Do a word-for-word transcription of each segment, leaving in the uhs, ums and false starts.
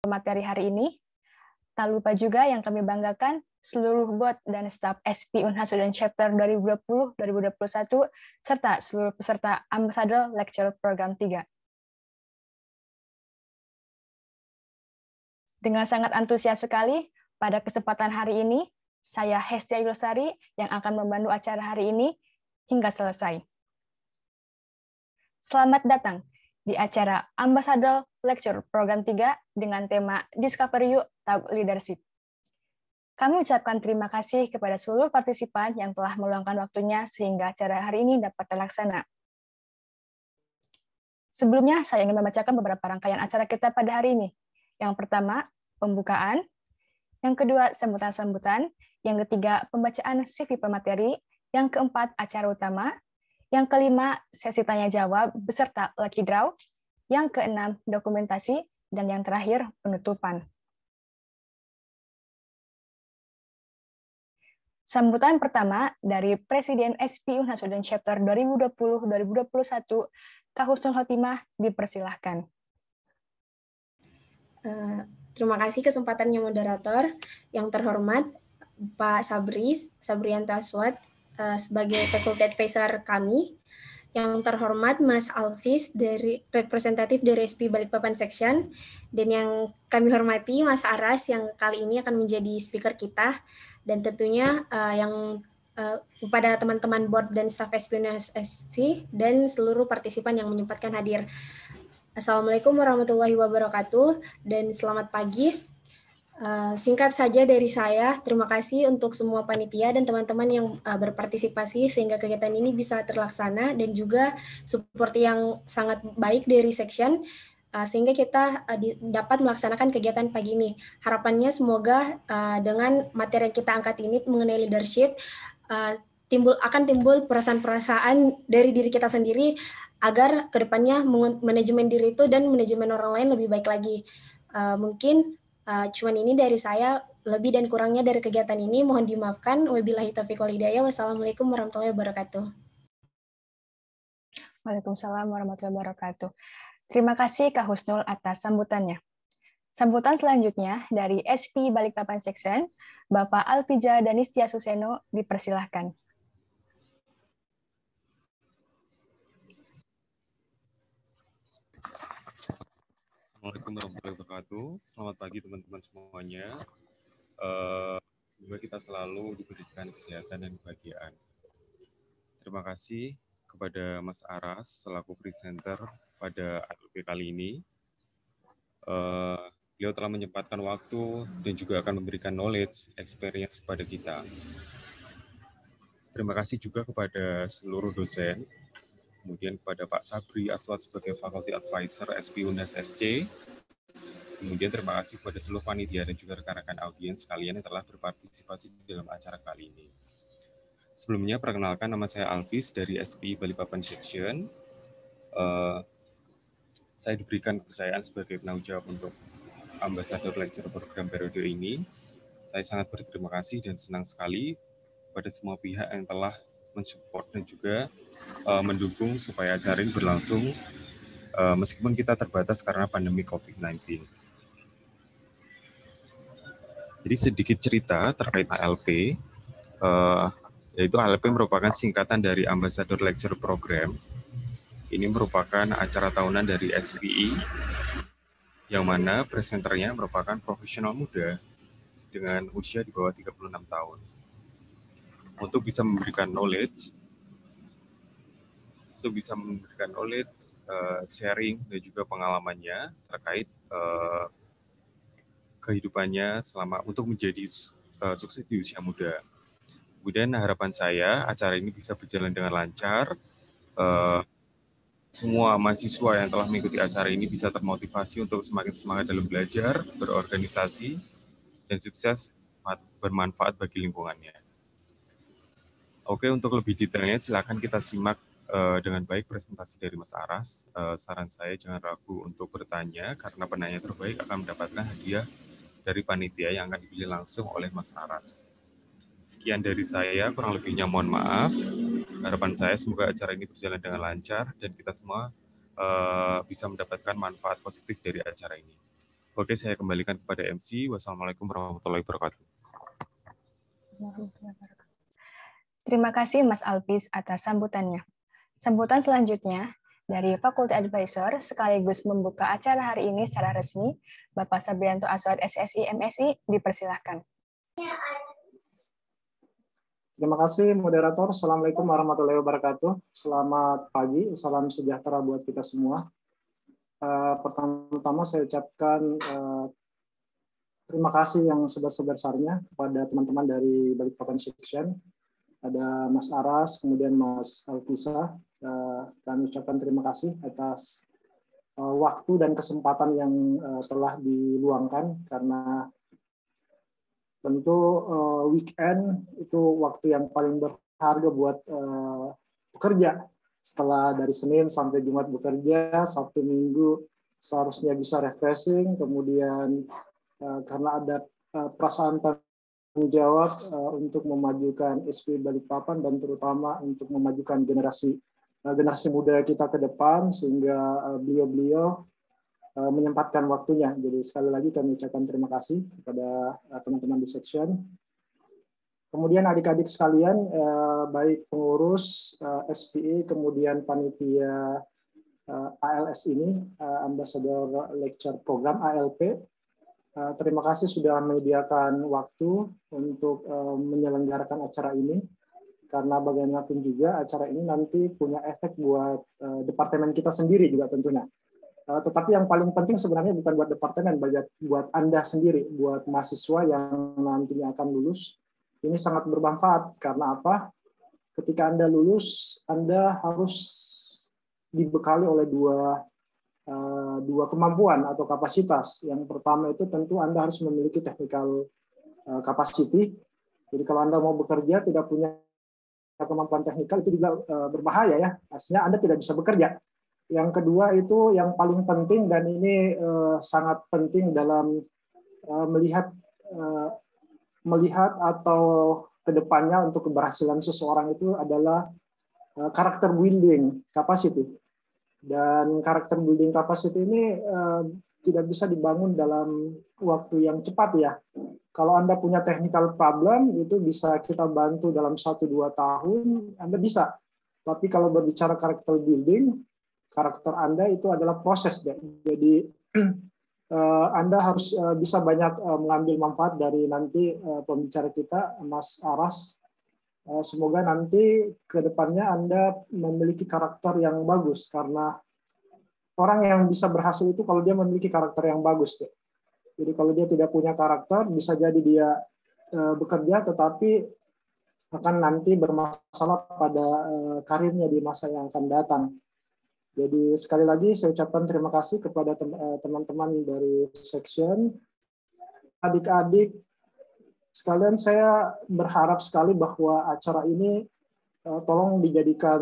materi hari ini. Tak lupa juga yang kami banggakan, seluruh bot dan staf S P Unhas Student Chapter dua ribu dua puluh dua ribu dua puluh satu, serta seluruh peserta Ambassador Lecture Program tiga. Dengan sangat antusias sekali, pada kesempatan hari ini, saya Hestia Yulsari yang akan membantu acara hari ini hingga selesai. Selamat datang di acara Ambassador Lecture Program tiga dengan tema Discover You Thought Leadership. Kami ucapkan terima kasih kepada seluruh partisipan yang telah meluangkan waktunya sehingga acara hari ini dapat terlaksana. Sebelumnya, saya ingin membacakan beberapa rangkaian acara kita pada hari ini. Yang pertama, pembukaan. Yang kedua, sambutan-sambutan. Yang ketiga, pembacaan C V pemateri. Yang keempat, acara utama. Yang kelima, sesi tanya-jawab beserta lucky draw. Yang keenam, dokumentasi. Dan yang terakhir, penutupan. Sambutan pertama dari Presiden S P Unhas Student Chapter dua ribu dua puluh dua ribu dua puluh satu, Kak Husnul Khotimah, dipersilahkan. Uh, terima kasih kesempatannya moderator. Yang terhormat, Pak Sabri, Sabrianto Aswad, uh, sebagai Faculty Advisor kami. Yang terhormat Mas Alvis, dari representatif dari S P Balikpapan Section, dan yang kami hormati Mas Aras yang kali ini akan menjadi speaker kita, dan tentunya uh, yang uh, kepada teman-teman board dan staff S P Unhas S C dan seluruh partisipan yang menyempatkan hadir. Assalamualaikum warahmatullahi wabarakatuh dan selamat pagi. Uh, singkat saja dari saya, terima kasih untuk semua panitia dan teman-teman yang uh, berpartisipasi sehingga kegiatan ini bisa terlaksana dan juga support yang sangat baik dari section uh, sehingga kita uh, di, dapat melaksanakan kegiatan pagi ini. Harapannya semoga uh, dengan materi yang kita angkat ini mengenai leadership uh, timbul akan timbul perasaan-perasaan dari diri kita sendiri agar kedepannya manajemen diri itu dan manajemen orang lain lebih baik lagi. Uh, mungkin Uh, cuman ini dari saya, lebih dan kurangnya dari kegiatan ini mohon dimaafkan. Wabillahi taufiq wal hidayah. Wassalamualaikum warahmatullahi wabarakatuh. Waalaikumsalam warahmatullahi wabarakatuh. Terima kasih Kak Husnul atas sambutannya. Sambutan selanjutnya dari S P Balikpapan Section, Bapak Alpija Danistia Suseno, dipersilahkan. Assalamualaikum warahmatullahi wabarakatuh. Selamat pagi teman-teman semuanya. Uh, semoga kita selalu diberikan kesehatan dan kebahagiaan. Terima kasih kepada Mas Aras selaku presenter pada A L P kali ini. Uh, beliau telah menyempatkan waktu dan juga akan memberikan knowledge, experience kepada kita. Terima kasih juga kepada seluruh dosen, kemudian kepada Pak Sabri Aswad sebagai Faculty Advisor S P Unhas S C, kemudian terima kasih kepada seluruh panitia dan juga rekan-rekan audiens sekalian yang telah berpartisipasi dalam acara kali ini. Sebelumnya, perkenalkan nama saya Alvis dari S P Balikpapan Section. Uh, saya diberikan kepercayaan sebagai penanggung jawab untuk Ambassador Lecture Program periode ini. Saya sangat berterima kasih dan senang sekali pada semua pihak yang telah mensupport dan juga uh, mendukung supaya acara ini berlangsung uh, meskipun kita terbatas karena pandemi covid sembilan belas. Jadi sedikit cerita terkait A L P, uh, yaitu A L P merupakan singkatan dari Ambassador Lecture Program. Ini merupakan acara tahunan dari S P I, yang mana presenternya merupakan profesional muda dengan usia di bawah tiga puluh enam tahun. Untuk bisa memberikan knowledge, untuk bisa memberikan knowledge, uh, sharing, dan juga pengalamannya terkait uh, kehidupannya selama untuk menjadi uh, sukses di usia muda. Kemudian harapan saya acara ini bisa berjalan dengan lancar. Uh, semua mahasiswa yang telah mengikuti acara ini bisa termotivasi untuk semakin semangat dalam belajar, berorganisasi, dan sukses bermanfaat bagi lingkungannya. Oke, untuk lebih detailnya silakan kita simak uh, dengan baik presentasi dari Mas Aras. Uh, saran saya jangan ragu untuk bertanya karena penanya terbaik akan mendapatkan hadiah dari panitia yang akan dipilih langsung oleh Mas Aras. Sekian dari saya, kurang lebihnya mohon maaf. Harapan saya semoga acara ini berjalan dengan lancar dan kita semua uh, bisa mendapatkan manfaat positif dari acara ini. Oke, saya kembalikan kepada M C. Wassalamualaikum warahmatullahi wabarakatuh. Terima kasih Mas Alvis atas sambutannya. Sambutan selanjutnya dari Faculty Advisor sekaligus membuka acara hari ini secara resmi, Bapak Sabrianto Aswad S S I M Si, dipersilahkan. Terima kasih moderator. Assalamualaikum warahmatullahi wabarakatuh. Selamat pagi, salam sejahtera buat kita semua. Uh, pertama-tama saya ucapkan uh, terima kasih yang sebesar-besarnya kepada teman-teman dari Balikpapan Section. Ada Mas Aras, kemudian Mas Alvisa. Uh, kami ucapkan terima kasih atas uh, waktu dan kesempatan yang uh, telah diluangkan, karena tentu uh, weekend itu waktu yang paling berharga buat uh, pekerja. Setelah dari Senin sampai Jumat bekerja, Sabtu Minggu seharusnya bisa refreshing, kemudian uh, karena ada uh, perasaan tanggung jawab uh, untuk memajukan S P Balikpapan dan terutama untuk memajukan generasi uh, generasi muda kita ke depan, sehingga uh, beliau-beliau uh, menyempatkan waktunya. Jadi sekali lagi kami ucapkan terima kasih kepada uh, teman-teman di section. Kemudian adik-adik sekalian, uh, baik pengurus uh, S P I, kemudian panitia uh, A L S ini, uh, Ambassador Lecture Program A L P. Uh, terima kasih sudah menyediakan waktu untuk uh, menyelenggarakan acara ini, karena bagaimanapun juga acara ini nanti punya efek buat uh, departemen kita sendiri juga tentunya. Uh, tetapi yang paling penting sebenarnya bukan buat departemen, buat Anda sendiri, buat mahasiswa yang nantinya akan lulus. Ini sangat bermanfaat, karena apa? Ketika Anda lulus, Anda harus dibekali oleh dua Uh, dua kemampuan atau kapasitas. Yang pertama itu tentu Anda harus memiliki technical uh, capacity. Jadi kalau Anda mau bekerja tidak punya kemampuan teknikal, itu juga uh, berbahaya ya. Aslinya Anda tidak bisa bekerja. Yang kedua itu yang paling penting, dan ini uh, sangat penting dalam uh, melihat uh, melihat atau kedepannya untuk keberhasilan seseorang itu adalah uh, karakter building capacity. Dan karakter building capacity ini uh, tidak bisa dibangun dalam waktu yang cepat ya. Kalau Anda punya technical problem, itu bisa kita bantu dalam satu dua tahun, Anda bisa. Tapi kalau berbicara karakter building, karakter Anda itu adalah proses deh. Jadi uh, Anda harus uh, bisa banyak uh, mengambil manfaat dari nanti uh, pembicara kita, Mas Aras. Semoga nanti ke depannya Anda memiliki karakter yang bagus, karena orang yang bisa berhasil itu kalau dia memiliki karakter yang bagus. Jadi kalau dia tidak punya karakter, bisa jadi dia bekerja tetapi akan nanti bermasalah pada karirnya di masa yang akan datang. Jadi sekali lagi saya ucapkan terima kasih kepada teman-teman dari section. Adik-adik sekalian, saya berharap sekali bahwa acara ini uh, tolong dijadikan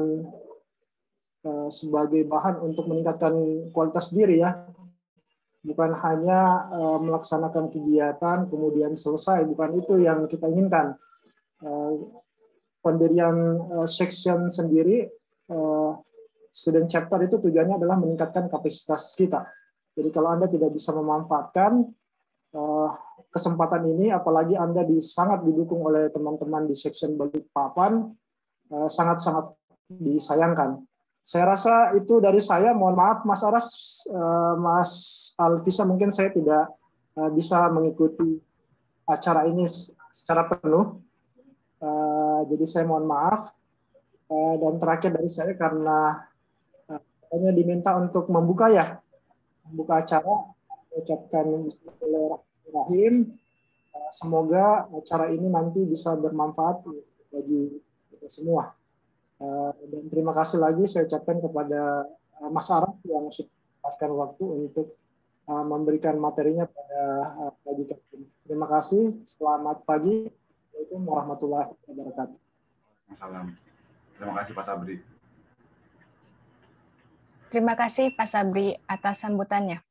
uh, sebagai bahan untuk meningkatkan kualitas diri ya. Bukan hanya uh, melaksanakan kegiatan kemudian selesai, bukan itu yang kita inginkan. Uh, pendirian uh, section sendiri, uh, student chapter itu tujuannya adalah meningkatkan kapasitas kita. Jadi kalau Anda tidak bisa memanfaatkan uh, kesempatan ini, apalagi Anda di, sangat didukung oleh teman-teman di section Balikpapan, sangat-sangat disayangkan. Saya rasa itu dari saya. Mohon maaf Mas Aras, Mas Alvisa, mungkin saya tidak bisa mengikuti acara ini secara penuh. Jadi saya mohon maaf. Dan terakhir dari saya, karena hanya diminta untuk membuka ya, membuka acara, ucapkan Bismillahirrahmanirrahim. Semoga acara ini nanti bisa bermanfaat bagi kita semua. Dan terima kasih lagi saya ucapkan kepada Mas Araf yang sudah menyempatkan waktu untuk memberikan materinya pada pagi kami. Terima kasih. Selamat pagi. Assalamualaikum warahmatullahi wabarakatuh. Salam. Terima kasih Pak Sabri. Terima kasih Pak Sabri atas sambutannya.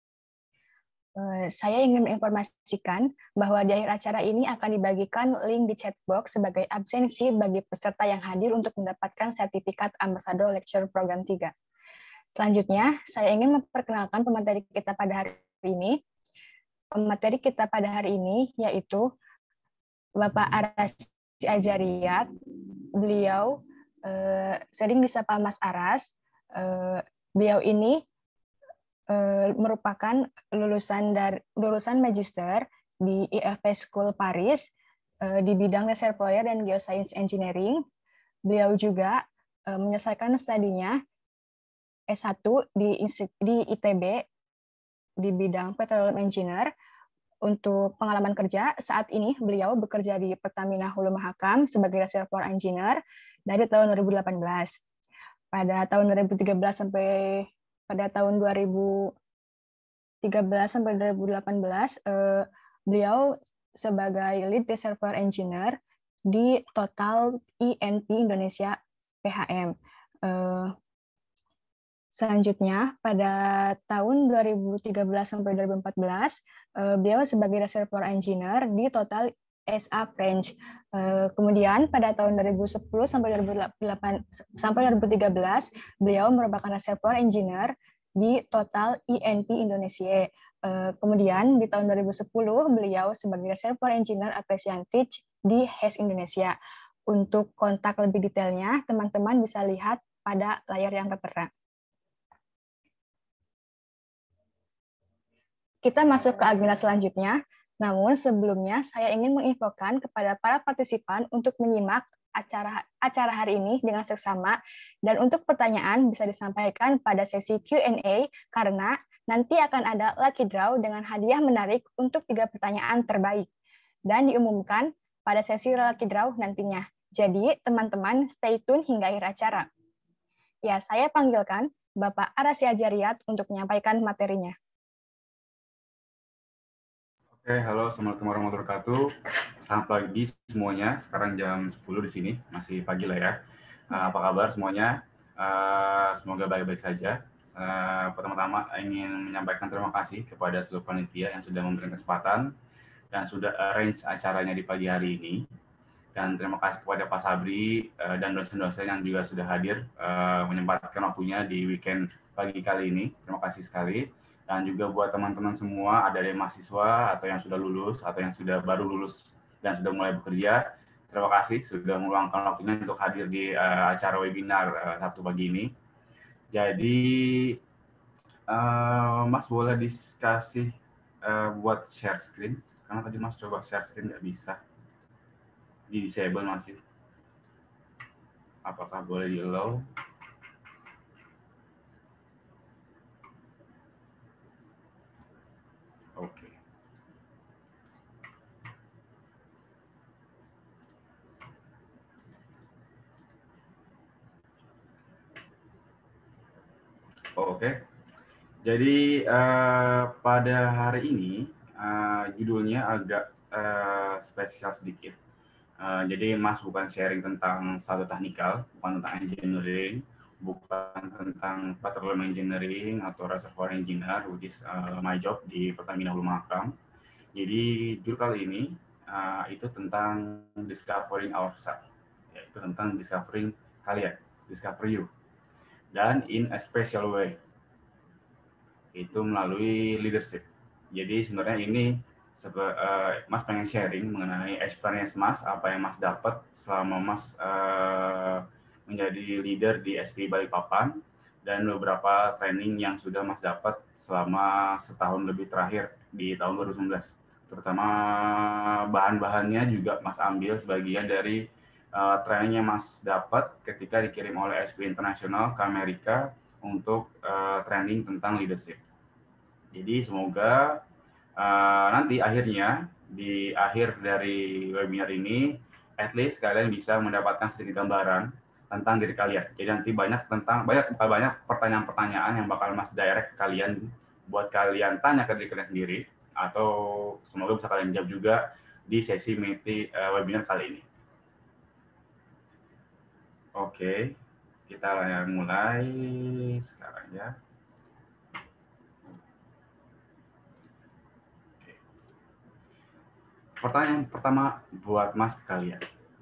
Saya ingin menginformasikan bahwa di akhir acara ini akan dibagikan link di chat box sebagai absensi bagi peserta yang hadir untuk mendapatkan sertifikat Ambassador Lecture Program tiga. Selanjutnya, saya ingin memperkenalkan pemateri kita pada hari ini, pemateri kita pada hari ini, yaitu Bapak Aras Ajariat. Beliau eh, sering disapa Mas Aras. Eh, beliau ini eh, merupakan lulusan dari lulusan magister di I F P School Paris eh, di bidang reservoir dan geoscience engineering. Beliau juga eh, menyelesaikan studinya S satu di di I T B di bidang petroleum engineer. Untuk pengalaman kerja, saat ini beliau bekerja di Pertamina Hulu Mahakam sebagai reservoir engineer dari tahun dua ribu delapan belas. Pada tahun dua ribu tiga belas sampai pada tahun dua ribu tiga belas sampai dua ribu delapan belas, eh, beliau sebagai lead reservoir engineer di Total I N P Indonesia P H M. Eh, Selanjutnya, pada tahun dua ribu tiga belas sampai dua ribu empat belas, beliau sebagai reservoir engineer di Total S A French. Kemudian pada tahun dua ribu sepuluh sampai dua ribu delapan sampai dua ribu tiga belas, beliau merupakan reservoir engineer di Total I N P Indonesia. Kemudian di tahun dua ribu sepuluh, beliau sebagai reservoir engineer apprentice di Hess Indonesia. Untuk kontak lebih detailnya, teman-teman bisa lihat pada layar yang tertera. Kita masuk ke agenda selanjutnya, namun sebelumnya saya ingin menginfokan kepada para partisipan untuk menyimak acara acara hari ini dengan seksama, dan untuk pertanyaan bisa disampaikan pada sesi Q and A karena nanti akan ada lucky draw dengan hadiah menarik untuk tiga pertanyaan terbaik dan diumumkan pada sesi lucky draw nantinya. Jadi teman-teman stay tune hingga akhir acara. Ya, saya panggilkan Bapak Aras Ajariat untuk menyampaikan materinya. Oke, halo, assalamualaikum warahmatullahi wabarakatuh. Selamat pagi semuanya. Sekarang jam sepuluh di sini, masih pagi lah ya. Uh, apa kabar semuanya? Uh, semoga baik-baik saja. Uh, pertama-tama ingin menyampaikan terima kasih kepada seluruh panitia yang sudah memberikan kesempatan dan sudah arrange acaranya di pagi hari ini. Dan terima kasih kepada Pak Sabri uh, dan dosen-dosen yang juga sudah hadir uh, menyempatkan waktunya di weekend pagi kali ini. Terima kasih sekali. Dan juga buat teman-teman semua, ada dari mahasiswa atau yang sudah lulus atau yang sudah baru lulus dan sudah mulai bekerja, terima kasih sudah meluangkan waktunya untuk hadir di uh, acara webinar uh, Sabtu pagi ini. Jadi, uh, Mas boleh dikasih uh, buat share screen? Karena tadi Mas coba share screen nggak bisa. Di disable masih. Apakah boleh di allow? Oke. Oke. Jadi uh, pada hari ini uh, judulnya agak uh, spesial sedikit. Uh, jadi Mas bukan sharing tentang satu teknikal, bukan tentang engineering, bukan tentang petroleum engineering atau reservoir engineer, which is uh, my job di Pertamina Hulu Mahakam. Jadi judul kali ini uh, itu tentang discovering ourselves, yaitu tentang discovering kalian, discover you, dan in a special way, itu melalui leadership. Jadi sebenarnya ini uh, Mas pengen sharing mengenai experience Mas, apa yang Mas dapat selama Mas uh, menjadi leader di S P I Balikpapan, dan beberapa training yang sudah Mas dapat selama setahun lebih terakhir di tahun dua ribu sembilan belas. Terutama bahan-bahannya juga Mas ambil sebagian dari uh, training yang Mas dapat ketika dikirim oleh S P I Internasional ke Amerika untuk uh, training tentang leadership. Jadi semoga uh, nanti akhirnya di akhir dari webinar ini, at least kalian bisa mendapatkan sedikit gambaran tentang diri kalian. Jadi nanti banyak tentang banyak banyak pertanyaan-pertanyaan yang bakal Mas direct ke kalian buat kalian tanya ke diri kalian sendiri, atau semoga bisa kalian jawab juga di sesi meeting uh, webinar kali ini. Oke, kita mulai sekarang ya. Pertanyaan pertama buat Mas ke kalian.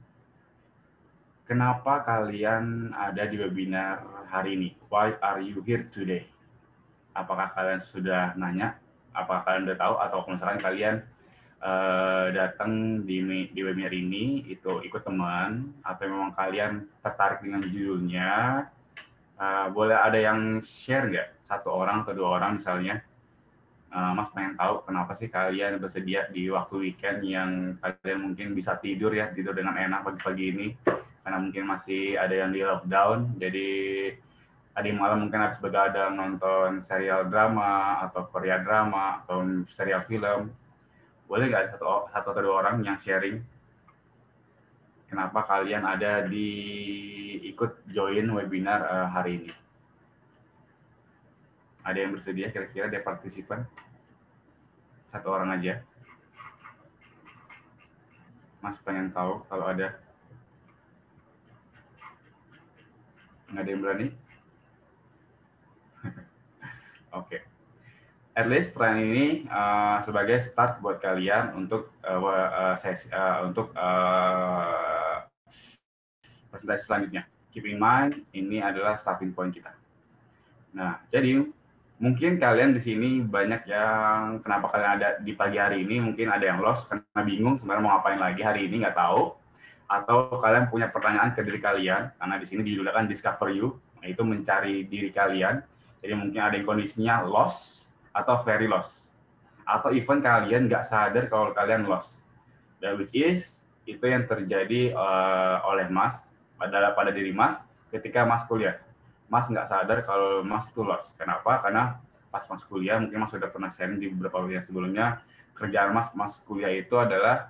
Kenapa kalian ada di webinar hari ini? Why are you here today? Apakah kalian sudah nanya Apakah kalian udah tahu atau misalkan kalian uh, datang di, di webinar ini itu ikut teman atau memang kalian tertarik dengan judulnya, uh, boleh ada yang share nggak? Satu orang atau dua orang misalnya. Uh, Mas pengen tahu kenapa sih kalian bersedia di waktu weekend yang kalian mungkin bisa tidur ya, tidur dengan enak pagi-pagi ini. Karena mungkin masih ada yang di lockdown, jadi tadi malam mungkin habis begadang nonton serial drama atau Korea drama atau serial film. Boleh nggak ada satu, satu atau dua orang yang sharing kenapa kalian ada di ikut join webinar uh, hari ini? Ada yang bersedia kira-kira ada partisipan? Satu orang aja. Mas pengen tahu kalau ada. Nggak ada yang berani? Oke. Okay. At least pertanyaan ini uh, sebagai start buat kalian untuk uh, uh, sesi, uh, untuk uh, presentasi selanjutnya. Keep in mind, ini adalah starting point kita. Nah, jadi mungkin kalian di sini banyak yang kenapa kalian ada di pagi hari ini, mungkin ada yang lost karena bingung sebenarnya mau ngapain lagi hari ini, nggak tahu. Atau kalian punya pertanyaan ke diri kalian, karena di sini judulnya kan Discover You, yaitu mencari diri kalian. Jadi mungkin ada yang kondisinya lost atau very lost. Atau even kalian nggak sadar kalau kalian lost. Dan which is, itu yang terjadi uh, oleh Mas, pada, pada diri Mas ketika Mas kuliah. Mas nggak sadar kalau Mas itu lost. Kenapa? Karena pas Mas kuliah, mungkin Mas sudah pernah sharing di beberapa webinar sebelumnya, kerjaan Mas, Mas kuliah itu adalah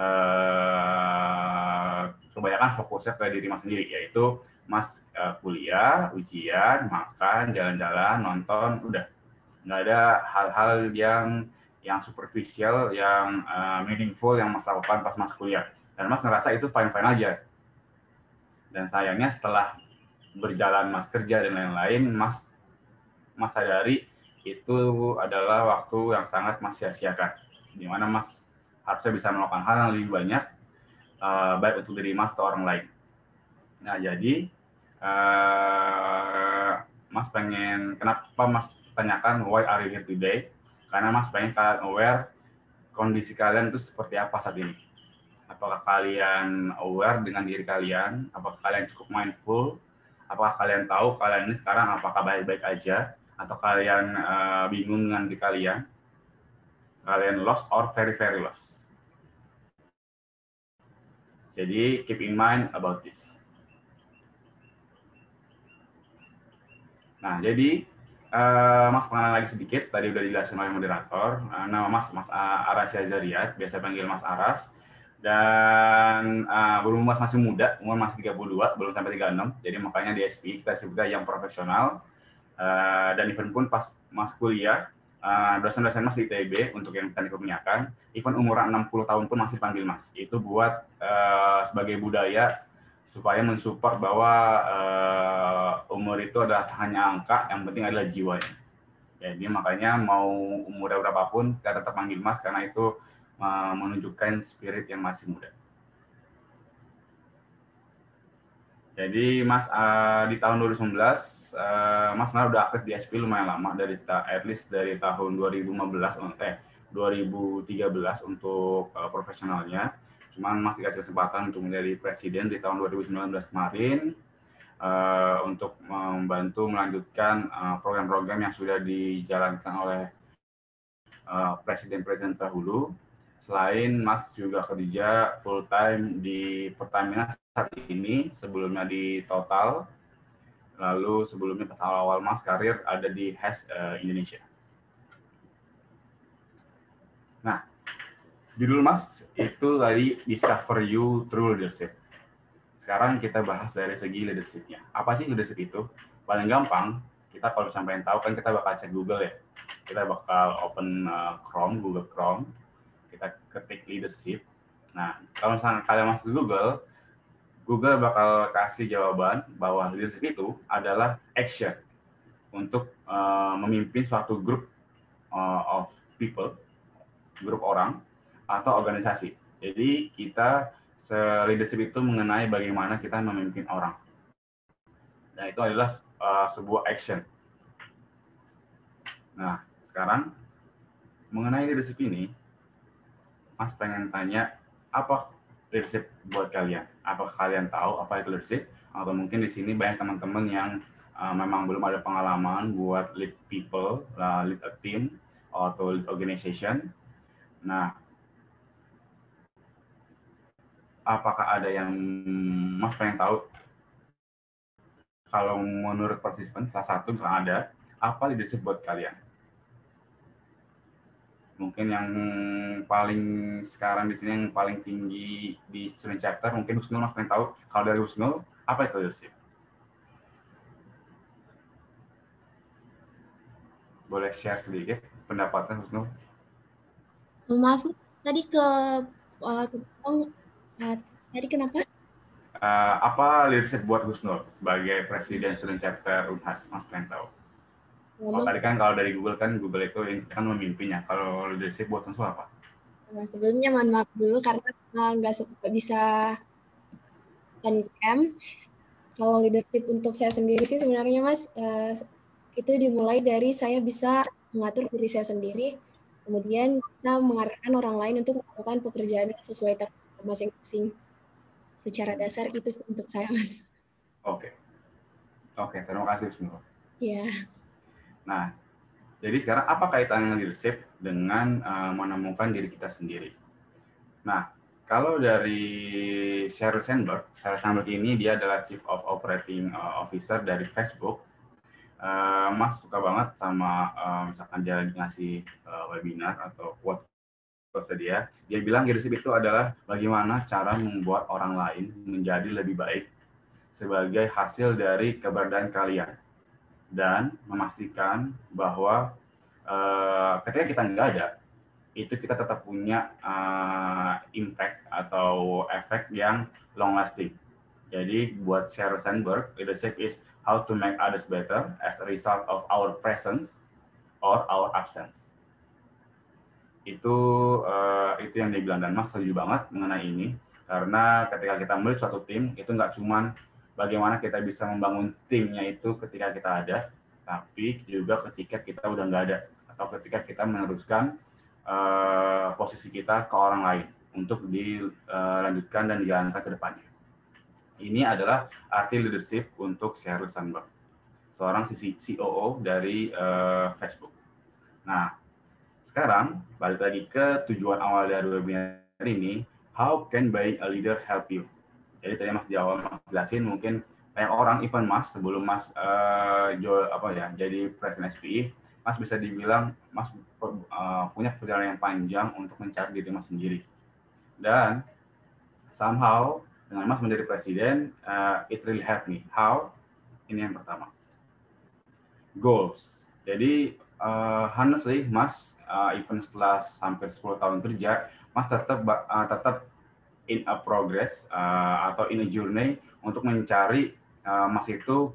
uh, kebanyakan fokusnya ke diri Mas sendiri, yaitu Mas uh, kuliah, ujian, makan, jalan-jalan, nonton, udah. Nggak ada hal-hal yang yang superficial, yang uh, meaningful yang Mas lakukan pas Mas kuliah. Dan Mas ngerasa itu fine-fine aja. Dan sayangnya setelah berjalan Mas kerja dan lain-lain, Mas Mas sadari itu adalah waktu yang sangat Mas sia-siakan, di mana Mas harusnya bisa melakukan hal yang lebih banyak, uh, baik untuk diri Mas atau orang lain. Nah, jadi uh, Mas pengen, kenapa Mas tanyakan why are you here today? Karena Mas pengen kalian aware kondisi kalian itu seperti apa saat ini. Apakah kalian aware dengan diri kalian? Apakah kalian cukup mindful? Apakah kalian tahu kalian ini sekarang apakah baik-baik aja? Atau kalian uh, bingung dengan diri kalian? Kalian lost or very, very lost? Jadi, keep in mind about this. Nah, jadi uh, Mas pengenalan lagi sedikit. Tadi udah dijelasin oleh moderator. Uh, nama Mas, Mas Aras Yazariat, biasa panggil Mas Aras. Dan uh, berumur Mas masih muda, umur masih tiga puluh dua, belum sampai tiga puluh enam. Jadi makanya di S P I kita sebutnya yang profesional. Uh, dan even pun pas Mas kuliah, uh, dosen-dosen Mas di I T B untuk yang teknik perminyakan, even umur enam puluh tahun pun masih panggil Mas. Itu buat uh, sebagai budaya supaya mensupport bahwa uh, umur itu adalah hanya angka, yang penting adalah jiwanya. Jadi makanya mau umurnya berapapun, kita tetap panggil Mas karena itu uh, menunjukkan spirit yang masih muda. Jadi Mas uh, di tahun dua ribu sembilan belas, uh, Mas sebenarnya udah aktif di S P I lumayan lama, dari at least dari tahun dua ribu lima belas, eh dua ribu tiga belas untuk uh, profesionalnya. Cuman Mas dikasih kesempatan untuk menjadi presiden di tahun dua ribu sembilan belas kemarin uh, untuk membantu melanjutkan uh, program-program yang sudah dijalankan oleh uh, presiden-presiden terdahulu. Selain Mas juga kerja full time di Pertamina saat ini, sebelumnya di Total, lalu sebelumnya pas awal-awal Mas karir ada di Hess uh, Indonesia. Nah, judul Mas itu tadi Discover You True Leadership. Sekarang kita bahas dari segi leadership-nya. Apa sih leadership itu? Paling gampang, kita kalau sampai tahu kan kita bakal cek Google ya. Kita bakal open uh, Chrome, Google Chrome. Kita ketik leadership. Nah, kalau misalnya kalian masuk ke Google, Google bakal kasih jawaban bahwa leadership itu adalah action untuk uh, memimpin suatu grup uh, of people, grup orang, atau organisasi. Jadi kita leadership itu mengenai bagaimana kita memimpin orang. Nah, itu adalah uh, sebuah action. Nah, sekarang mengenai leadership ini, Mas pengen tanya, apa leadership buat kalian? Apakah kalian tahu apa itu leadership? Atau mungkin di sini banyak teman-teman yang uh, memang belum ada pengalaman buat lead people, uh, lead a team, atau lead organization. Nah, apakah ada yang Mas pengen tahu? Kalau menurut participant, salah satu misalnya ada, apa leadership buat kalian? Mungkin yang paling sekarang di sini yang paling tinggi di student chapter, mungkin Husnul Mas pengen tahu. Kalau dari Husnul, apa itu leadership? Boleh share sedikit pendapatnya Husnul? Maaf, tadi ke uh, ke uh, tadi kenapa? Uh, apa leadership buat Husnul sebagai presiden student chapter Unhas? Mas pengen tahu. Kalau tadi kan kalau dari Google kan Google itu kan memimpinnya. Kalau leadership buat Husnul apa? Nah, sebelumnya mohon maaf dulu karena nggak uh, bisa on cam. Kalau leadership untuk saya sendiri sih sebenarnya Mas uh, itu dimulai dari saya bisa mengatur diri saya sendiri, kemudian bisa mengarahkan orang lain untuk melakukan pekerjaan sesuai tanggung masing-masing. Secara dasar itu untuk saya, Mas. Oke. Oke, terima kasih Husnul. Iya. Nah, jadi sekarang apa kaitannya leadership dengan uh, menemukan diri kita sendiri? Nah, kalau dari Sheryl Sandberg, Sheryl Sandberg ini dia adalah Chief of Operating Officer dari Facebook. Uh, Mas suka banget sama uh, misalkan dia ngasih uh, webinar atau quote dia, dia bilang leadership itu adalah bagaimana cara membuat orang lain menjadi lebih baik sebagai hasil dari keberadaan kalian dan memastikan bahwa uh, ketika kita nggak ada, itu kita tetap punya uh, impact atau efek yang long lasting. Jadi buat Sheryl Sandberg, leadership is how to make others better as a result of our presence or our absence. Itu uh, itu yang dia bilang, dan Mas setuju banget mengenai ini, karena ketika kita melihat suatu tim itu nggak cuman bagaimana kita bisa membangun timnya itu ketika kita ada, tapi juga ketika kita udah nggak ada atau ketika kita meneruskan uh, posisi kita ke orang lain untuk dilanjutkan dan dijalankan ke depannya. Ini adalah arti leadership untuk Sheryl Sandberg, seorang C O O dari uh, Facebook. Nah, sekarang balik lagi ke tujuan awal dari webinar ini, how can being a leader help you? Jadi tadi Mas jawab, Mas jelasin, mungkin banyak orang, even Mas sebelum Mas uh, jo, apa ya jadi presiden S P I, Mas bisa dibilang Mas uh, punya perjalanan yang panjang untuk mencari diri Mas sendiri. Dan somehow dengan Mas menjadi presiden, uh, it really helped me. How? Ini yang pertama. Goals. Jadi uh, honestly, Mas, uh, even setelah sampai sepuluh tahun kerja, Mas tetap uh, tetap in a progress uh, atau in a journey untuk mencari uh, Mas itu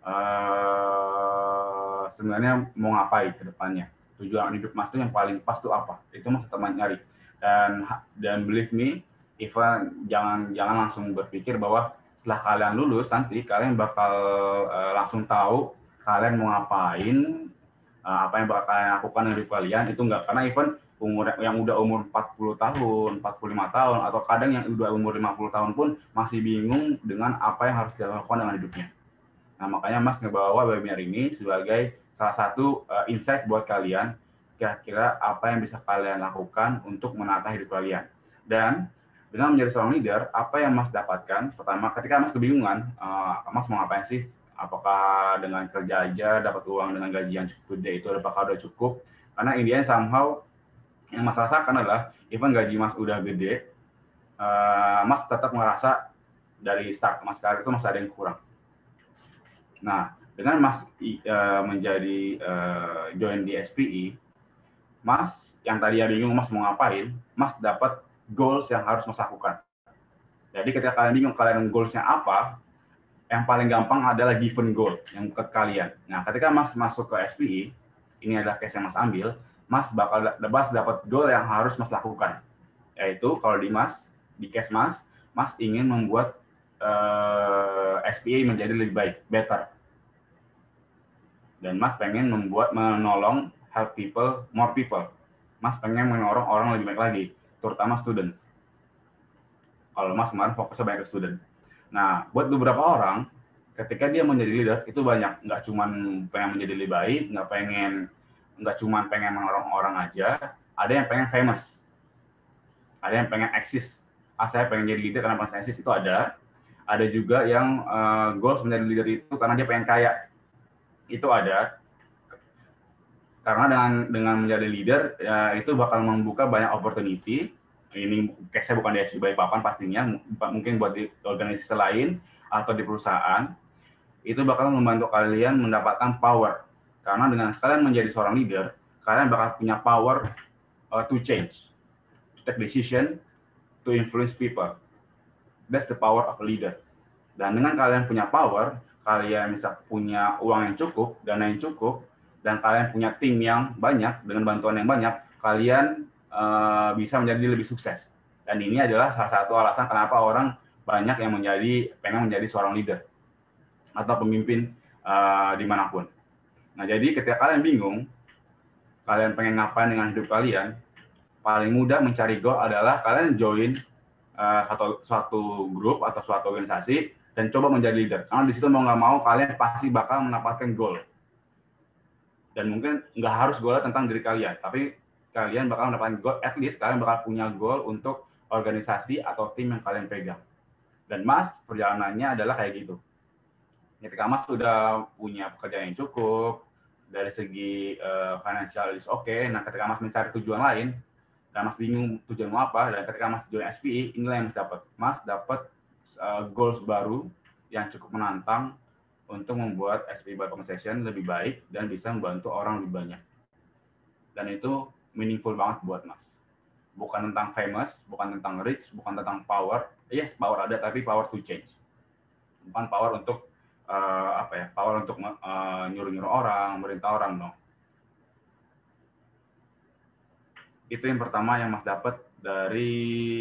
uh, sebenarnya mau ngapain ke depannya. Tujuan hidup Mas itu yang paling pas itu apa? Itu Mas tetap nyari. Dan dan believe me, even jangan jangan langsung berpikir bahwa setelah kalian lulus nanti kalian bakal uh, langsung tahu kalian mau ngapain, uh, apa yang bakal kalian lakukan dari kalian, itu enggak. Karena even umur yang udah umur empat puluh tahun, empat puluh lima tahun, atau kadang yang udah umur lima puluh tahun pun masih bingung dengan apa yang harus dilakukan dengan hidupnya. Nah, makanya Mas ngebawa webinar ini sebagai salah satu uh, insight buat kalian, kira-kira apa yang bisa kalian lakukan untuk menata hidup kalian. Dan dengan menjadi seorang leader, apa yang Mas dapatkan? Pertama, ketika Mas kebingungan, uh, Mas mau ngapain sih? Apakah dengan kerja aja dapat uang dengan gaji yang cukup gede itu apakah udah cukup? Karena intinya somehow yang Mas rasakan adalah even gaji Mas udah gede, uh, Mas tetap merasa dari start Mas karir itu masih ada yang kurang. Nah, dengan Mas uh, menjadi uh, join di S P I, Mas yang tadi ya bingung Mas mau ngapain, Mas dapat goals yang harus Mas lakukan. Jadi ketika kalian bingung kalian goals-nya apa, yang paling gampang adalah given goal yang ke kalian. Nah, ketika Mas masuk ke S P I, ini adalah case yang Mas ambil, Mas bakal Mas dapat goal yang harus Mas lakukan. Yaitu kalau di Mas, di case Mas, Mas ingin membuat uh, S P I menjadi lebih baik, better. Dan Mas pengen membuat menolong help people, more people. Mas pengen mendorong orang lebih baik lagi, terutama students. Kalau Mas kemarin fokusnya banyak ke student. Nah, buat beberapa orang, ketika dia menjadi leader, itu banyak. Nggak cuma pengen menjadi lebih baik, nggak pengen, nggak cuma pengen mendorong orang aja, ada yang pengen famous. Ada yang pengen eksis. Ah, saya pengen jadi leader karena pengen eksis, itu ada. Ada juga yang uh, goals menjadi leader itu karena dia pengen kaya. Itu ada. Karena dengan dengan menjadi leader, ya, itu bakal membuka banyak opportunity. Ini case-nya bukan di S B Balikpapan pastinya, mungkin buat di organisasi lain atau di perusahaan, itu bakal membantu kalian mendapatkan power. Karena dengan sekalian menjadi seorang leader, kalian bakal punya power uh, to change, to take decision, to influence people. That's the power of a leader. Dan dengan kalian punya power, kalian bisa punya uang yang cukup, dana yang cukup, dan kalian punya tim yang banyak, dengan bantuan yang banyak, kalian uh, bisa menjadi lebih sukses. Dan ini adalah salah satu alasan kenapa orang banyak yang menjadi pengen menjadi seorang leader atau pemimpin uh, dimanapun. Nah, jadi ketika kalian bingung, kalian pengen ngapain dengan hidup kalian, paling mudah mencari goal adalah kalian join uh, suatu, suatu grup atau suatu organisasi dan coba menjadi leader. Karena di situ mau nggak mau kalian pasti bakal mendapatkan goal. Dan mungkin nggak harus goalnya tentang diri kalian, tapi kalian bakal mendapatkan goal, at least kalian bakal punya goal untuk organisasi atau tim yang kalian pegang. Dan Mas, perjalanannya adalah kayak gitu. Ketika Mas sudah punya pekerjaan yang cukup, dari segi uh, financial is oke, okay. Nah ketika Mas mencari tujuan lain, dan Mas bingung tujuan mau apa, dan ketika Mas join S P I, inilah yang Mas dapat. Mas dapat uh, goals baru yang cukup menantang untuk membuat S P I Balikpapan Session lebih baik dan bisa membantu orang lebih banyak. Dan itu meaningful banget buat Mas. Bukan tentang famous, bukan tentang rich, bukan tentang power. Yes, power ada, tapi power to change. Bukan power untuk Uh, apa ya, power untuk uh, nyuruh-nyuruh orang, merintah orang, no. Itu yang pertama yang Mas dapat dari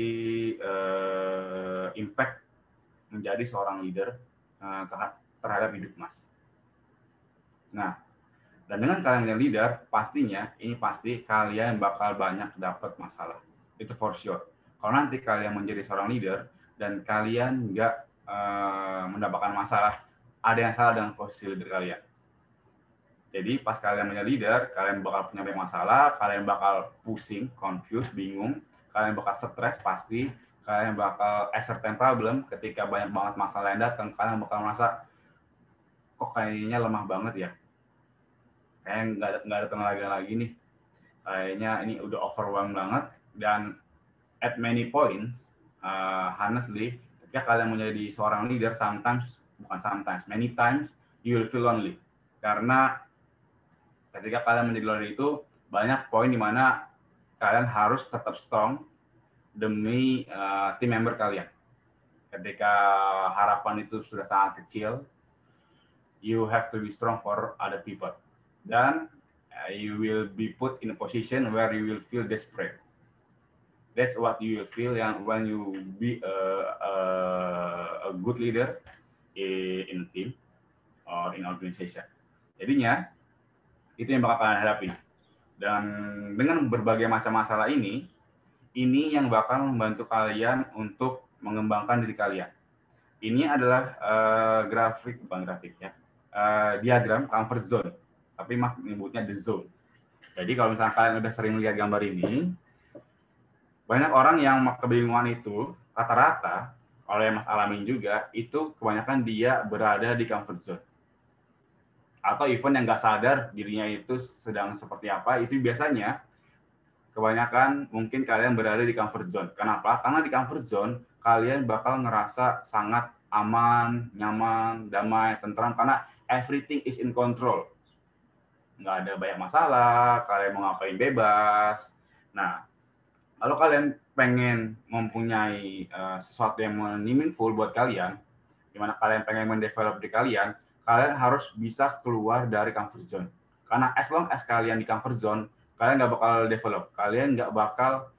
uh, impact menjadi seorang leader uh, terhadap hidup Mas. Nah, dan dengan kalian menjadi leader, pastinya, ini pasti kalian bakal banyak dapat masalah. Itu for sure. Kalau nanti kalian menjadi seorang leader, dan kalian nggak uh, mendapatkan masalah, ada yang salah dengan posisi leader kalian. Jadi pas kalian menjadi leader, kalian bakal punya banyak masalah, kalian bakal pusing, confused, bingung, kalian bakal stres pasti, kalian bakal a certain problem ketika banyak banget masalah yang datang, kalian bakal merasa kok kayaknya lemah banget ya, kayaknya nggak ada, nggak ada tenaga lagi nih, kayaknya ini udah overwhelmed banget. Dan at many points, uh, honestly, ketika kalian menjadi seorang leader, sometimes bukan sometimes, many times, you will feel lonely. Karena ketika kalian menjadi leader itu, banyak poin di mana kalian harus tetap strong demi uh, tim member kalian. Ketika harapan itu sudah sangat kecil, you have to be strong for other people. Dan uh, you will be put in a position where you will feel desperate. That's what you will feel yang when you be a, a, a good leader in team or in organization. Jadinya itu yang bakal kalian hadapi. Dan dengan berbagai macam masalah ini, ini yang bakal membantu kalian untuk mengembangkan diri kalian. Ini adalah uh, grafik, bukan grafik ya, uh, diagram comfort zone. Tapi Mas menyebutnya the zone. Jadi kalau misalnya kalian udah sering lihat gambar ini, banyak orang yang kebingungan itu rata-rata, oleh Mas alamin juga, itu kebanyakan dia berada di comfort zone. Atau even yang nggak sadar dirinya itu sedang seperti apa, itu biasanya kebanyakan mungkin kalian berada di comfort zone. Kenapa? Karena di comfort zone, kalian bakal ngerasa sangat aman, nyaman, damai, tentram, karena everything is in control. Nggak ada banyak masalah, kalian mau ngapain bebas. Nah, kalau kalian pengen mempunyai uh, sesuatu yang meaningful buat kalian, di mana kalian pengen mendevelop diri kalian, kalian harus bisa keluar dari comfort zone. Karena as long as kalian di comfort zone, kalian nggak bakal develop, kalian nggak bakal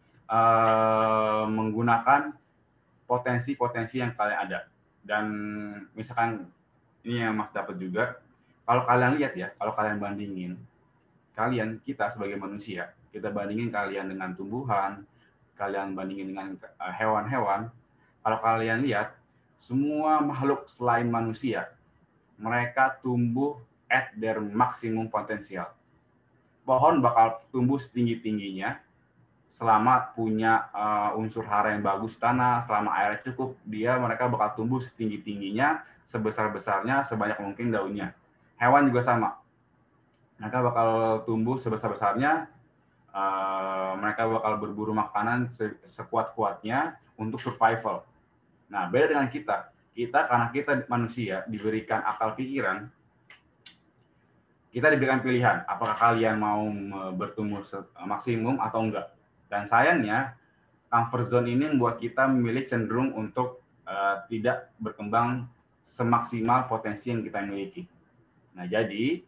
uh, menggunakan potensi-potensi yang kalian ada. Dan misalkan ini yang Mas dapat juga, kalau kalian lihat ya, kalau kalian bandingin, kalian, kita sebagai manusia, kita bandingin kalian dengan tumbuhan, kalian bandingin dengan hewan-hewan, kalau kalian lihat, semua makhluk selain manusia, mereka tumbuh at their maximum potensial. Pohon bakal tumbuh setinggi-tingginya selama punya uh, unsur hara yang bagus tanah, selama airnya cukup, dia mereka bakal tumbuh setinggi-tingginya, sebesar-besarnya, sebanyak mungkin daunnya. Hewan juga sama. Mereka bakal tumbuh sebesar-besarnya, uh, mereka bakal berburu makanan se sekuat-kuatnya untuk survival. Nah, beda dengan kita. Kita, karena kita manusia, diberikan akal pikiran, kita diberikan pilihan, apakah kalian mau bertumbuh maksimum atau enggak. Dan sayangnya, comfort zone ini membuat kita memilih cenderung untuk uh, tidak berkembang semaksimal potensi yang kita miliki. Nah, jadi,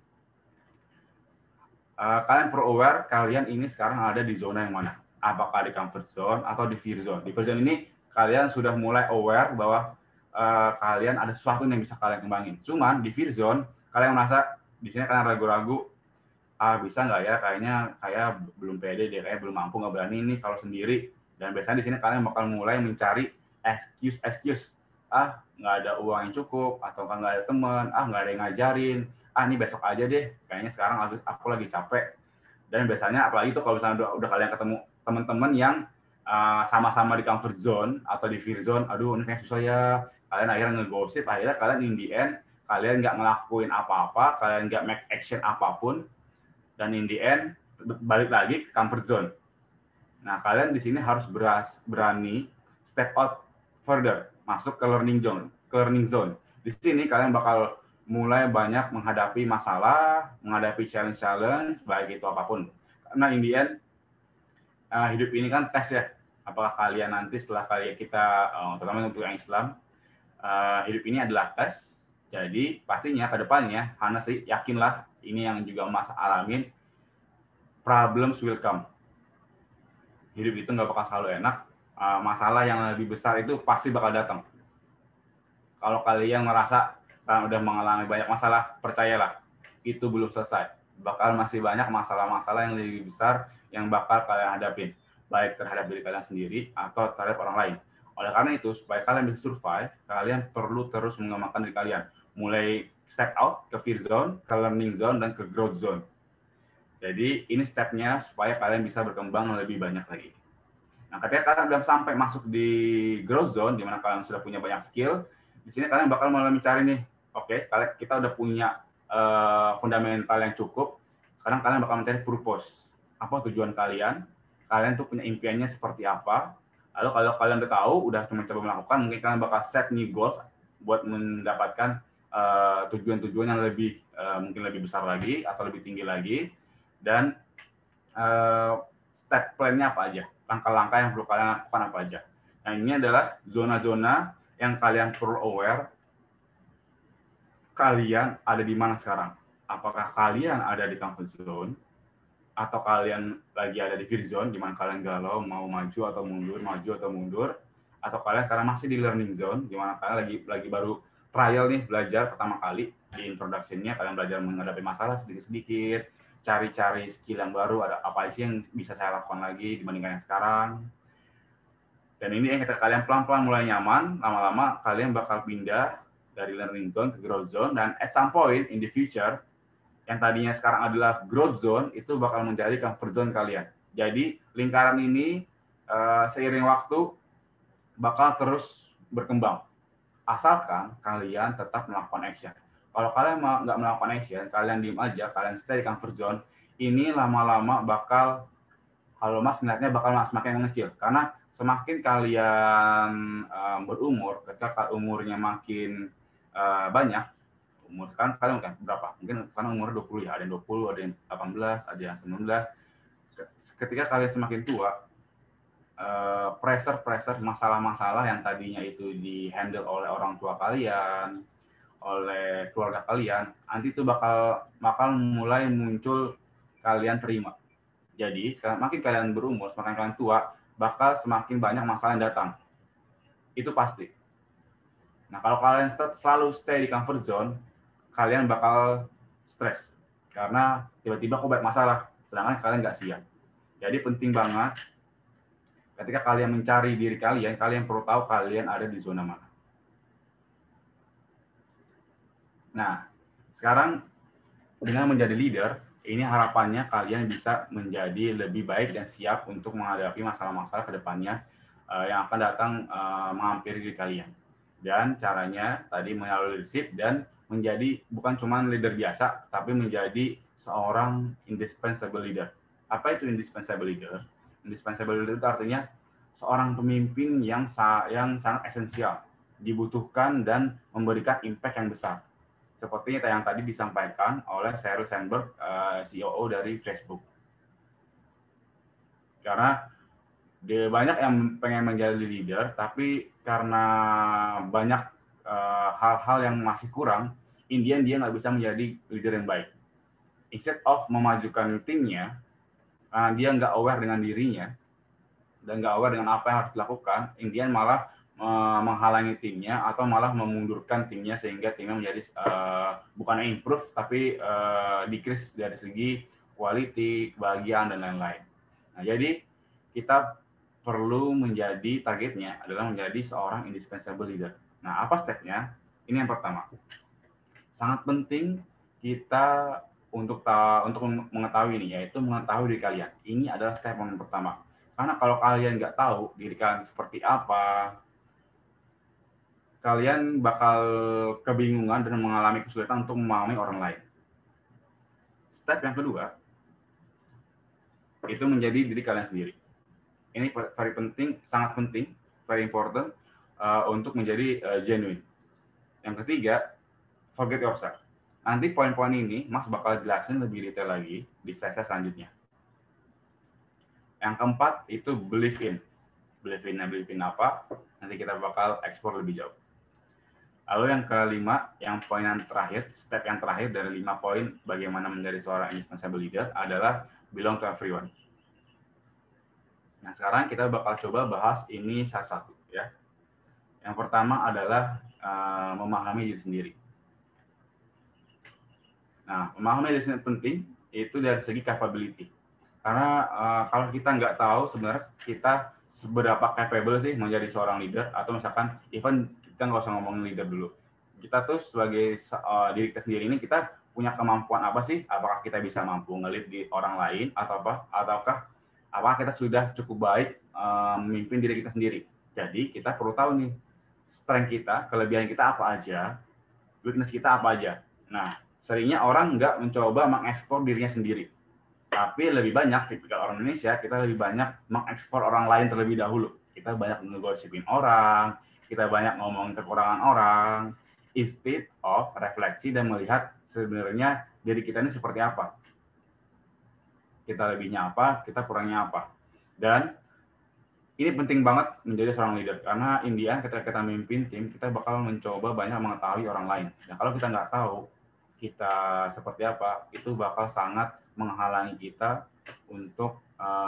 uh, kalian perlu aware, kalian ini sekarang ada di zona yang mana. Apakah di comfort zone atau di fear zone. Di fear zone ini, kalian sudah mulai aware bahwa uh, kalian ada sesuatu yang bisa kalian kembangin. Cuman, di fear zone, kalian merasa, di sini kalian ragu-ragu, ah bisa nggak ya, kayaknya kayak belum pede deh, kayak belum mampu, nggak berani nih kalau sendiri. Dan biasanya di sini kalian bakal mulai mencari excuse excuse, ah nggak ada uang yang cukup, atau nggak ada teman, ah nggak ada yang ngajarin, ah ini besok aja deh, kayaknya sekarang aku lagi capek. Dan biasanya apalagi tuh kalau misalnya udah, udah kalian ketemu teman-teman yang uh, sama-sama di comfort zone atau di fear zone, aduh ini kayak susah ya, kalian akhirnya ngegosip, akhirnya kalian in the end kalian nggak ngelakuin apa-apa, kalian nggak make action apapun, dan in the end balik lagi ke comfort zone. Nah, kalian di sini harus beras, berani step out further, masuk ke learning zone. Ke learning zone. Di sini kalian bakal mulai banyak menghadapi masalah, menghadapi challenge-challenge, baik itu apapun. Karena in the end, uh, hidup ini kan tes ya. Apakah kalian nanti setelah kalian kita, uh, terutama untuk yang Islam, uh, hidup ini adalah tes. Jadi pastinya ke depannya, Hana sih yakinlah, ini yang juga Mas alamin, problems will come. Hidup itu nggak bakal selalu enak, masalah yang lebih besar itu pasti bakal datang. Kalau kalian merasa kalian udah mengalami banyak masalah, percayalah, itu belum selesai. Bakal masih banyak masalah-masalah yang lebih besar yang bakal kalian hadapin, baik terhadap diri kalian sendiri atau terhadap orang lain. Oleh karena itu, supaya kalian bisa survive, kalian perlu terus mengembangkan diri kalian. Mulai step out ke fear zone, ke learning zone, dan ke growth zone. Jadi ini stepnya supaya kalian bisa berkembang lebih banyak lagi. Nah, ketika kalian sudah sampai masuk di growth zone, di mana kalian sudah punya banyak skill, di sini kalian bakal mulai mencari nih, oke, okay, kita udah punya uh, fundamental yang cukup, sekarang kalian bakal mencari purpose. Apa tujuan kalian? Kalian tuh punya impiannya seperti apa? Lalu kalau kalian udah tahu, udah mencoba melakukan, mungkin kalian bakal set new goals buat mendapatkan Uh, tujuan-tujuan yang lebih uh, mungkin lebih besar lagi atau lebih tinggi lagi, dan uh, step plan-nya apa aja, langkah-langkah yang perlu kalian lakukan apa aja. Nah, ini adalah zona-zona yang kalian perlu aware kalian ada di mana sekarang. Apakah kalian ada di comfort zone atau kalian lagi ada di fear zone, di mana kalian galau mau maju atau mundur, maju atau mundur, atau kalian sekarang masih di learning zone, di mana kalian lagi lagi baru trial nih, belajar pertama kali di introduction-nya, kalian belajar menghadapi masalah sedikit-sedikit, cari-cari skill yang baru, ada apa sih yang bisa saya lakukan lagi dibandingkan yang sekarang. Dan ini yang kita kalian pelan-pelan mulai nyaman, lama-lama kalian bakal pindah dari learning zone ke growth zone, dan at some point in the future, yang tadinya sekarang adalah growth zone, itu bakal menjadi comfort zone kalian. Jadi lingkaran ini uh, seiring waktu bakal terus berkembang. Asalkan kalian tetap melakukan action. Kalau kalian nggak melakukan action, kalian diem aja, kalian stay di comfort zone, ini lama-lama bakal, kalau Mas ngeliatnya bakal semakin mengecil. Karena semakin kalian um, berumur, ketika umurnya makin uh, banyak, umur kan kalian kan berapa? Mungkin karena umur dua puluh ya, ada yang dua puluh, ada yang delapan belas, ada yang sembilan belas. Ketika kalian semakin tua, Uh, pressure-pressure, masalah-masalah yang tadinya itu di-handle oleh orang tua kalian, oleh keluarga kalian, nanti itu bakal bakal mulai muncul kalian terima. Jadi, semakin kalian berumur, semakin kalian tua, bakal semakin banyak masalah yang datang. Itu pasti. Nah, kalau kalian selalu stay di comfort zone, kalian bakal stres. Karena tiba-tiba kok banyak masalah, sedangkan kalian nggak siap. Jadi penting banget ketika kalian mencari diri kalian, kalian perlu tahu kalian ada di zona mana. Nah, sekarang dengan menjadi leader, ini harapannya kalian bisa menjadi lebih baik dan siap untuk menghadapi masalah-masalah ke depannya uh, yang akan datang uh, menghampiri diri kalian. Dan caranya tadi melalui leadership dan menjadi bukan cuma leader biasa, tapi menjadi seorang indispensable leader. Apa itu indispensable leader? Indispensable leader itu artinya seorang pemimpin yang sa yang sangat esensial, dibutuhkan dan memberikan impact yang besar. Seperti yang tadi disampaikan oleh Sheryl Sandberg, C E O dari Facebook. Karena dia banyak yang pengen menjadi leader, tapi karena banyak hal-hal uh, yang masih kurang, Indian dia nggak bisa menjadi leader yang baik. Instead of memajukan timnya, karena dia nggak aware dengan dirinya, dan nggak aware dengan apa yang harus dilakukan, Indian malah uh, menghalangi timnya atau malah memundurkan timnya sehingga timnya menjadi uh, bukan improve, tapi uh, decrease dari segi quality, kebahagiaan, dan lain-lain. Nah, jadi kita perlu menjadi targetnya adalah menjadi seorang indispensable leader. Nah, apa stepnya? Ini yang pertama. Sangat penting kita untuk ta untuk mengetahui ini, yaitu mengetahui diri kalian. Ini adalah step yang pertama. Karena kalau kalian nggak tahu diri kalian seperti apa, kalian bakal kebingungan dan mengalami kesulitan untuk memahami orang lain. Step yang kedua, itu menjadi diri kalian sendiri. Ini very penting, sangat penting, very important uh, untuk menjadi uh, genuine. Yang ketiga, forget yourself. Nanti poin-poin ini Mas bakal jelasin lebih detail lagi di slide selanjutnya. Yang keempat itu believe in. Believe in, believe in apa? Nanti kita bakal explore lebih jauh. Lalu yang kelima, yang poin yang terakhir, step yang terakhir dari lima poin bagaimana menjadi seorang indispensable leader adalah belong to everyone. Nah, sekarang kita bakal coba bahas ini satu-satu, ya. Yang pertama adalah uh, memahami diri sendiri. Nah, memahami diri sendiri penting itu dari segi capability. Karena uh, kalau kita nggak tahu sebenarnya kita seberapa capable sih menjadi seorang leader, atau misalkan even kita nggak usah ngomongin leader dulu. Kita tuh sebagai uh, diri kita sendiri ini kita punya kemampuan apa sih? Apakah kita bisa mampu nge-lead di orang lain atau apa? Ataukah apakah kita sudah cukup baik uh, memimpin diri kita sendiri? Jadi kita perlu tahu nih strength kita, kelebihan kita apa aja, weakness kita apa aja. Nah, seringnya orang nggak mencoba mengekspor dirinya sendiri. Tapi lebih banyak, tipikal orang Indonesia, kita lebih banyak mengekspor orang lain terlebih dahulu. Kita banyak ngegosipin orang, kita banyak ngomongin kekurangan orang, instead of refleksi dan melihat sebenarnya diri kita ini seperti apa. Kita lebihnya apa, kita kurangnya apa. Dan ini penting banget menjadi seorang leader, karena in the end ketika kita memimpin tim, kita bakal mencoba banyak mengetahui orang lain. Dan kalau kita nggak tahu kita seperti apa, itu bakal sangat menghalangi kita untuk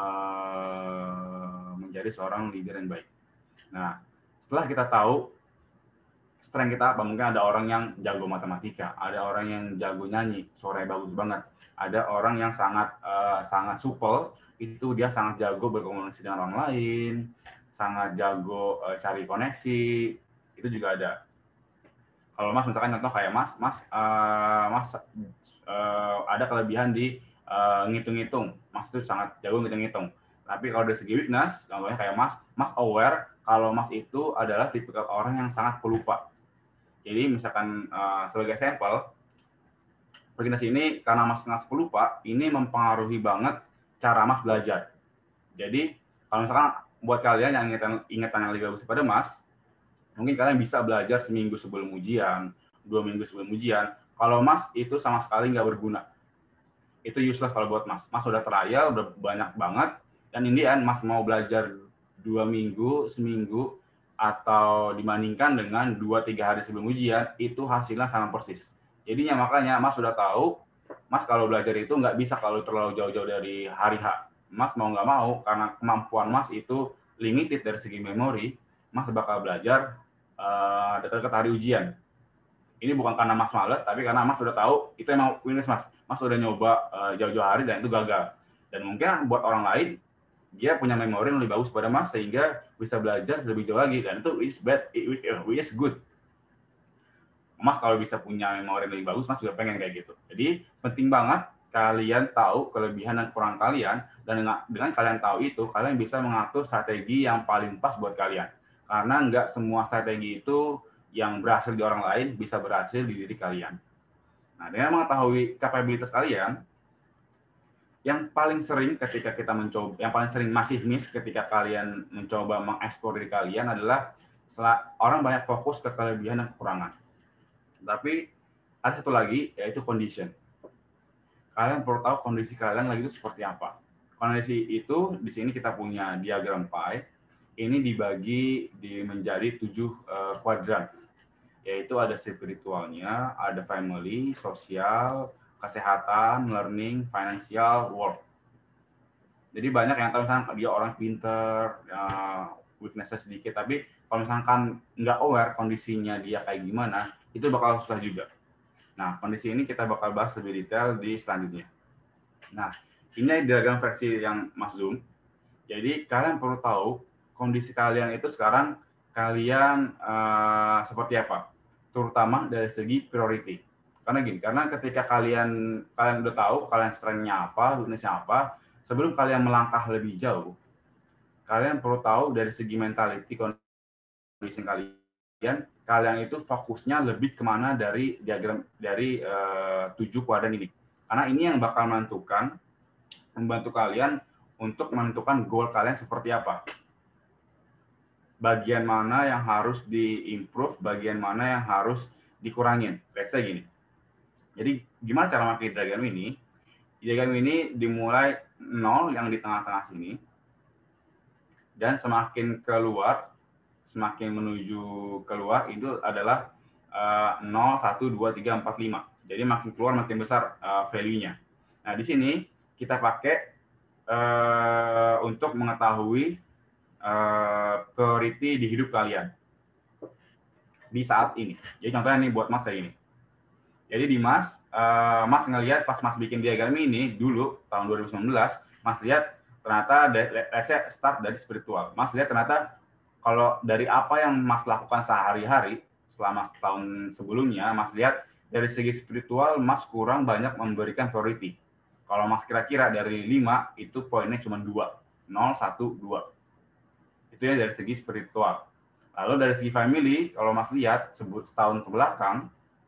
uh, menjadi seorang leader yang baik. Nah, setelah kita tahu strength kita apa, mungkin ada orang yang jago matematika, ada orang yang jago nyanyi, suaranya bagus banget, ada orang yang sangat uh, sangat supel, itu dia sangat jago berkomunikasi dengan orang lain, sangat jago uh, cari koneksi, itu juga ada. Kalau Mas misalkan contoh kayak Mas, Mas, uh, Mas uh, ada kelebihan di uh, ngitung-ngitung, Mas itu sangat jago ngitung-ngitung. Tapi kalau dari segi weakness, contohnya kayak Mas, Mas aware kalau Mas itu adalah tipikal orang yang sangat pelupa. Jadi misalkan uh, sebagai sampel, weakness ini karena Mas sangat pelupa, ini mempengaruhi banget cara Mas belajar. Jadi kalau misalkan buat kalian yang ingatan, ingatan yang lebih bagus pada Mas, mungkin kalian bisa belajar seminggu sebelum ujian, dua minggu sebelum ujian. Kalau Mas itu sama sekali nggak berguna. Itu useless kalau buat Mas. Mas udah trial, udah banyak banget, dan ini kan Mas mau belajar dua minggu, seminggu, atau dibandingkan dengan dua tiga hari sebelum ujian, itu hasilnya sama persis. Jadinya makanya Mas sudah tahu, Mas kalau belajar itu nggak bisa kalau terlalu jauh-jauh dari hari H. Mas mau nggak mau, karena kemampuan Mas itu limited dari segi memori, Mas bakal belajar uh, dekat-dekat hari ujian. Ini bukan karena Mas malas, tapi karena Mas sudah tahu, itu emang weakness Mas. Mas sudah nyoba uh, jauh-jauh hari dan itu gagal. Dan mungkin buat orang lain, dia punya memori yang lebih bagus pada Mas sehingga bisa belajar lebih jauh lagi, dan itu is bad, it is good. Mas kalau bisa punya memori yang lebih bagus, Mas juga pengen kayak gitu. Jadi penting banget kalian tahu kelebihan dan kekurangan kalian, dan dengan, dengan kalian tahu itu, kalian bisa mengatur strategi yang paling pas buat kalian. Karena nggak semua strategi itu yang berhasil di orang lain bisa berhasil di diri kalian. Nah, dengan mengetahui kapabilitas kalian, yang paling sering ketika kita mencoba, yang paling sering masih miss ketika kalian mencoba mengeksplor diri kalian adalah setelah orang banyak fokus ke kelebihan dan kekurangan. Tapi ada satu lagi, yaitu condition. Kalian perlu tahu kondisi kalian lagi itu seperti apa. Kondisi itu, di sini kita punya diagram pie, ini dibagi di menjadi tujuh uh, kuadran. Yaitu ada spiritualnya, ada family, sosial, kesehatan, learning, financial, work. Jadi banyak yang tahu misalkan dia orang pinter, uh, weakness sedikit, tapi kalau misalkan nggak aware kondisinya dia kayak gimana, itu bakal susah juga. Nah, kondisi ini kita bakal bahas lebih detail di selanjutnya. Nah, ini diagram versi yang Mas Zoom. Jadi kalian perlu tahu kondisi kalian itu sekarang kalian uh, seperti apa, terutama dari segi priority. Karena gini, karena ketika kalian kalian udah tahu kalian strength-nya apa, weakness-nya apa, sebelum kalian melangkah lebih jauh, kalian perlu tahu dari segi mentality kondisi kalian, kalian itu fokusnya lebih kemana dari diagram dari uh, tujuh kuadran ini. Karena ini yang bakal menentukan, membantu kalian untuk menentukan goal kalian seperti apa. Bagian mana yang harus di-improve, bagian mana yang harus dikurangin. Let's say gini. Jadi gimana cara pakai diagram ini? Diagram ini dimulai nol yang di tengah-tengah sini, dan semakin keluar, semakin menuju keluar itu adalah uh, nol, satu, dua, tiga, empat, lima. Jadi makin keluar makin besar uh, value-nya. Nah di sini kita pakai uh, untuk mengetahui uh, priority di hidup kalian di saat ini. Jadi contohnya nih buat Mas kayak gini. Jadi di Mas, uh, Mas ngelihat pas Mas bikin diagram ini dulu tahun dua ribu sembilan belas, Mas lihat ternyata let's say start dari spiritual. Mas lihat ternyata kalau dari apa yang Mas lakukan sehari-hari selama setahun sebelumnya, Mas lihat dari segi spiritual Mas kurang banyak memberikan priority. Kalau Mas kira-kira dari lima itu poinnya cuma dua, nol, satu, dua. Itu ya dari segi spiritual. Lalu dari segi family, kalau Mas lihat sebut setahun ke belakang,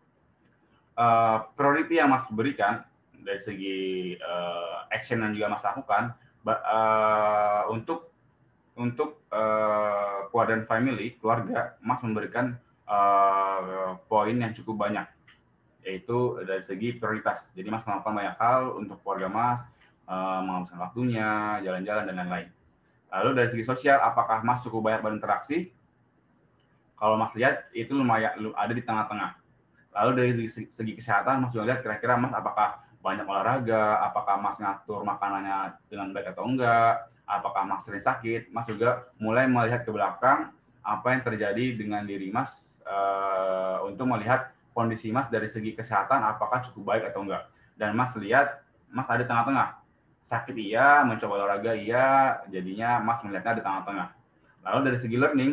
Uh, priority yang Mas berikan dari segi uh, action yang juga Mas lakukan uh, untuk untuk uh, kuadran family, keluarga, Mas memberikan uh, poin yang cukup banyak, yaitu dari segi prioritas. Jadi Mas melakukan banyak hal untuk keluarga Mas, uh, menghabiskan waktunya, jalan-jalan, dan lain-lain. Lalu dari segi sosial, apakah Mas cukup banyak berinteraksi? Kalau Mas lihat, itu lumayan ada di tengah-tengah. Lalu dari segi, segi kesehatan, Mas juga lihat kira-kira Mas apakah banyak olahraga, apakah Mas ngatur makanannya dengan baik atau enggak, apakah Mas sering sakit. Mas juga mulai melihat ke belakang apa yang terjadi dengan diri Mas uh, untuk melihat kondisi Mas dari segi kesehatan apakah cukup baik atau enggak. Dan Mas lihat, Mas ada di tengah-tengah. Sakit iya, mencoba olahraga iya, jadinya Mas melihatnya di tengah-tengah. Lalu dari segi learning,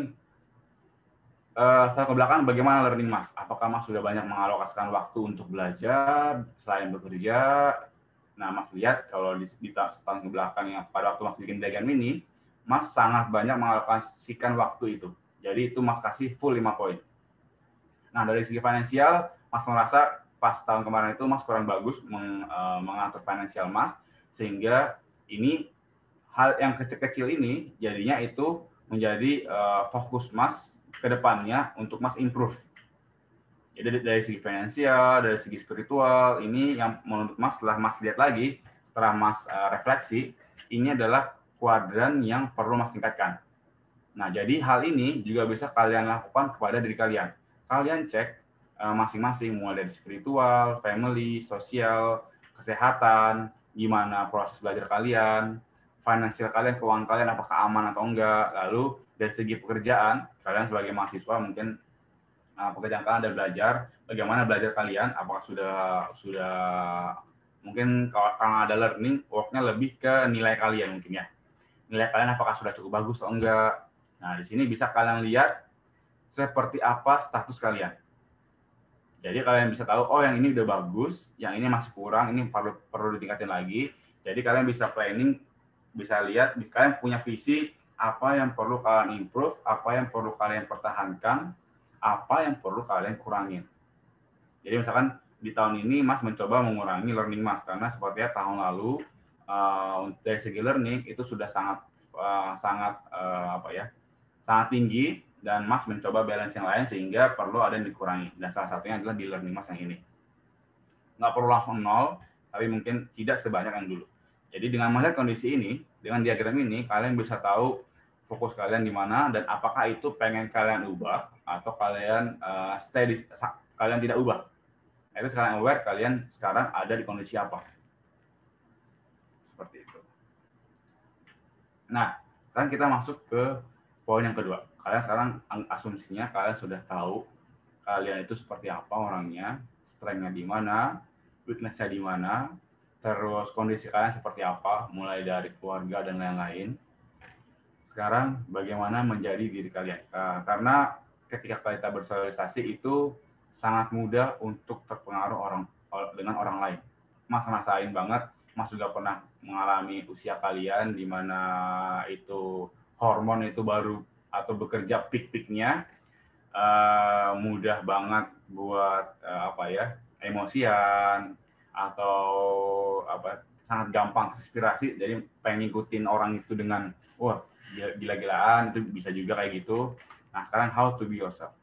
Uh, setelah ke belakang, bagaimana learning Mas? Apakah Mas sudah banyak mengalokasikan waktu untuk belajar selain bekerja? Nah, Mas lihat kalau di, di setahun ke belakang yang pada waktu Mas bikin diagram ini, Mas sangat banyak mengalokasikan waktu itu. Jadi itu Mas kasih full lima poin. Nah, dari segi finansial, Mas merasa pas tahun kemarin itu Mas kurang bagus meng, uh, mengatur finansial Mas, sehingga ini hal yang kecil-kecil ini jadinya itu menjadi uh, fokus Mas ke depannya untuk Mas improve. Jadi dari segi finansial, dari segi spiritual, ini yang menurut Mas setelah Mas lihat lagi, setelah Mas uh, refleksi, ini adalah kuadran yang perlu Mas tingkatkan. Nah, jadi hal ini juga bisa kalian lakukan kepada diri kalian. Kalian cek uh, masing-masing, mulai dari spiritual, family, sosial, kesehatan, gimana proses belajar kalian, finansial kalian, keuangan kalian, apakah aman atau enggak, lalu dari segi pekerjaan, kalian sebagai mahasiswa mungkin uh, pekerjaan kalian ada belajar, bagaimana belajar kalian, apakah sudah sudah mungkin kalau ada learning, work-nya lebih ke nilai kalian mungkin ya. nilai kalian apakah sudah cukup bagus atau enggak. Nah, di sini bisa kalian lihat seperti apa status kalian. Jadi kalian bisa tahu, oh yang ini udah bagus, yang ini masih kurang, ini perlu perlu ditingkatin lagi. Jadi kalian bisa planning, bisa lihat, kalian punya visi apa yang perlu kalian improve, apa yang perlu kalian pertahankan, apa yang perlu kalian kurangin. Jadi misalkan di tahun ini Mas mencoba mengurangi learning Mas, karena sepertinya tahun lalu uh, dari segi learning itu sudah sangat uh, sangat uh, apa ya, sangat tinggi. Dan Mas mencoba balance yang lain sehingga perlu ada yang dikurangi. Dan salah satunya adalah di learning Mas yang ini. Nggak perlu langsung nol, tapi mungkin tidak sebanyak yang dulu. Jadi dengan melihat kondisi ini, dengan diagram ini, kalian bisa tahu fokus kalian di mana dan apakah itu pengen kalian ubah atau kalian uh, stay di, kalian tidak ubah. Itu sekarang aware kalian sekarang ada di kondisi apa. Seperti itu. Nah, sekarang kita masuk ke poin yang kedua. Kalian sekarang asumsinya kalian sudah tahu kalian itu seperti apa orangnya, strength-nya di mana, weakness-nya di mana, terus kondisi kalian seperti apa, mulai dari keluarga dan lain-lain. Sekarang bagaimana menjadi diri kalian? Karena ketika kita bersosialisasi itu sangat mudah untuk terpengaruh orang dengan orang lain. Mas rasain banget, Mas juga pernah mengalami usia kalian di mana itu hormon itu baru atau bekerja pik-piknya, uh, mudah banget buat uh, apa ya, emosian atau apa, sangat gampang terinspirasi, jadi pengen ngikutin orang itu dengan wah gila-gilaan, itu bisa juga kayak gitu. Nah sekarang how to be yourself.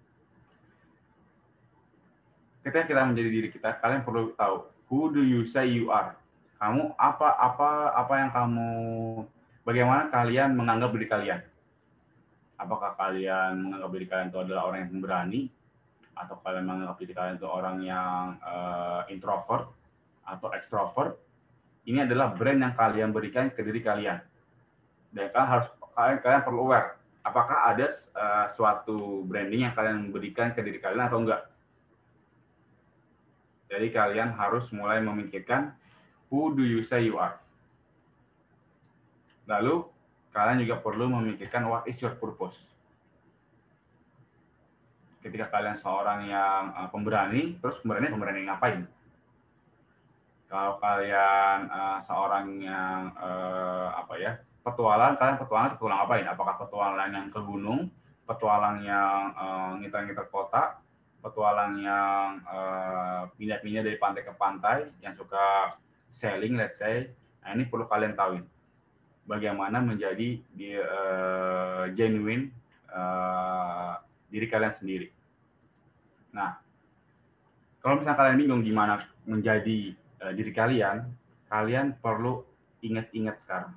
Ketika kita menjadi diri kita, kalian perlu tahu who do you say you are. Kamu apa apa apa yang kamu, bagaimana kalian menganggap diri kalian. Apakah kalian menganggap diri kalian itu adalah orang yang pemberani, atau kalian menganggap diri kalian itu orang yang uh, introvert atau extrovert? Ini adalah brand yang kalian berikan ke diri kalian. Dan kalian harus kalian, kalian perlu aware, apakah ada uh, suatu branding yang kalian berikan ke diri kalian atau enggak. Jadi kalian harus mulai memikirkan who do you say you are. Lalu kalian juga perlu memikirkan what is your purpose. Ketika kalian seorang yang uh, pemberani, terus pemberani pemberani ngapain? Kalau kalian uh, seorang yang uh, apa ya, petualang, kalian petualang petualang ngapain? Apakah petualang yang ke gunung, petualang yang uh, ngiter-ngiter kota, petualang yang uh, pindah-pindah dari pantai ke pantai, yang suka sailing, let's say. Nah, ini perlu kalian tahuin. Bagaimana menjadi di, uh, genuine uh, diri kalian sendiri. Nah, kalau misalnya kalian bingung gimana menjadi uh, diri kalian, kalian perlu ingat-ingat sekarang.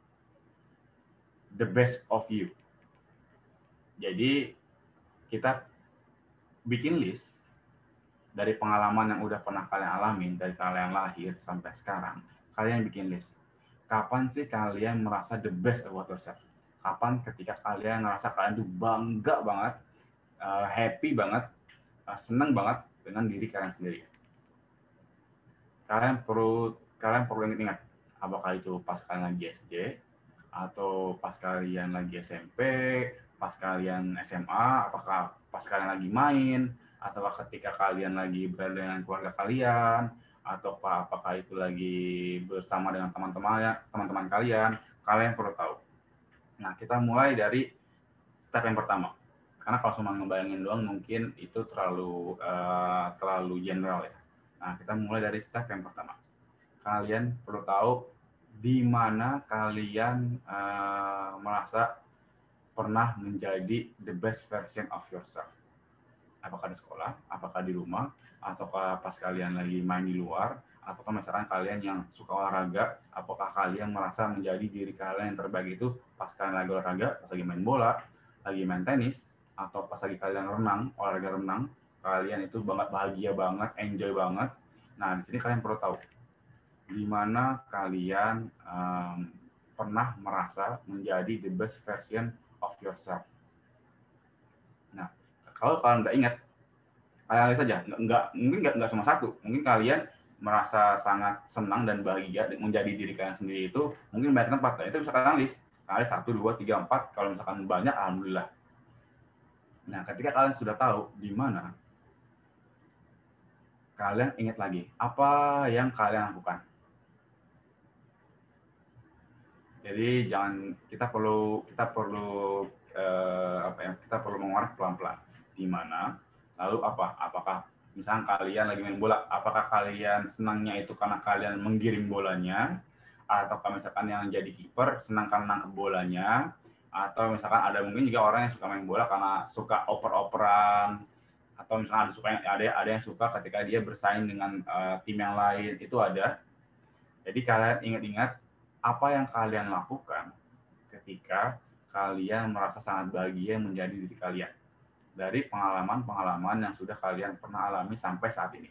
The best of you. Jadi, kita bikin list dari pengalaman yang udah pernah kalian alamin, dari kalian lahir sampai sekarang, kalian bikin list. Kapan sih kalian merasa the best about yourself? Kapan ketika kalian ngerasa kalian tuh bangga banget, uh, happy banget, uh, senang banget dengan diri kalian sendiri? Kalian perlu kalian perlu ingat, apakah itu pas kalian lagi S D, atau pas kalian lagi S M P, pas kalian S M A, apakah pas kalian lagi main, atau ketika kalian lagi berada dengan keluarga kalian, atau apakah itu lagi bersama dengan teman-teman teman-teman kalian, kalian perlu tahu. Nah, kita mulai dari step yang pertama. Karena kalau cuma ngebayangin doang mungkin itu terlalu uh, terlalu general ya. Nah, kita mulai dari step yang pertama. Kalian perlu tahu di mana kalian uh, merasa pernah menjadi the best version of yourself. Apakah di sekolah, apakah di rumah, ataukah pas kalian lagi main di luar, ataukah misalkan kalian yang suka olahraga, apakah kalian merasa menjadi diri kalian yang terbaik itu pas kalian lagi olahraga, pas lagi main bola, lagi main tenis, atau pas lagi kalian renang, olahraga renang, kalian itu banget bahagia banget, enjoy banget. Nah, di sini kalian perlu tahu di mana kalian um, pernah merasa menjadi the best version of yourself. Kalau kalian nggak ingat, kalian lihat saja, nggak, mungkin nggak, nggak cuma satu, mungkin kalian merasa sangat senang dan bahagia menjadi diri kalian sendiri itu mungkin banyak tempat. Nah, itu bisa kalian list. Kalian satu, dua, tiga, empat. Kalau misalkan banyak, alhamdulillah. Nah, ketika kalian sudah tahu di mana, kalian ingat lagi apa yang kalian lakukan. Jadi jangan kita perlu kita perlu eh, apa ya? Kita perlu mengorek pelan-pelan. Di mana? Lalu apa? Apakah misalnya kalian lagi main bola, apakah kalian senangnya itu karena kalian menggiring bolanya, atau misalkan yang jadi kiper senang karena nangkep bolanya, atau misalkan ada mungkin juga orang yang suka main bola karena suka oper-operan, atau misalkan ada suka yang ada ada yang suka ketika dia bersaing dengan uh, tim yang lain, itu ada. Jadi kalian ingat-ingat apa yang kalian lakukan ketika kalian merasa sangat bahagia menjadi diri kalian dari pengalaman-pengalaman yang sudah kalian pernah alami sampai saat ini.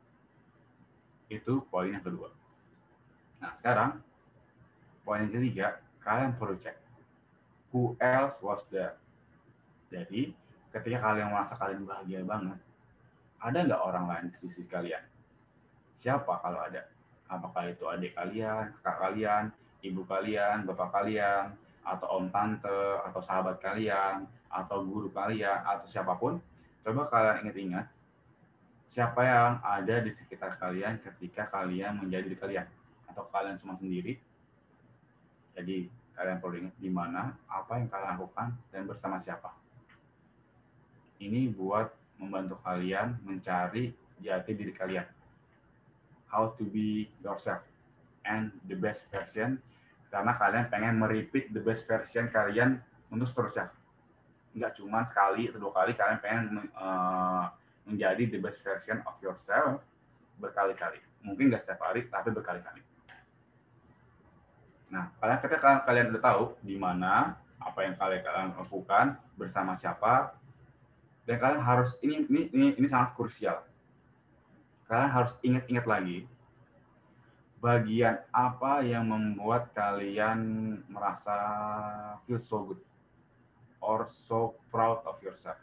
Itu poin yang kedua. Nah, sekarang poin yang ketiga, kalian perlu cek who else was there. Jadi, ketika kalian merasa kalian bahagia banget, ada nggak orang lain di sisi kalian? Siapa kalau ada? Apakah itu adik kalian, kakak kalian, ibu kalian, bapak kalian, atau om tante, atau sahabat kalian, atau guru kalian, atau siapapun? Coba kalian ingat-ingat siapa yang ada di sekitar kalian ketika kalian menjadi diri kalian, atau kalian cuma sendiri. Jadi kalian perlu ingat di mana, apa yang kalian lakukan, dan bersama siapa. Ini buat membantu kalian mencari jati diri kalian. How to be yourself and the best version, karena kalian pengen merepeat the best version kalian untuk seterusnya. Nggak cuma sekali atau dua kali, kalian pengen uh, menjadi the best version of yourself berkali-kali. Mungkin nggak setiap hari, tapi berkali-kali. Nah, kalian ketika kalian udah tahu di mana, apa yang kalian lakukan, bersama siapa, dan kalian harus ini ini ini, ini sangat krusial. Kalian harus ingat-ingat lagi bagian apa yang membuat kalian merasa feel so good or so proud of yourself.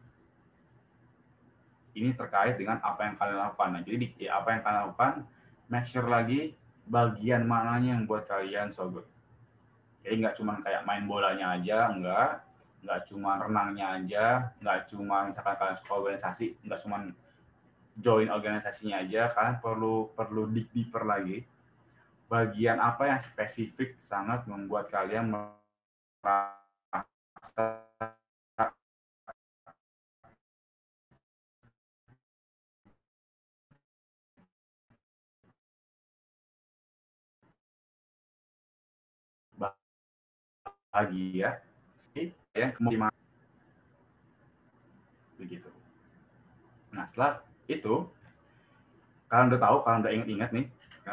Ini terkait dengan apa yang kalian lakukan. Nah, jadi apa yang kalian lakukan, make sure lagi bagian mananya yang buat kalian so good. Jadi nggak cuma kayak main bolanya aja, enggak. Nggak cuma renangnya aja, nggak cuma misalkan kalian suka organisasi, nggak cuma join organisasinya aja, kalian perlu perlu dig deeper lagi. Bagian apa yang spesifik sangat membuat kalian merasa bahagia, yang kemudian begitu. Nah, setelah itu kalian udah tahu, kalian udah ingat-ingat nih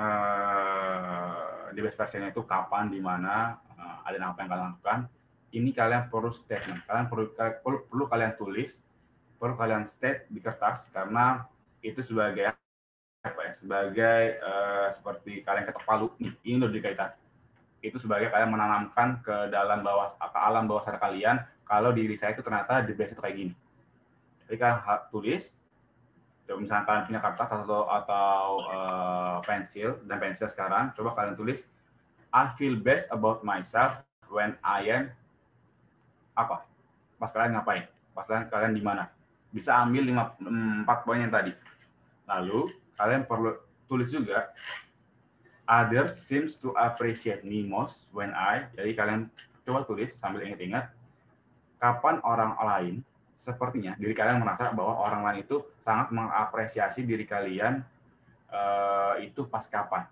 uh, di best version-nya itu kapan, di mana, uh, ada apa yang kalian lakukan. Ini kalian perlu statement, kalian perlu, perlu perlu kalian tulis, perlu kalian state di kertas, karena itu sebagai apa ya? Sebagai uh, seperti kalian ketok palu nih, ini udah dikaitan. Itu sebagai kalian menanamkan ke dalam bawah ke alam bawah sadar kalian kalau diri saya itu ternyata the best itu kayak gini. Jadi kalian tulis, misalnya kalian punya kertas atau atau uh, pensil dan pensil sekarang, coba kalian tulis I feel best about myself when I am apa? Pas kalian ngapain? Pas kalian kalian di mana? Bisa ambil lima empat poin yang tadi. Lalu kalian perlu tulis juga others seems to appreciate me most when I. Jadi kalian coba tulis sambil ingat-ingat kapan orang lain, sepertinya diri kalian merasa bahwa orang lain itu sangat mengapresiasi diri kalian uh, itu pas kapan.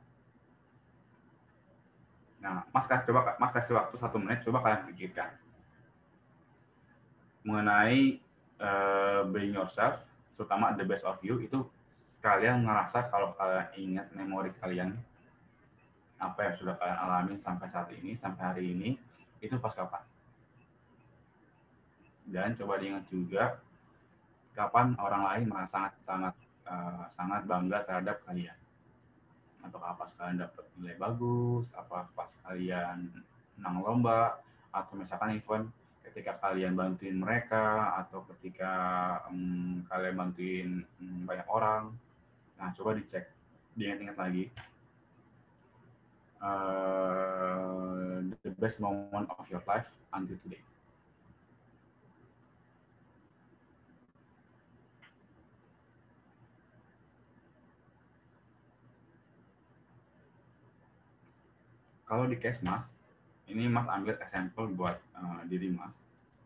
Nah, Mas kasih coba Mas kasih waktu satu menit, coba kalian pikirkan mengenai uh, being yourself, terutama the best of you, itu kalian ngerasa kalau kalian ingat memori kalian apa yang sudah kalian alami sampai saat ini, sampai hari ini, itu pas kapan? Dan coba diingat juga kapan orang lain merasa sangat sangat uh, sangat bangga terhadap kalian. Apakah pas kalian dapat nilai bagus, apa pas kalian menang lomba, atau misalkan event ketika kalian bantuin mereka, atau ketika um, kalian bantuin um, banyak orang. Nah, coba dicek diingat-ingat lagi. Uh, the best moment of your life until today. Kalau di case Mas, ini Mas ambil example buat uh, diri Mas.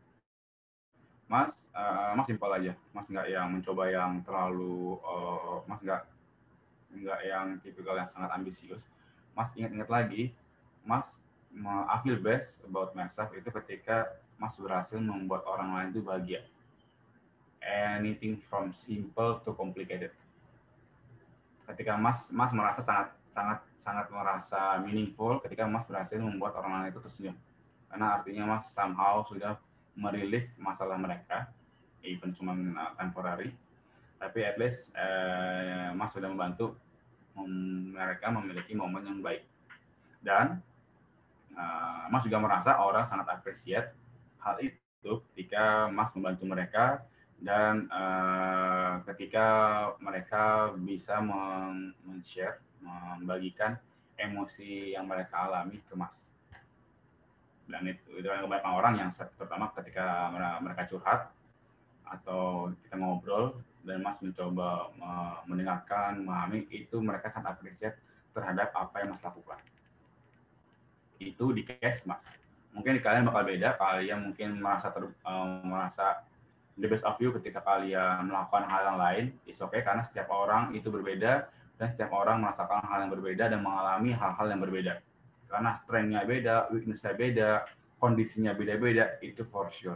Mas, uh, Mas simpel aja. Mas nggak yang mencoba yang terlalu, uh, Mas nggak nggak yang tipikal yang sangat ambisius. Mas ingat-ingat lagi, Mas I feel best about myself itu ketika Mas berhasil membuat orang lain itu bahagia. Anything from simple to complicated. Ketika Mas Mas merasa sangat sangat sangat merasa meaningful ketika Mas berhasil membuat orang lain itu tersenyum. Karena artinya Mas somehow sudah merelief masalah mereka, even cuma uh, temporary. Tapi at least uh, Mas sudah membantu mem mereka memiliki momen yang baik. Dan uh, Mas juga merasa orang sangat appreciate hal itu ketika Mas membantu mereka dan uh, ketika mereka bisa men-share, membagikan emosi yang mereka alami ke Mas. Dan itu, itu yang kebanyakan orang yang pertama ketika mereka curhat atau kita ngobrol dan Mas mencoba mendengarkan, memahami, itu mereka sangat appreciate terhadap apa yang Mas lakukan. Itu di case Mas. Mungkin di kalian bakal beda, kalian mungkin merasa ter, um, merasa the best of you ketika kalian melakukan hal yang lain. It's okay karena setiap orang itu berbeda dan setiap orang merasakan hal yang berbeda dan mengalami hal-hal yang berbeda. Karena strength-nya beda, weakness-nya beda, kondisinya beda-beda, itu for sure.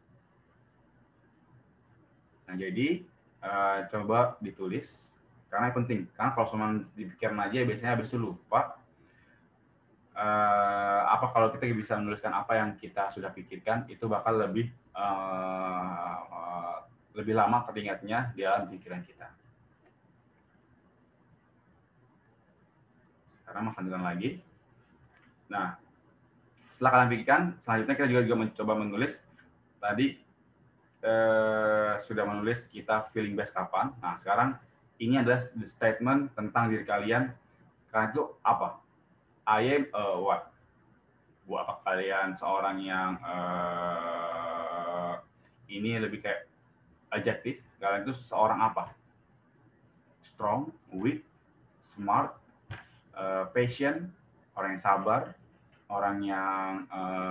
Nah, jadi Uh, coba ditulis karena penting, karena kalau cuma dipikirin aja biasanya habis itu lupa. Uh, apa kalau kita bisa menuliskan apa yang kita sudah pikirkan, itu bakal lebih uh, uh, lebih lama teringatnya di dalam pikiran kita. Sekarang Mas lanjutkan lagi. Nah, setelah kalian pikirkan, selanjutnya kita juga, juga mencoba menulis tadi. Uh, sudah menulis kita feeling best kapan. Nah, sekarang ini adalah the statement tentang diri kalian. Kalian itu apa? I am uh, what? Buat apa kalian seorang yang uh, ini lebih kayak adjektif. Kalian itu seorang apa? Strong, weak, smart, uh, patient, orang yang sabar, orang yang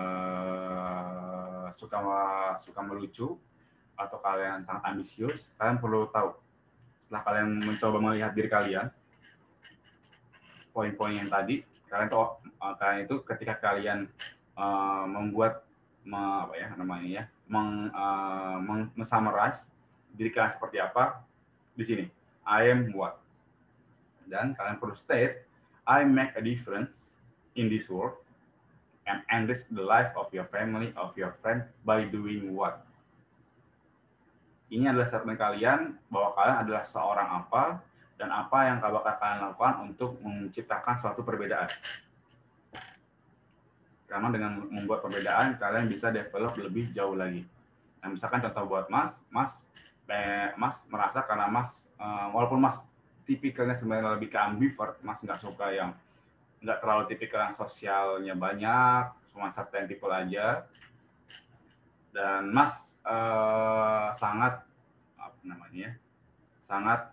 uh, suka suka melucu, atau kalian sangat ambisius. Kalian perlu tahu, setelah kalian mencoba melihat diri kalian, poin-poin yang tadi, kalian itu, kalian itu ketika kalian uh, membuat, me, apa ya namanya ya, meng, uh, meng, summarize diri kalian seperti apa, di sini, I am what. Dan kalian perlu state, I make a difference in this world and enrich the life of your family, of your friend by doing what. Ini adalah statement kalian bahwa kalian adalah seorang apa dan apa yang bakal kalian lakukan untuk menciptakan suatu perbedaan. Karena dengan membuat perbedaan, kalian bisa develop lebih jauh lagi. Nah, misalkan contoh buat Mas, Mas, eh, Mas merasa karena Mas, eh, walaupun Mas tipikalnya sebenarnya lebih ke ambivert, Mas nggak suka yang nggak terlalu tipikal yang sosialnya banyak, cuma certain people aja. Dan Mas uh, sangat apa namanya sangat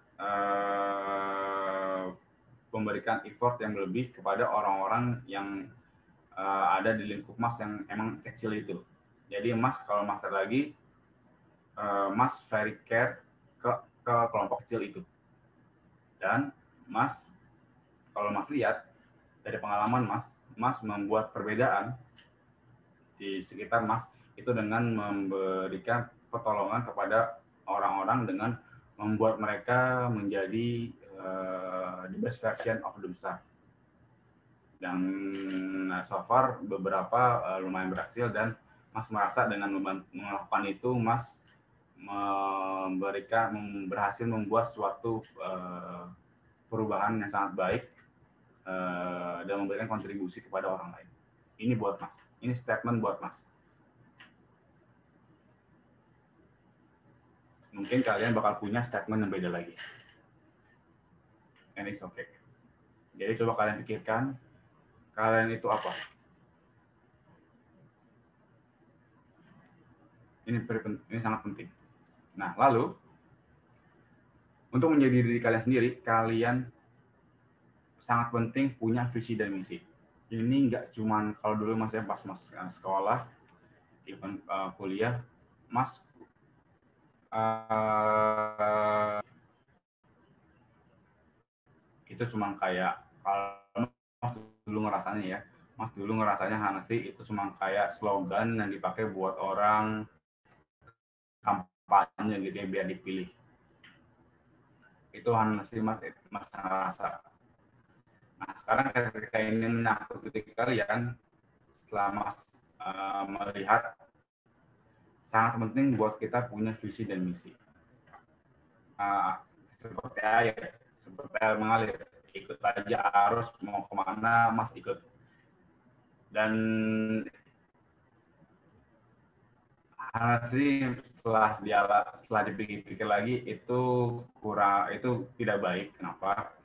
uh, memberikan effort yang lebih kepada orang-orang yang uh, ada di lingkup Mas yang emang kecil itu. Jadi Mas kalau Mas lagi uh, Mas very care ke, ke kelompok kecil itu. Dan Mas kalau Mas lihat dari pengalaman Mas, Mas membuat perbedaan di sekitar Mas itu dengan memberikan pertolongan kepada orang-orang dengan membuat mereka menjadi uh, the best version of themselves. Dan so far beberapa uh, lumayan berhasil dan Mas merasa dengan melakukan itu Mas memberikan berhasil membuat suatu uh, perubahan yang sangat baik uh, dan memberikan kontribusi kepada orang lain. Ini buat Mas. Ini statement buat Mas. Mungkin kalian bakal punya statement yang beda lagi. and it's okay. Jadi coba kalian pikirkan, kalian itu apa? Ini, ini sangat penting. Nah, lalu, untuk menjadi diri kalian sendiri, kalian sangat penting punya visi dan misi. Ini nggak cuman kalau dulu mas pas mas sekolah, even uh, kuliah, mas uh, itu cuma kayak kalau mas dulu ngerasanya ya, mas dulu ngerasanya Hanasi itu cuma kayak slogan yang dipakai buat orang kampanye gitu ya biar dipilih. Itu Hanasi mas mas ngerasa. Nah sekarang ketika ini menyangkut diri kalian, setelah mas uh, melihat sangat penting buat kita punya visi dan misi. Uh, seperti air, seperti air mengalir, ikut aja arus mau kemana mas ikut. Dan sih setelah dia setelah dipikir-pikir lagi itu kurang, itu tidak baik. Kenapa?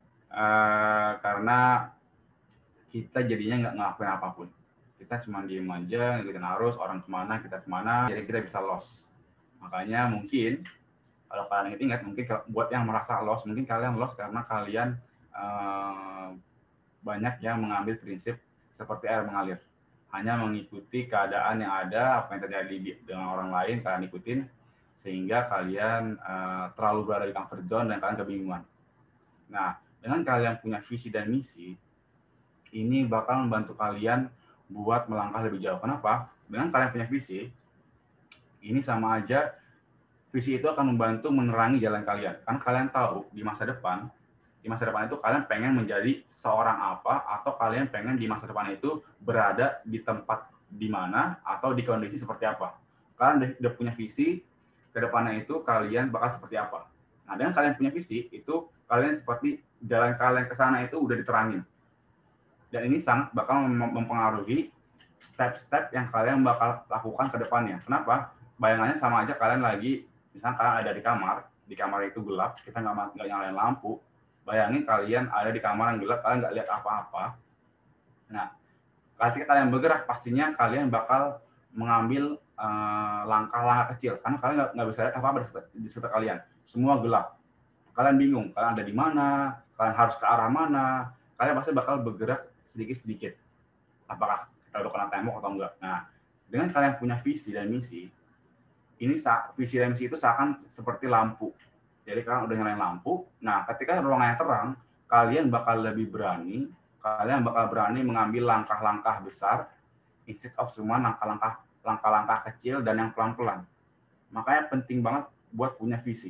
Uh, karena kita jadinya nggak ngelakuin apapun. Kita cuma diem aja, ngikutin arus, orang kemana, kita kemana, jadi kita bisa lost. Makanya mungkin, kalau kalian ingat, mungkin buat yang merasa lost, mungkin kalian lost karena kalian uh, banyak yang mengambil prinsip seperti air mengalir. Hanya mengikuti keadaan yang ada, apa yang terjadi dengan orang lain, kalian ikutin, sehingga kalian uh, terlalu berada di comfort zone dan kalian kebingungan. Nah, dengan kalian punya visi dan misi, ini bakal membantu kalian buat melangkah lebih jauh. Kenapa? Dengan kalian punya visi, ini sama aja, visi itu akan membantu menerangi jalan kalian. Karena kalian tahu di masa depan, di masa depan itu kalian pengen menjadi seorang apa, atau kalian pengen di masa depan itu berada di tempat di mana, atau di kondisi seperti apa. Kalian udah punya visi, ke depannya itu kalian bakal seperti apa. Nah, dengan kalian punya visi, itu kalian seperti jalan kalian ke sana itu udah diterangin. Dan ini sangat bakal mempengaruhi step-step yang kalian bakal lakukan ke depannya. Kenapa? Bayangannya sama aja kalian lagi, misalnya kalian ada di kamar, di kamar itu gelap, kita nggak nyalain lampu, bayangin kalian ada di kamar yang gelap, kalian nggak lihat apa-apa. Nah, ketika kalian bergerak, pastinya kalian bakal mengambil langkah-langkah uh, kecil, karena kalian nggak bisa lihat apa-apa di sekitar kalian. Semua gelap. Kalian bingung, kalian ada di mana, kalian harus ke arah mana, kalian pasti bakal bergerak sedikit-sedikit. Apakah kalau kena tembok atau enggak. Nah, dengan kalian punya visi dan misi, ini visi dan misi itu seakan seperti lampu. Jadi kalian udah nyalain lampu, nah ketika ruangannya terang, kalian bakal lebih berani, kalian bakal berani mengambil langkah-langkah besar, instead of cuma langkah-langkah langkah-langkah kecil dan yang pelan-pelan. Makanya penting banget buat punya visi.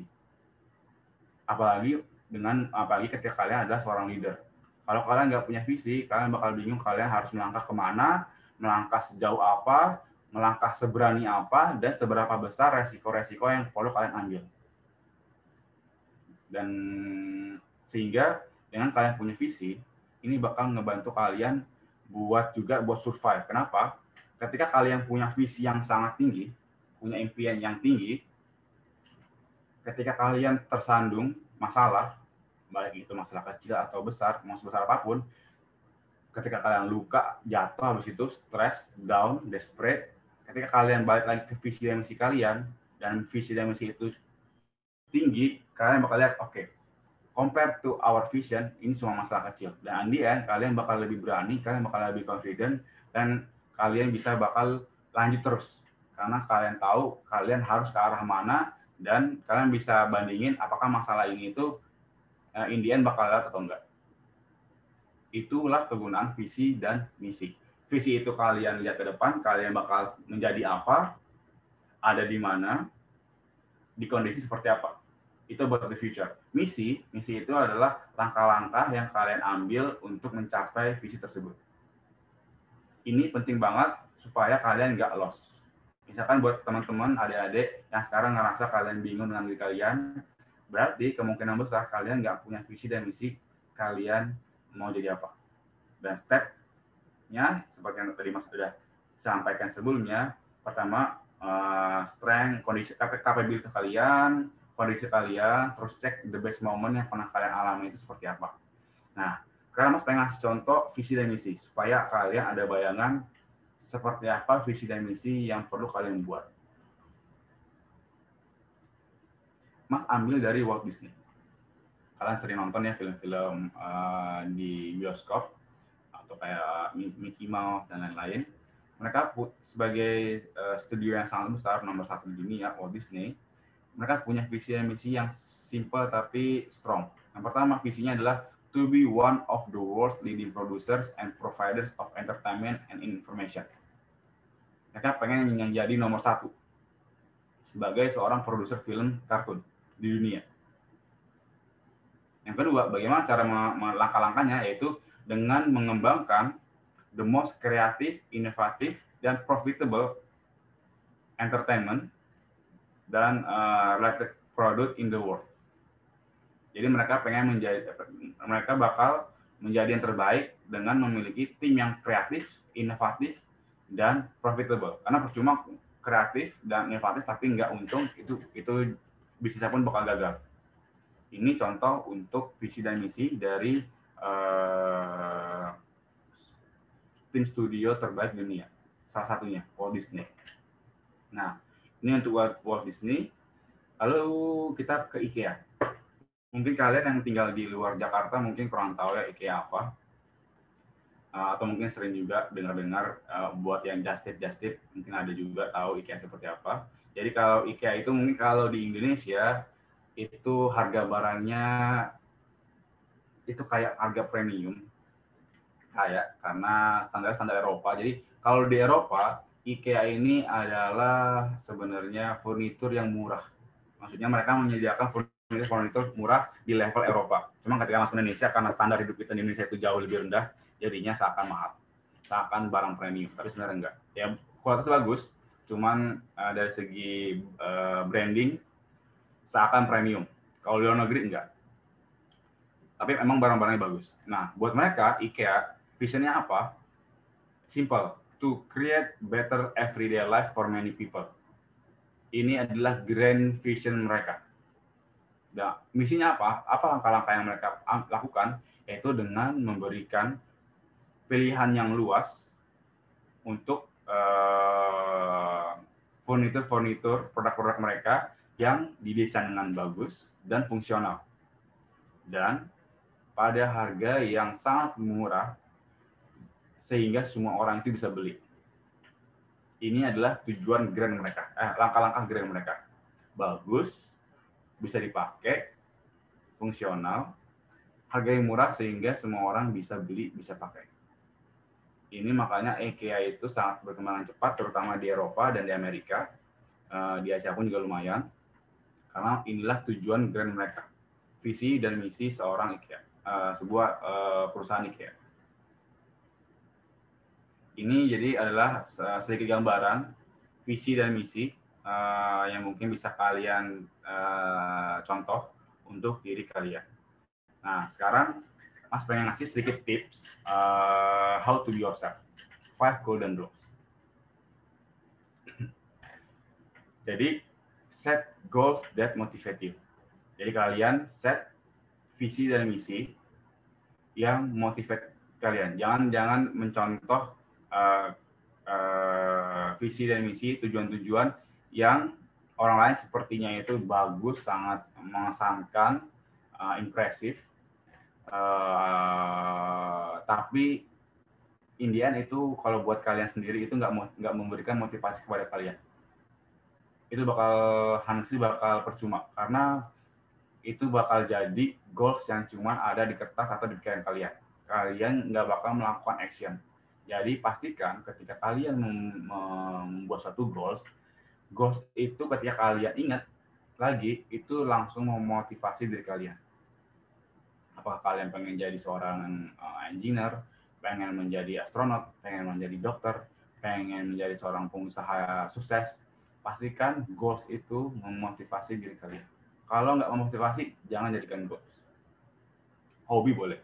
Apalagi dengan apalagi ketika kalian adalah seorang leader. Kalau kalian nggak punya visi, kalian bakal bingung kalian harus melangkah kemana, melangkah sejauh apa, melangkah seberani apa, dan seberapa besar resiko-resiko yang perlu kalian ambil. Dan sehingga dengan kalian punya visi, ini bakal ngebantu kalian buat juga buat survive. Kenapa? Ketika kalian punya visi yang sangat tinggi, punya impian yang tinggi, ketika kalian tersandung masalah, baik itu masalah kecil atau besar, mau sebesar apapun, ketika kalian luka, jatuh, habis itu stres, down, desperate, ketika kalian balik lagi ke visi dan misi kalian, dan visi dan misi itu tinggi, kalian bakal lihat, oke, okay, compared to our vision, ini semua masalah kecil. Dan di end, kalian bakal lebih berani, kalian bakal lebih confident, dan kalian bisa bakal lanjut terus. Karena kalian tahu kalian harus ke arah mana, dan kalian bisa bandingin apakah masalah ini itu in the end bakal lihat atau enggak. Itulah kegunaan visi dan misi. Visi itu kalian lihat ke depan, kalian bakal menjadi apa, ada di mana, di kondisi seperti apa. Itu buat the future. Misi, misi itu adalah langkah-langkah yang kalian ambil untuk mencapai visi tersebut. Ini penting banget supaya kalian nggak lost. Misalkan buat teman-teman, adik-adik yang sekarang ngerasa kalian bingung dengan diri kalian, berarti kemungkinan besar kalian nggak punya visi dan misi kalian mau jadi apa. Dan step-nya, seperti yang tadi Mas sudah sampaikan sebelumnya, pertama, uh, strength, kondisi, kapabilitas kalian, kondisi kalian, terus cek the best moment yang pernah kalian alami itu seperti apa. Nah, sekarang Mas pengen ngasih contoh visi dan misi, supaya kalian ada bayangan seperti apa visi dan misi yang perlu kalian buat. Mas ambil dari Walt Disney. Kalian sering nonton ya film-film uh, di bioskop, atau kayak Mickey Mouse dan lain-lain. Mereka sebagai uh, studio yang sangat besar, nomor satu di dunia, Walt Disney, mereka punya visi dan misi yang simple tapi strong. Yang pertama, visinya adalah to be one of the world's leading producers and providers of entertainment and information. Mereka pengen yang jadi nomor satu sebagai seorang produser film kartun di dunia. Yang kedua, bagaimana cara langkah-langkahnya, yaitu dengan mengembangkan the most creative, inovative, dan profitable entertainment dan uh, related product in the world. Jadi mereka pengen menjadi, mereka bakal menjadi yang terbaik dengan memiliki tim yang kreatif, inovatif, dan profitable. Karena percuma kreatif dan inovatif tapi nggak untung, itu itu bisnisnya pun bakal gagal. Ini contoh untuk visi dan misi dari uh, tim studio terbaik dunia. Salah satunya Walt Disney. Nah, ini untuk Walt Disney. Lalu kita ke IKEA. Mungkin kalian yang tinggal di luar Jakarta mungkin kurang tahu ya IKEA apa. Uh, atau mungkin sering juga dengar-dengar uh, buat yang just tip just tip mungkin ada juga tahu IKEA seperti apa. Jadi kalau IKEA itu mungkin kalau di Indonesia itu harga barangnya itu kayak harga premium, kayak karena standar-standar Eropa. Jadi kalau di Eropa, IKEA ini adalah sebenarnya furnitur yang murah. Maksudnya mereka menyediakan furnitur murah di level Eropa. Cuma ketika masuk Indonesia, karena standar hidup kita di Indonesia itu jauh lebih rendah, jadinya seakan mahal, seakan barang premium. Tapi sebenarnya enggak. Ya kualitasnya bagus, cuman uh, dari segi uh, branding seakan premium. Kalau di luar negeri enggak. Tapi memang barang-barangnya bagus. Nah, buat mereka, IKEA, visionnya apa? Simple. To create better everyday life for many people. Ini adalah grand vision mereka. Nah, misinya apa? Apa langkah-langkah yang mereka lakukan? Yaitu dengan memberikan pilihan yang luas untuk uh, furnitur-furnitur, produk-produk mereka yang didesain dengan bagus dan fungsional. Dan pada harga yang sangat murah, sehingga semua orang itu bisa beli. Ini adalah tujuan grand mereka, eh, langkah-langkah grand mereka. Bagus, bisa dipakai, fungsional, harga yang murah sehingga semua orang bisa beli, bisa pakai. Ini makanya IKEA itu sangat berkembang cepat, terutama di Eropa dan di Amerika. Di Asia pun juga lumayan, karena inilah tujuan grand mereka. Visi dan misi seorang IKEA. Uh, sebuah uh, perusahaan IKEA. Ini jadi adalah sedikit gambaran visi dan misi uh, yang mungkin bisa kalian uh, contoh untuk diri kalian. Nah, sekarang Mas pengen ngasih sedikit tips uh, how to be yourself. Five golden rules. Jadi, set goals that motivate you. Jadi kalian set visi dan misi yang motivate kalian. Jangan jangan mencontoh uh, uh, visi dan misi, tujuan-tujuan yang orang lain sepertinya itu bagus, sangat mengesankan, uh, impresif, uh, tapi Indian itu kalau buat kalian sendiri itu nggak nggak memberikan motivasi kepada kalian. Itu bakal Hansi bakal percuma karena itu bakal jadi goals yang cuma ada di kertas atau di pikiran kalian. Kalian nggak bakal melakukan action. Jadi pastikan ketika kalian membuat satu goals, goals itu ketika kalian ingat lagi, itu langsung memotivasi diri kalian. Apakah kalian pengen jadi seorang engineer, pengen menjadi astronot, pengen menjadi dokter, pengen menjadi seorang pengusaha sukses, pastikan goals itu memotivasi diri kalian. Kalau nggak memotivasi, jangan jadikan goals. Hobi boleh.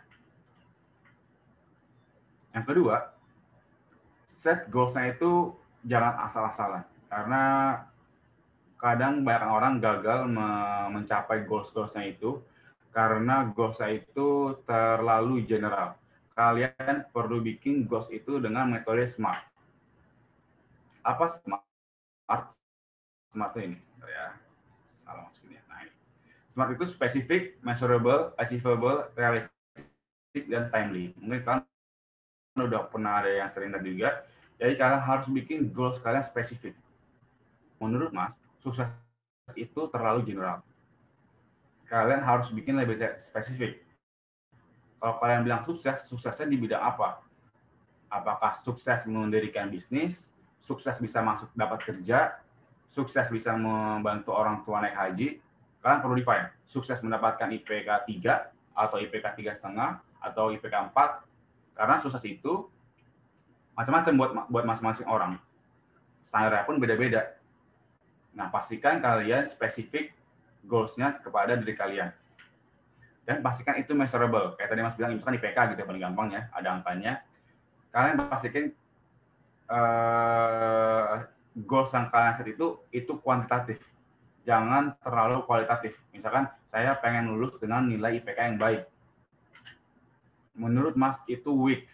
Yang kedua, set goals-nya itu jangan asal-asalan. Karena kadang banyak orang gagal mencapai goals-goalsnya itu karena goalsnya itu terlalu general. Kalian perlu bikin goals itu dengan metode SMART. Apa SMART? SMART ini, ya. Salah maksudnya. Nah, ini. SMART itu specific, measurable, achievable, realistic, dan timely. Mungkin kalian udah pernah ada yang sering tadi juga. Jadi kalian harus bikin goals kalian spesifik. Menurut Mas, sukses itu terlalu general. Kalian harus bikin lebih spesifik. Kalau kalian bilang sukses, suksesnya di bidang apa? Apakah sukses mendirikan bisnis, sukses bisa masuk dapat kerja, sukses bisa membantu orang tua naik haji? Kalian perlu define. Sukses mendapatkan I P K tiga atau I P K tiga koma lima atau I P K empat. Karena sukses itu macam-macam buat buat masing-masing orang. Standarnya pun beda-beda. Nah, pastikan kalian spesifik goals-nya kepada diri kalian. Dan pastikan itu measurable. Kayak tadi Mas bilang, misalkan I P K gitu ya, paling gampang ya, ada angkanya. Kalian pastikan uh, goals yang kalian set itu, itu kuantitatif. Jangan terlalu kualitatif. Misalkan, saya pengen lulus dengan nilai I P K yang baik. Menurut Mas, itu weak.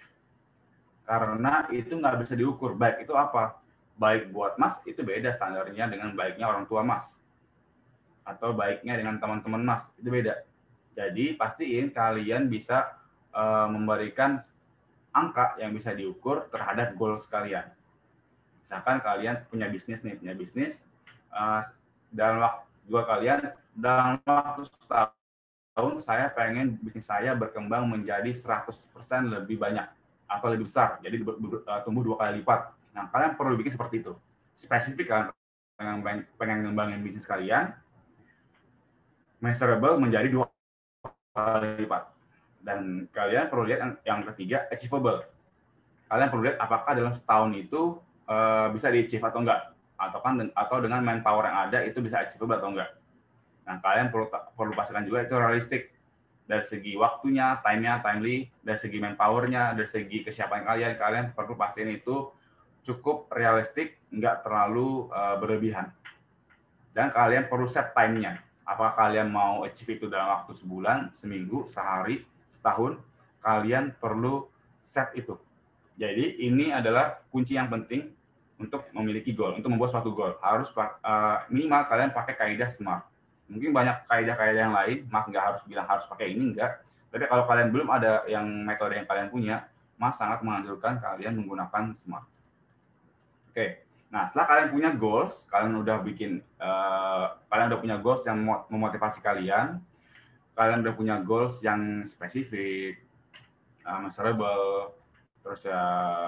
Karena itu nggak bisa diukur. Baik itu apa? Baik buat Mas, itu beda standarnya dengan baiknya orang tua Mas. Atau baiknya dengan teman-teman Mas, itu beda. Jadi pastiin kalian bisa uh, memberikan angka yang bisa diukur terhadap goals kalian. Misalkan kalian punya bisnis nih, punya bisnis uh, dalam waktu dua kalian dalam waktu setahun saya pengen bisnis saya berkembang menjadi seratus persen lebih banyak atau lebih besar, jadi uh, tumbuh dua kali lipat. Nah, kalian perlu bikin seperti itu. Spesifik kan pengen pengen ngembangin bisnis kalian, measurable menjadi dua kali lipat. Dan kalian perlu lihat yang, yang ketiga, achievable. Kalian perlu lihat apakah dalam setahun itu uh, bisa di-achieve atau enggak, atau kan atau dengan manpower yang ada itu bisa achievable atau enggak. Nah, kalian perlu perlu pastikan juga itu realistik dari segi waktunya, time-nya, timely, dari segi manpower-nya, dari segi kesiapan kalian, kalian perlu pastiin itu cukup realistik, enggak terlalu uh, berlebihan. Dan kalian perlu set time-nya. Apakah kalian mau achieve itu dalam waktu sebulan, seminggu, sehari, setahun, kalian perlu set itu. Jadi ini adalah kunci yang penting untuk memiliki goal, untuk membuat suatu goal. Harus uh, minimal kalian pakai kaidah SMART. Mungkin banyak kaidah-kaidah yang lain, Mas nggak harus bilang harus pakai ini, enggak. Tapi kalau kalian belum ada yang metode yang kalian punya, Mas sangat menganjurkan kalian menggunakan SMART. Oke. Nah, setelah kalian punya goals, kalian udah bikin, uh, kalian udah punya goals yang memotivasi kalian, kalian udah punya goals yang spesifik, uh, measurable, terus ya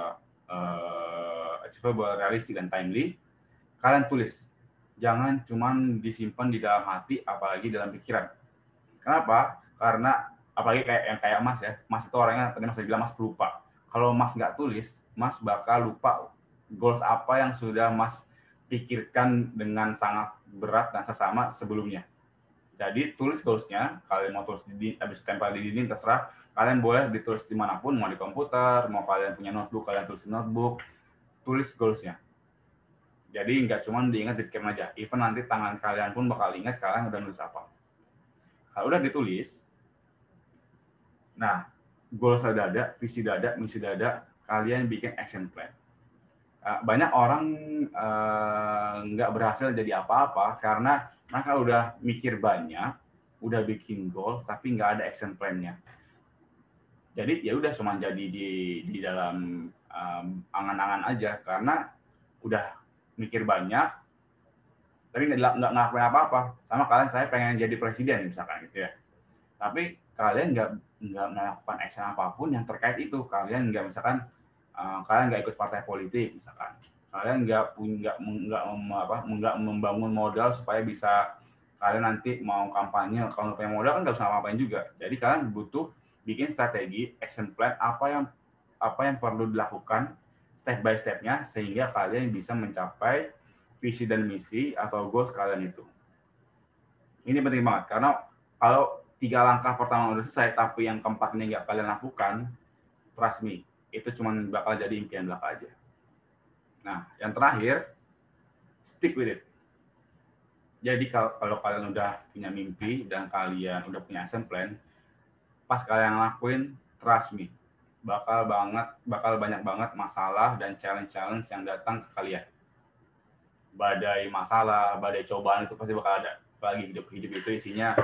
uh, achievable, realistic, dan timely, kalian tulis. Jangan cuma disimpan di dalam hati, apalagi dalam pikiran. Kenapa? Karena, apalagi kayak yang kayak Mas ya, Mas itu orangnya, tadi Mas bilang Mas pelupa. Kalau Mas nggak tulis, Mas bakal lupa goals apa yang sudah Mas pikirkan dengan sangat berat dan sesama sebelumnya. Jadi tulis goals-nya, kalian mau tulis di habis tempel di dinding terserah, kalian boleh ditulis dimanapun, mau di komputer, mau kalian punya notebook, kalian tulis di notebook, tulis goals-nya. Jadi nggak cuma diingat di camp aja, even nanti tangan kalian pun bakal ingat kalian udah nulis apa. Kalau udah ditulis, nah goals udah ada, visi udah ada, misi udah ada, kalian bikin action plan. Banyak orang nggak uh, berhasil jadi apa-apa karena mereka udah mikir banyak, udah bikin goals tapi nggak ada action plan-nya. Jadi ya udah cuma jadi di di dalam um, angan-angan aja karena udah mikir banyak tapi nggak nggak ngelakuin apa-apa. Sama kalian, saya pengen jadi presiden misalkan gitu ya. Tapi kalian nggak nggak melakukan action apapun yang terkait itu. Kalian nggak misalkan Uh, kalian nggak ikut partai politik misalkan, kalian nggak punya nggak apa nggak membangun modal supaya bisa kalian nanti mau kampanye, kalau punya modal kan nggak bisa ngapain juga. Jadi kalian butuh bikin strategi, action plan apa yang apa yang perlu dilakukan step by step-nya sehingga kalian bisa mencapai visi dan misi atau goals kalian itu. Ini penting banget karena kalau tiga langkah pertama udah selesai tapi yang keempat ini nggak kalian lakukan, trust me, itu cuma bakal jadi impian belaka aja. Nah, yang terakhir, stick with it. Jadi kalau, kalau kalian udah punya mimpi dan kalian udah punya action plan, pas kalian ngelakuin, trust me, bakal banget, bakal banyak banget masalah dan challenge-challenge yang datang ke kalian. Badai masalah, badai cobaan itu pasti bakal ada. Apalagi hidup-hidup itu isinya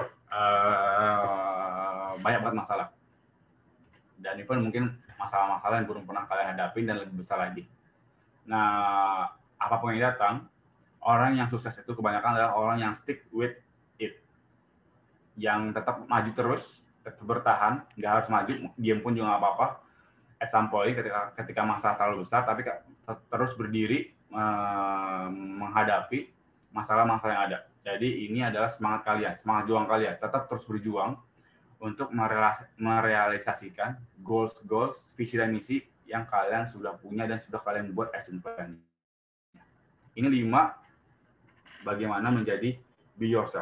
uh, banyak banget masalah. Dan even mungkin masalah-masalah yang belum pernah kalian hadapin dan lebih besar lagi. Nah, apapun yang datang, orang yang sukses itu kebanyakan adalah orang yang stick with it. Yang tetap maju terus, tetap bertahan, nggak harus maju, diam pun juga nggak apa-apa. At some point, ketika, ketika masalah terlalu besar, tapi terus berdiri, menghadapi masalah-masalah yang ada. Jadi ini adalah semangat kalian, semangat juang kalian. Tetap terus berjuang untuk merealisasikan goals-goals, visi dan misi yang kalian sudah punya dan sudah kalian buat action plan. Ini lima, bagaimana menjadi be yourself.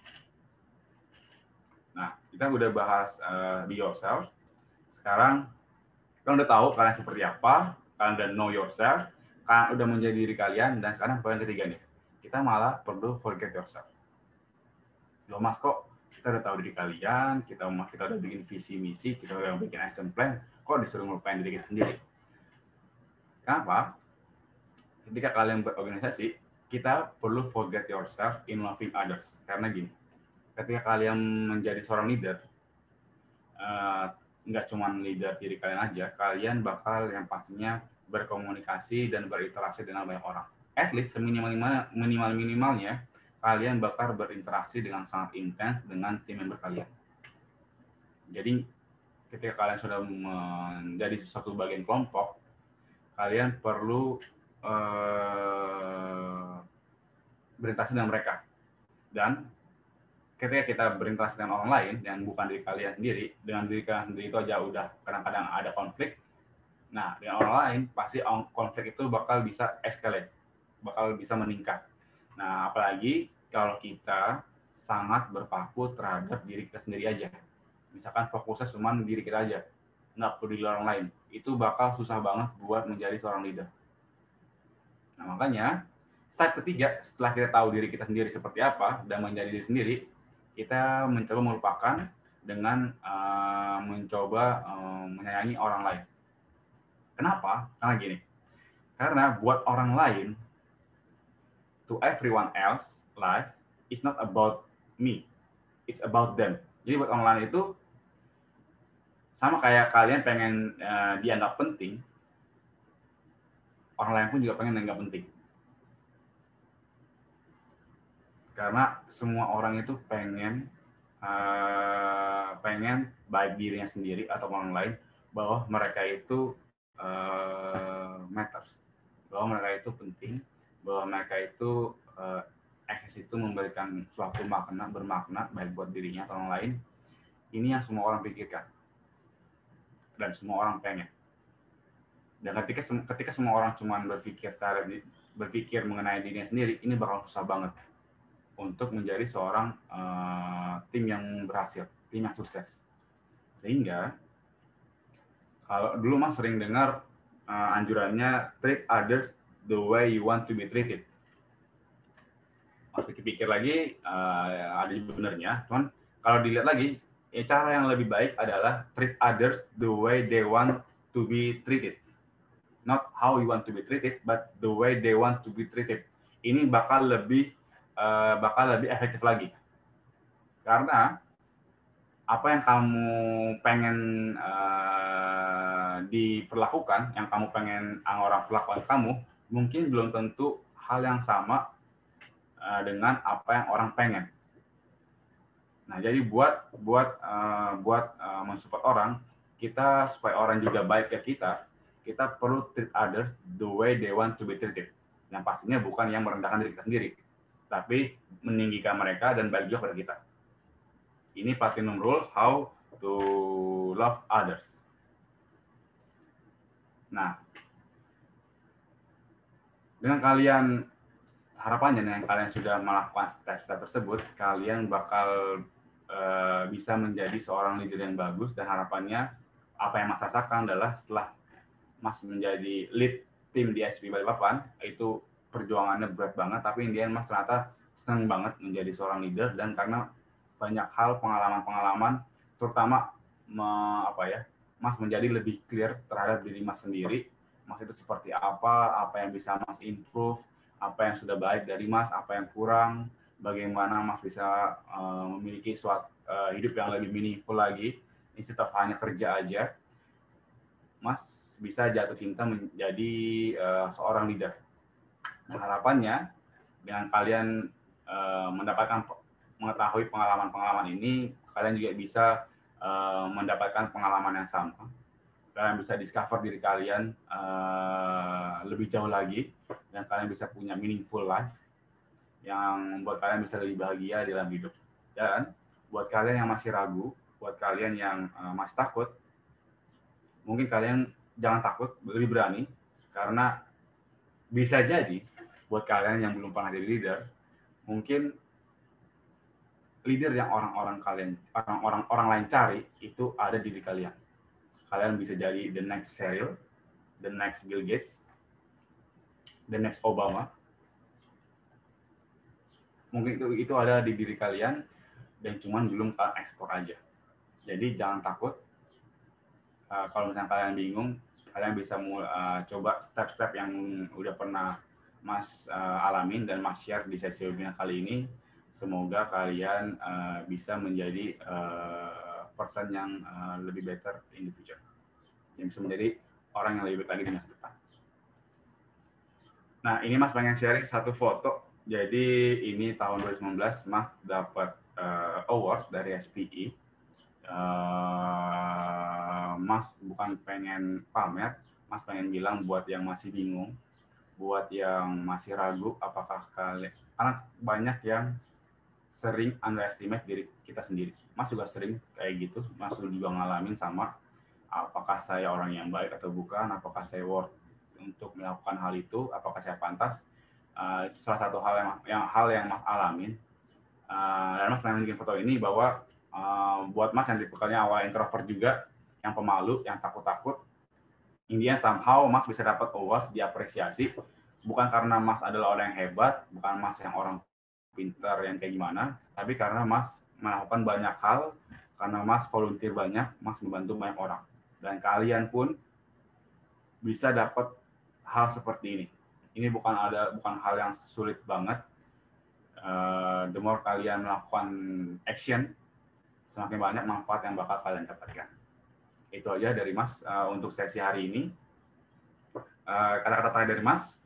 Nah, kita udah bahas uh, be yourself. Sekarang kalian udah tahu kalian seperti apa, kalian udah know yourself, kalian udah menjadi diri kalian, dan sekarang poin ketiga nih, kita malah perlu forget yourself. Loh mas, kok kita udah tahu diri kalian, kita kita udah bikin visi misi, kita udah bikin action plan, kok disuruh ngelupain diri kita sendiri? Kenapa? Ketika kalian berorganisasi, kita perlu forget yourself in loving others. Karena gini, ketika kalian menjadi seorang leader, uh, nggak cuma leader diri kalian aja, kalian bakal yang pastinya berkomunikasi dan berinteraksi dengan banyak orang. At least seminimal-minimalnya, kalian bakal berinteraksi dengan sangat intens dengan tim member kalian. Jadi, ketika kalian sudah menjadi suatu bagian kelompok, kalian perlu uh, berinteraksi dengan mereka. Dan ketika kita berinteraksi dengan orang lain yang bukan diri kalian sendiri, dengan diri kalian sendiri itu aja udah kadang-kadang ada konflik. Nah, dengan orang lain pasti konflik itu bakal bisa escalate, bakal bisa meningkat. Nah, apalagi kalau kita sangat berpaku terhadap diri kita sendiri aja. Misalkan fokusnya cuma diri kita aja, nggak peduli orang lain. Itu bakal susah banget buat menjadi seorang leader. Nah, makanya step ketiga, setelah kita tahu diri kita sendiri seperti apa dan menjadi diri sendiri, kita mencoba melupakan dengan uh, mencoba uh, menyayangi orang lain. Kenapa? Karena gini, karena buat orang lain, to everyone else, life is not about me, it's about them. Jadi buat orang lain itu sama kayak kalian pengen uh, dianggap penting, orang lain pun juga pengen dianggap penting. Karena semua orang itu pengen uh, pengen baik dirinya sendiri atau orang lain bahwa mereka itu uh, matters, bahwa mereka itu penting, bahwa mereka itu uh, eksis itu memberikan suatu makna, bermakna baik buat dirinya atau orang lain. Ini yang semua orang pikirkan dan semua orang pengen. Dan ketika ketika semua orang cuma berpikir berpikir mengenai dirinya sendiri, ini bakal susah banget untuk menjadi seorang uh, tim yang berhasil, tim yang sukses. Sehingga kalau dulu mas sering dengar uh, anjurannya treat others the way you want to be treated. Mas pikir-pikir lagi uh, ada benernya, cuman kalau dilihat lagi, ya cara yang lebih baik adalah treat others the way they want to be treated. Not how you want to be treated, but the way they want to be treated. Ini bakal lebih Uh, bakal lebih efektif lagi. Karena apa yang kamu pengen uh, diperlakukan, yang kamu pengen orang perlakukan kamu, mungkin belum tentu hal yang sama uh, dengan apa yang orang pengen. Nah, jadi buat buat uh, buat uh, mensupport orang, kita supaya orang juga baik ke kita, kita perlu treat others the way they want to be treated. Yang pastinya bukan yang merendahkan diri kita sendiri, tapi meninggikan mereka dan baik juga pada kita. Ini platinum rules how to love others. Nah, dengan kalian, harapannya dengan kalian sudah melakukan step-step tersebut, kalian bakal uh, bisa menjadi seorang leader yang bagus, dan harapannya apa yang Mas rasakan adalah setelah Mas menjadi lead tim di S P Balikpapan, itu perjuangannya berat banget, tapi in the end Mas ternyata senang banget menjadi seorang leader, dan karena banyak hal pengalaman-pengalaman, terutama me, apa ya, Mas menjadi lebih clear terhadap diri Mas sendiri. Mas itu seperti apa, apa yang bisa Mas improve, apa yang sudah baik dari Mas, apa yang kurang, bagaimana Mas bisa uh, memiliki suatu uh, hidup yang lebih meaningful lagi, instead of hanya kerja aja. Mas bisa jatuh cinta menjadi uh, seorang leader. Nah, harapannya dengan kalian uh, mendapatkan mengetahui pengalaman-pengalaman ini, kalian juga bisa uh, mendapatkan pengalaman yang sama. Kalian bisa discover diri kalian uh, lebih jauh lagi, dan kalian bisa punya meaningful life yang membuat kalian bisa lebih bahagia dalam hidup. Dan buat kalian yang masih ragu, buat kalian yang uh, masih takut, mungkin kalian jangan takut, lebih berani, karena bisa jadi buat kalian yang belum pernah jadi leader, mungkin leader yang orang-orang kalian, orang-orang orang lain cari itu ada di diri kalian. Kalian bisa jadi the next Sheryl, the next Bill Gates, the next Obama. Mungkin itu itu ada di diri kalian, dan cuman belum kalian ekspor aja. Jadi jangan takut. Uh, kalau misalnya kalian bingung, kalian bisa mulai, uh, coba step-step yang udah pernah Mas uh, alamin dan Mas share di sesi webinar kali ini. Semoga kalian uh, bisa menjadi uh, person yang uh, lebih better in the future, yang bisa menjadi orang yang lebih baik lagi di masa depan. Nah, ini Mas pengen sharing satu foto. Jadi ini tahun dua ribu sembilan belas Mas dapat uh, award dari S P I. Uh, Mas bukan pengen pamer, Mas pengen bilang buat yang masih bingung, buat yang masih ragu apakah kalian, karena banyak yang sering underestimate diri kita sendiri. Mas juga sering kayak gitu, Mas juga ngalamin sama, apakah saya orang yang baik atau bukan, apakah saya worth untuk melakukan hal itu, apakah saya pantas. Uh, itu salah satu hal yang, yang hal yang Mas alamin. Uh, dan Mas pengen bikin foto ini bahwa uh, buat Mas yang tipikalnya awal introvert juga, yang pemalu, yang takut-takut, intinya somehow Mas bisa dapat award, diapresiasi, bukan karena Mas adalah orang yang hebat, bukan Mas yang orang pintar yang kayak gimana, tapi karena Mas melakukan banyak hal, karena Mas volunteer banyak, Mas membantu banyak orang. Dan kalian pun bisa dapat hal seperti ini. Ini bukan ada bukan hal yang sulit banget. Uh, the more kalian melakukan action, semakin banyak manfaat yang bakal kalian dapatkan. Itu aja dari Mas uh, untuk sesi hari ini. Uh, kata-kata terakhir dari Mas,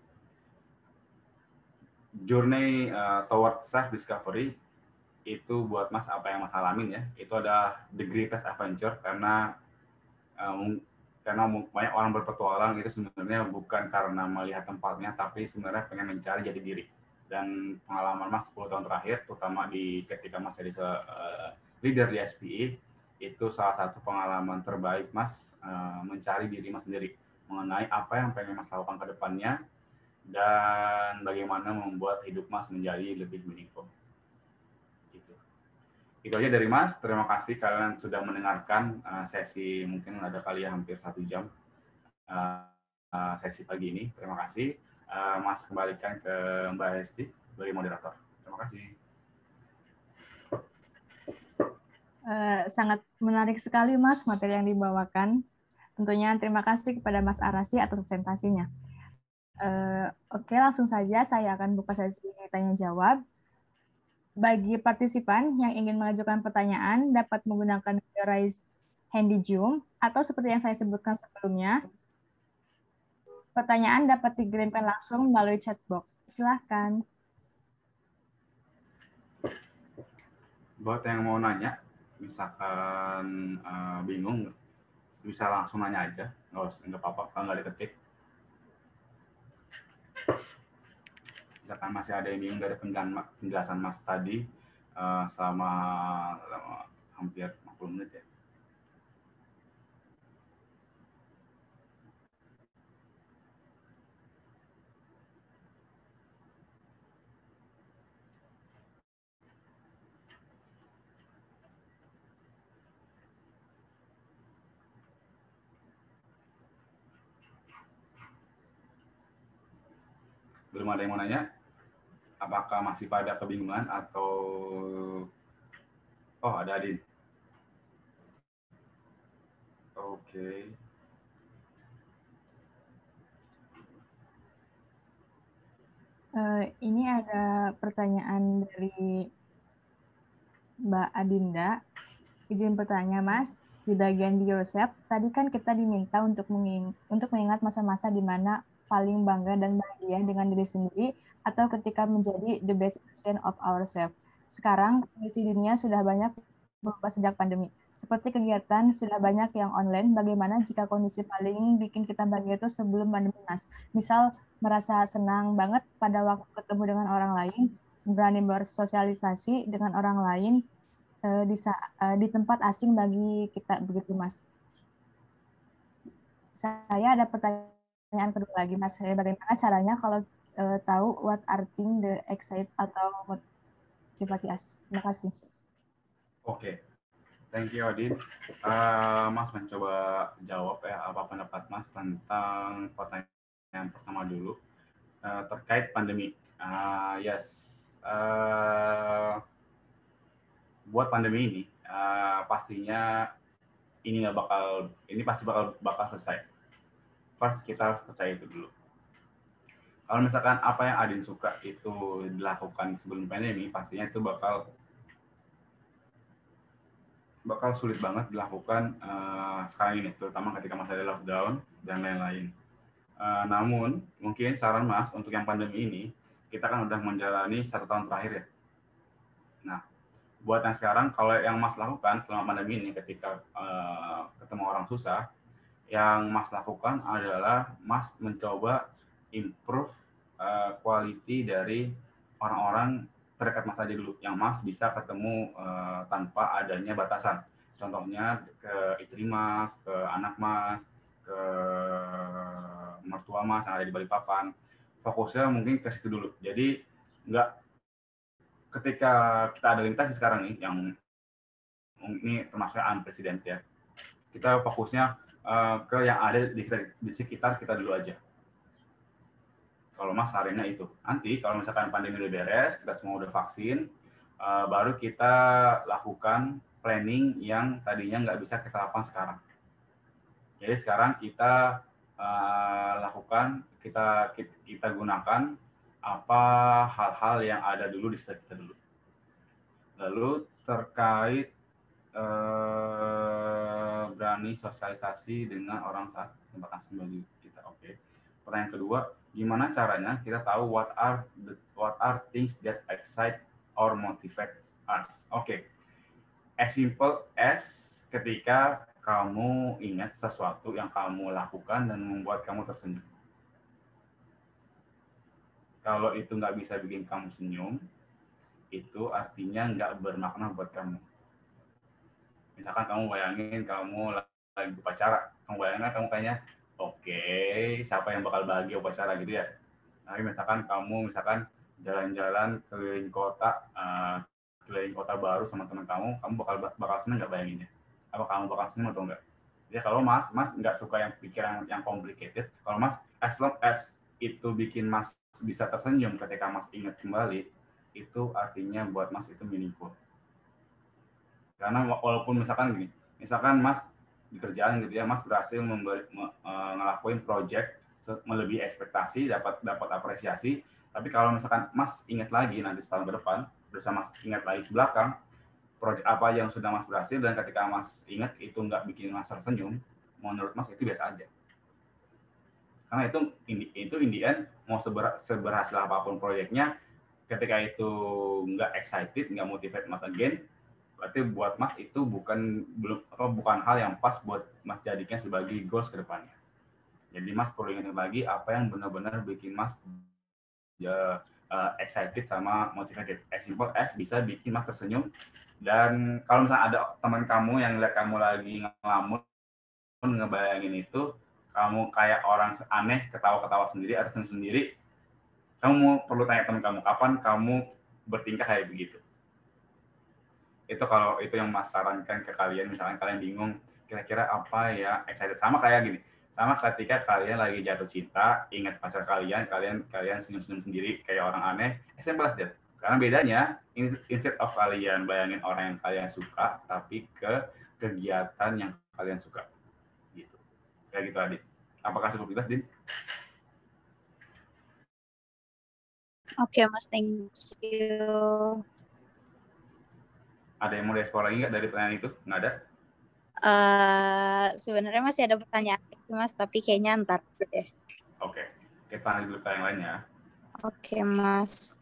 journey uh, toward self-discovery itu buat Mas apa yang Mas alamin ya. Itu ada the greatest adventure, karena um, karena banyak orang berpetualang itu sebenarnya bukan karena melihat tempatnya, tapi sebenarnya pengen mencari jati diri. Dan pengalaman Mas sepuluh tahun terakhir, terutama di ketika Mas jadi uh, leader di S P I, itu salah satu pengalaman terbaik Mas uh, mencari diri Mas sendiri, mengenai apa yang pengen Mas lakukan ke depannya, dan bagaimana membuat hidup Mas menjadi lebih meaningful. Gitu. Itu aja dari Mas. Terima kasih kalian sudah mendengarkan uh, sesi, mungkin ada kali ya hampir satu jam uh, uh, sesi pagi ini. Terima kasih. Uh, Mas kembalikan ke Mbak Hesti sebagai moderator. Terima kasih. Uh, sangat menarik sekali Mas materi yang dibawakan. Tentunya terima kasih kepada Mas Arasi atas presentasinya. Uh, Oke, langsung saja saya akan buka sesi tanya jawab. Bagi partisipan yang ingin mengajukan pertanyaan dapat menggunakan raise hand di Zoom, atau seperti yang saya sebutkan sebelumnya, pertanyaan dapat dikirimkan langsung melalui chat box. Silahkan. Buat yang mau nanya, misalkan uh, bingung, bisa langsung nanya aja, nggak apa-apa, kalau nggak diketik. Misalkan masih ada yang bingung dari penjelasan Mas tadi uh, selama, selama hampir lima puluh menit ya. Belum ada yang mau nanya? apakah masih pada kebingungan atau oh ada Adin. Oke. Okay. Uh, ini ada pertanyaan dari Mbak Adinda. Izin bertanya, Mas. Di bagian Be Yourself, tadi kan kita diminta untuk menging untuk mengingat masa-masa di mana paling bangga dan bahagia dengan diri sendiri atau ketika menjadi the best version of ourselves. Sekarang, kondisi dunia sudah banyak berubah sejak pandemi. Seperti kegiatan sudah banyak yang online, bagaimana jika kondisi paling bikin kita bahagia itu sebelum pandemi, Mas? Misal, merasa senang banget pada waktu ketemu dengan orang lain, berani bersosialisasi dengan orang lain, di, di tempat asing bagi kita, begitu Mas. Saya ada pertanyaan kedua lagi, Mas. Bagaimana caranya kalau uh, tahu what are things the excite atau motivasi us? Terima kasih. Oke, okay. Thank you Adin. Uh, mas mencoba jawab ya apa pendapat Mas tentang pertanyaan pertama dulu uh, terkait pandemi. Uh, yes. Uh, buat pandemi ini uh, pastinya ini nggak bakal ini pasti bakal bakal selesai. First kita harus percaya itu dulu. Kalau misalkan apa yang Adin suka itu dilakukan sebelum pandemi, pastinya itu bakal bakal sulit banget dilakukan uh, sekarang ini, terutama ketika masih ada lockdown dan lain-lain. Uh, namun mungkin saran Mas untuk yang pandemi ini, kita kan udah menjalani satu tahun terakhir ya. Nah, buat yang sekarang, kalau yang Mas lakukan selama pandemi ini ketika uh, ketemu orang susah, yang Mas lakukan adalah Mas mencoba improve uh, quality dari orang-orang terdekat Mas aja dulu, yang Mas bisa ketemu uh, tanpa adanya batasan. Contohnya ke istri Mas, ke anak Mas, ke mertua Mas yang ada di Balikpapan. Fokusnya mungkin ke situ dulu. Jadi nggak ketika kita ada limitasi sekarang nih, yang ini termasuknya unprecedented ya, kita fokusnya uh, ke yang ada di, di sekitar kita dulu aja. Kalau Mas sarannya itu. Nanti kalau misalkan pandemi udah beres, kita semua udah vaksin, uh, baru kita lakukan planning yang tadinya nggak bisa kita lakukan sekarang. Jadi sekarang kita uh, lakukan, kita kita gunakan apa hal-hal yang ada dulu di sekitar kita dulu. Lalu terkait uh, berani sosialisasi dengan orang saat tempat asing bagi kita. Oke. Okay. Pertanyaan kedua, gimana caranya kita tahu what are the, what are things that excite or motivate us? Oke. Okay. As simple as ketika kamu ingat sesuatu yang kamu lakukan dan membuat kamu tersenyum. Kalau itu nggak bisa bikin kamu senyum, itu artinya nggak bermakna buat kamu. Misalkan kamu bayangin kamu lagi upacara, kamu bayangin kamu kayaknya, oke, okay, siapa yang bakal bahagia upacara gitu ya. Nah, misalkan kamu misalkan jalan-jalan keliling kota, uh, keliling kota baru sama teman kamu, kamu bakal bakal seneng nggak bayanginnya? Apa kamu bakal seneng atau enggak? Ya kalau Mas, Mas nggak suka yang pikiran yang complicated. Kalau Mas, as long as itu bikin Mas bisa tersenyum ketika Mas ingat kembali, itu artinya buat Mas itu meaningful. Karena walaupun misalkan gini, misalkan Mas di kerjaan gitu ya, Mas berhasil memberi, me, uh, ngelakuin project melebihi ekspektasi, dapat dapat apresiasi, tapi kalau misalkan Mas ingat lagi nanti setahun ke depan, bersama Mas ingat lagi ke belakang, project apa yang sudah Mas berhasil dan ketika Mas ingat itu nggak bikin Mas tersenyum, menurut Mas itu biasa aja. Karena itu itu in the end mau seber, seberhasil apapun proyeknya, ketika itu nggak excited, nggak motivate Mas again, berarti buat Mas itu bukan belum apa bukan hal yang pas buat Mas jadikan sebagai goals ke depannya. Jadi Mas perlu ingat lagi apa yang benar-benar bikin Mas ya, uh, excited sama motivated. As simple as bisa bikin Mas tersenyum. Dan kalau misalnya ada teman kamu yang lihat kamu lagi ngelamun, ngebayangin itu, kamu kayak orang aneh, ketawa-ketawa sendiri, atau senyum sendiri, kamu perlu tanya teman kamu, kapan kamu bertingkah kayak begitu. Itu kalau itu yang Mas sarankan ke kalian, misalkan kalian bingung, kira-kira apa ya excited. Sama kayak gini, Sama ketika kalian lagi jatuh cinta, ingat pacar kalian, kalian kalian senyum-senyum sendiri kayak orang aneh, simple as that. Karena bedanya, instead of kalian bayangin orang yang kalian suka, tapi ke kegiatan yang kalian suka. Gitu. Kayak gitu, Adit. Apakah cukup jelas, Din? Oke, Mas. Thank you. Ada yang mau di-explore lagi nggak dari pertanyaan itu? Nggak ada? Uh, sebenarnya masih ada pertanyaan, Mas, tapi kayaknya ntar deh. Oke. Kita lanjut dulu ke yang lain ya. Oke, Mas.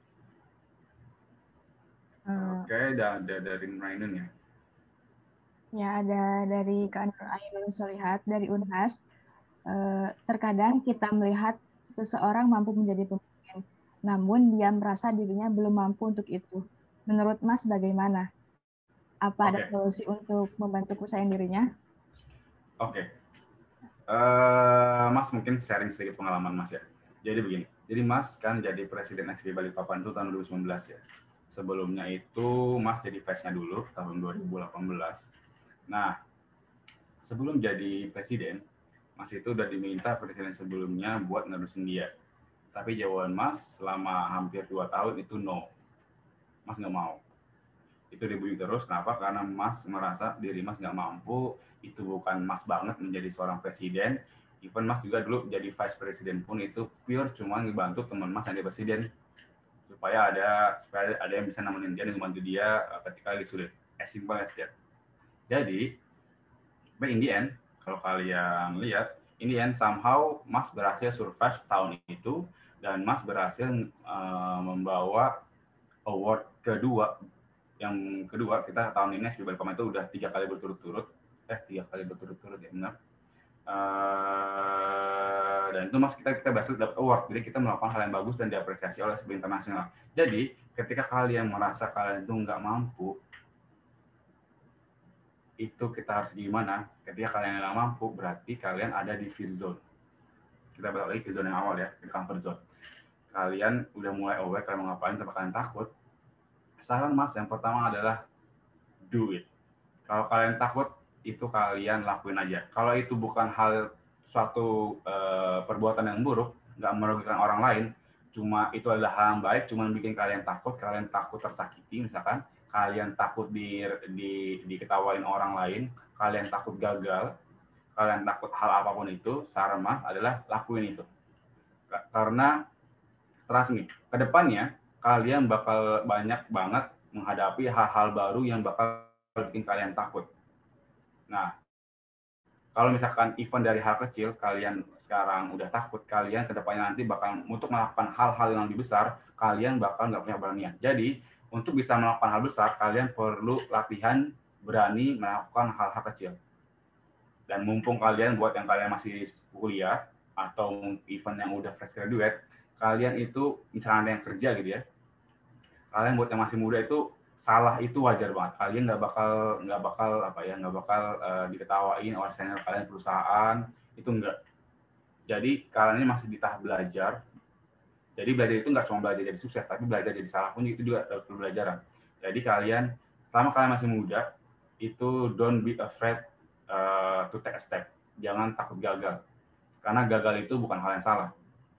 Oke, dan ada dari Rainun ya. Ya, ada dari Kak Nur Ainun Solihat dari Unhas. Eh, terkadang kita melihat seseorang mampu menjadi pemimpin, namun dia merasa dirinya belum mampu untuk itu. Menurut Mas bagaimana? Apa ada Oke. solusi untuk membantu kepercayaan dirinya? Oke. Uh, Mas mungkin sharing sedikit pengalaman Mas ya. Jadi begini, jadi Mas kan jadi Presiden S B Balikpapan itu tahun dua ribu sembilan belas ya. Sebelumnya itu Mas jadi vice-nya dulu tahun dua ribu delapan belas. Nah, sebelum jadi presiden, Mas itu udah diminta presiden sebelumnya buat nerusin dia. Tapi jawaban Mas selama hampir dua tahun itu no. Mas nggak mau. Itu dibunyi terus, kenapa? Karena Mas merasa diri Mas nggak mampu, itu bukan Mas banget menjadi seorang presiden. Even Mas juga dulu jadi vice president pun itu pure cuma ngebantu teman Mas yang jadi presiden. Supaya ada supaya ada yang bisa nemenin dia dan membantu dia ketika lagi sulit. As simple as that. Jadi, but in the end, kalau kalian lihat, in the end somehow Mas berhasil survive tahun itu dan Mas berhasil uh, membawa award kedua. Yang kedua, kita tahun ini S B Balikpapan itu udah tiga kali berturut-turut. Eh, tiga kali berturut-turut ya, benar. Uh, dan itu Mas kita kita berhasil dapat award. Jadi kita melakukan hal yang bagus dan diapresiasi oleh sebuah internasional. Jadi, ketika kalian merasa kalian itu nggak mampu, itu kita harus gimana? Ketika kalian nggak mampu, berarti kalian ada di fear zone. Kita balik lagi ke zona yang awal ya, di comfort zone. Kalian udah mulai aware kalian mau ngapain, tapi kalian takut. Saran Mas yang pertama adalah do it. Kalau kalian takut, itu kalian lakuin aja. Kalau itu bukan hal suatu uh, perbuatan yang buruk, nggak merugikan orang lain, cuma itu adalah hal yang baik, cuma bikin kalian takut, kalian takut tersakiti misalkan, kalian takut di, di, diketawain orang lain, kalian takut gagal, kalian takut hal apapun itu, saran Mas adalah lakuin itu. Karena, trust me, ke depannya kalian bakal banyak banget menghadapi hal-hal baru yang bakal bikin kalian takut. Nah, kalau misalkan event dari hal kecil, kalian sekarang udah takut, kalian ke depannya nanti bakal untuk melakukan hal-hal yang lebih besar, kalian bakal nggak punya keberanian. Jadi, untuk bisa melakukan hal besar, kalian perlu latihan berani melakukan hal-hal kecil. Dan mumpung kalian buat yang kalian masih kuliah atau event yang udah fresh graduate, kalian itu misalnya ada yang kerja gitu ya, kalian buat yang masih muda itu salah itu wajar banget. Kalian nggak bakal nggak bakal apa ya nggak bakal uh, diketawain oleh senior kalian perusahaan, itu enggak. Jadi kalian ini masih di tahap belajar. Jadi belajar itu nggak cuma belajar jadi sukses, tapi belajar jadi salah pun itu juga uh, pembelajaran. Jadi kalian selama kalian masih muda itu don't be afraid uh, to take a step. Jangan takut gagal. Karena gagal itu bukan hal yang salah.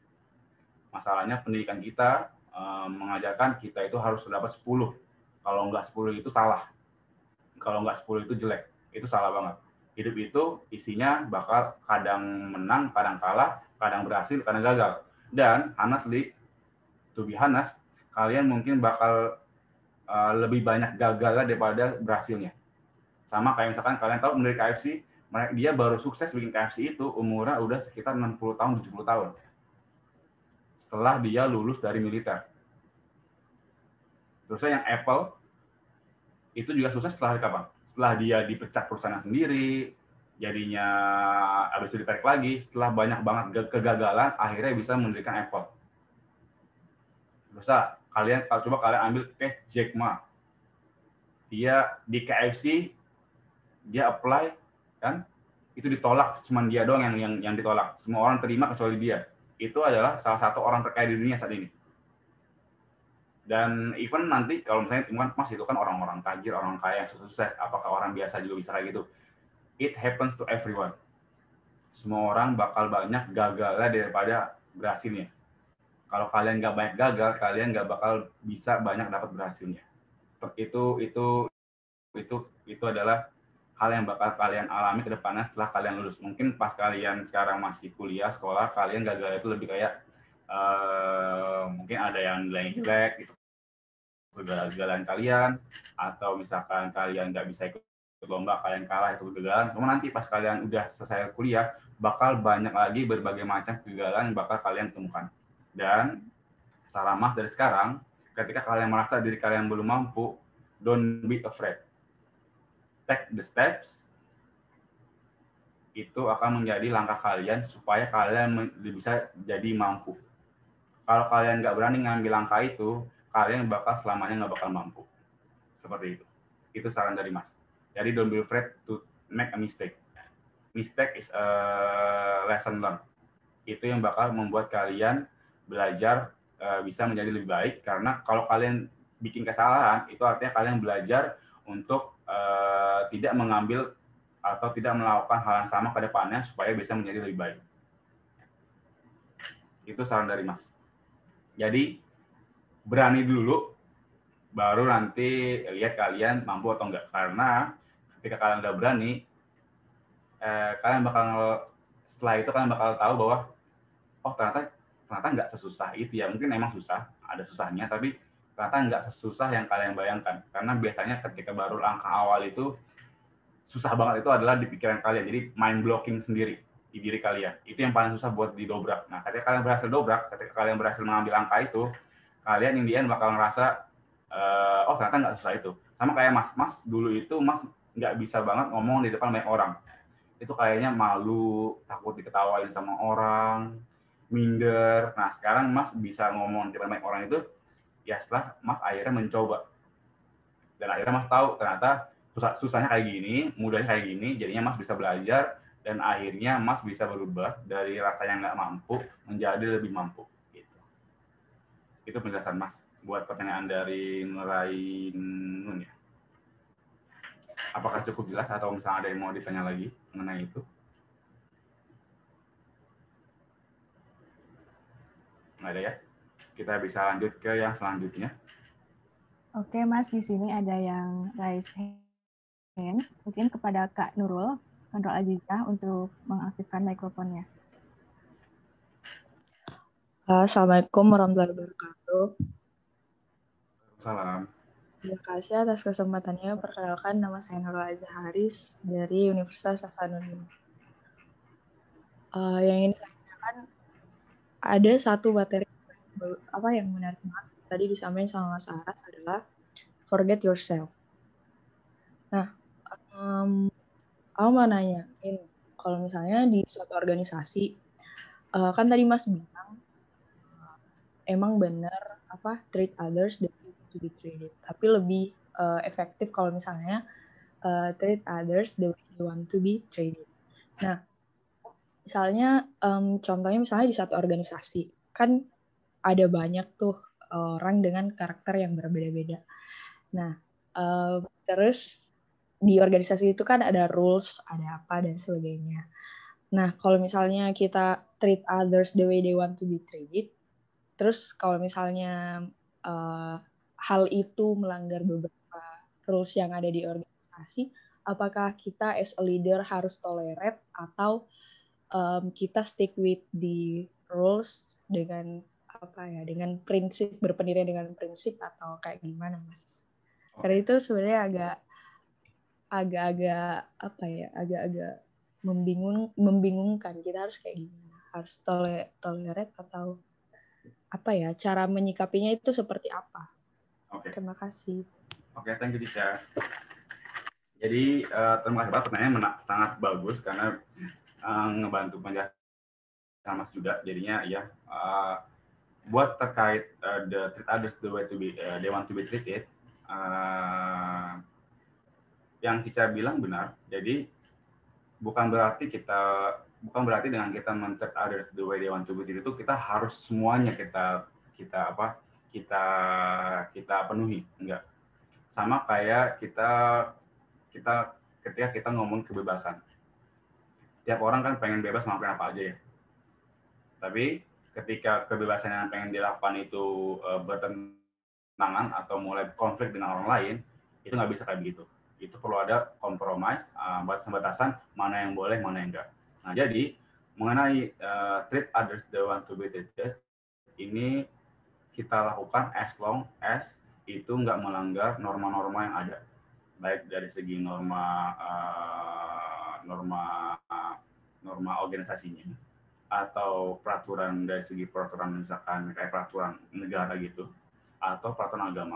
Masalahnya pendidikan kita uh, mengajarkan kita itu harus dapat sepuluh. Kalau nggak sepuluh itu salah. Kalau nggak sepuluh itu jelek. Itu salah banget. Hidup itu isinya bakal kadang menang, kadang kalah, kadang berhasil, kadang gagal. Dan honestly, to be honest, kalian mungkin bakal uh, lebih banyak gagalnya daripada berhasilnya. Sama kayak misalkan kalian tahu pendiri K F C, dia baru sukses bikin K F C itu umurnya udah sekitar enam puluh tahun, tujuh puluh tahun. Setelah dia lulus dari militer. Terusnya yang Apple, itu juga sukses setelah kapan? Setelah dia dipecat perusahaan sendiri, jadinya habis itu ditarik lagi, setelah banyak banget kegagalan, akhirnya bisa mendirikan Apple. Terusnya, kalian kalau coba kalian ambil case Jack Ma. Dia di K F C, dia apply, kan? Itu ditolak, cuma dia doang yang, yang, yang ditolak. Semua orang terima kecuali dia. Itu adalah salah satu orang terkaya di dunia saat ini. Dan even nanti kalau misalnya temuan Mas itu kan orang-orang tajir, orang kaya yang sukses, apakah orang biasa juga bisa kayak gitu? It happens to everyone. semua orang bakal banyak gagalnya daripada berhasilnya. Kalau kalian nggak banyak gagal, kalian nggak bakal bisa banyak dapat berhasilnya. Itu itu itu itu adalah hal yang bakal kalian alami ke depannya setelah kalian lulus. Mungkin pas kalian sekarang masih kuliah, sekolah, kalian gagal itu lebih kayak uh, mungkin ada yang nilai jelek gitu, kegagalan kalian, atau misalkan kalian nggak bisa ikut lomba, kalian kalah, itu kegagalan. Cuma nanti pas kalian udah selesai kuliah, bakal banyak lagi berbagai macam kegagalan yang bakal kalian temukan. Dan saran Mas dari sekarang, ketika kalian merasa diri kalian belum mampu, don't be afraid. Take the steps, itu akan menjadi langkah kalian supaya kalian bisa jadi mampu. Kalau kalian nggak berani ngambil langkah itu, kalian bakal selamanya nggak bakal mampu. Seperti itu. Itu saran dari Mas. Jadi don't be afraid to make a mistake. Mistake is a lesson learned. Itu yang bakal membuat kalian belajar uh, bisa menjadi lebih baik, karena kalau kalian bikin kesalahan, itu artinya kalian belajar untuk uh, tidak mengambil atau tidak melakukan hal yang sama ke depannya supaya bisa menjadi lebih baik. Itu saran dari Mas. Jadi berani dulu, baru nanti lihat kalian mampu atau enggak. Karena ketika kalian udah berani, eh, kalian bakal setelah itu kalian bakal tahu bahwa oh ternyata ternyata nggak sesusah itu ya. Mungkin emang susah, ada susahnya, tapi ternyata nggak sesusah yang kalian bayangkan. Karena biasanya ketika baru langkah awal itu susah banget, itu adalah di pikiran kalian. Jadi mind blocking sendiri di diri kalian. Itu yang paling susah buat didobrak. Nah, ketika kalian berhasil dobrak, ketika kalian berhasil mengambil langkah itu, kalian in the end bakal ngerasa uh, oh ternyata nggak susah itu. Sama kayak Mas, Mas dulu itu Mas nggak bisa banget ngomong di depan banyak orang. Itu kayaknya malu, takut diketawain sama orang, minder. Nah, sekarang Mas bisa ngomong di depan banyak orang itu, ya setelah Mas akhirnya mencoba. Dan akhirnya Mas tahu ternyata susah, susahnya kayak gini, mudahnya kayak gini, jadinya Mas bisa belajar, dan akhirnya Mas bisa berubah dari rasa yang nggak mampu menjadi lebih mampu. Gitu. Itu penjelasan Mas buat pertanyaan dari Nurainun ya. Apakah cukup jelas atau misalnya ada yang mau ditanya lagi mengenai itu? Nggak ada ya? Kita bisa lanjut ke yang selanjutnya. Oke Mas, di sini ada yang raise hand. Mungkin kepada Kak Nurul, Nurul Azizah untuk mengaktifkan mikrofonnya. Assalamualaikum warahmatullahi wabarakatuh. Salam. Terima kasih atas kesempatannya. Perkenalkan, nama saya Nurul Azizah Haris dari Universitas Hasanuddin. Uh, yang ingin saya tanyakan, ada satu materi apa yang menarik banget tadi disampaikan sama Mas Aras adalah forget yourself. Nah, um, aku mau nanyain, kalau misalnya di suatu organisasi, uh, kan tadi Mas bilang uh, emang benar apa treat others the way to be treated, tapi lebih uh, efektif kalau misalnya uh, treat others the way they want to be treated. Nah, misalnya um, contohnya misalnya di satu organisasi kan ada banyak tuh orang dengan karakter yang berbeda-beda. Nah, uh, terus di organisasi itu kan ada rules, ada apa dan sebagainya. Nah, kalau misalnya kita treat others the way they want to be treated, terus kalau misalnya uh, hal itu melanggar beberapa rules yang ada di organisasi, apakah kita as a leader harus tolerate atau um, kita stick with the rules dengan apa ya, dengan prinsip, berpendirian dengan prinsip atau kayak gimana Mas? Karena itu sebenarnya agak agak-agak apa ya, agak-agak membingung, membingungkan. Kita harus kayak gimana? Harus tole, tolerate atau apa ya? Cara menyikapinya itu seperti apa? Oke. Terima kasih. Oke, thank you Cica. Jadi uh, terima kasih banget, pertanyaannya menak, sangat bagus karena uh, ngebantu penjelasan Mas juga. Jadinya ya. Uh, buat terkait uh, the treat others the way to be uh, they want to be treated, uh, yang Cica bilang benar. Jadi bukan berarti kita bukan berarti dengan kita men-treat others the way they want to be treated itu kita harus semuanya kita kita apa kita kita penuhi, enggak. Sama kayak kita kita ketika kita ngomong kebebasan. tiap orang kan pengen bebas ngelakuin apa aja ya. Tapi ketika kebebasan yang pengen dilakukan itu uh, bertentangan atau mulai konflik dengan orang lain, itu nggak bisa kayak begitu. Itu perlu ada kompromis, uh, batasan-batasan mana yang boleh, mana yang enggak. Nah, jadi mengenai uh, treat others the one to be treated, ini kita lakukan as long as itu nggak melanggar norma-norma yang ada, baik dari segi norma uh, norma uh, norma organisasinya atau peraturan dari segi peraturan misalkan kayak peraturan negara gitu atau peraturan agama.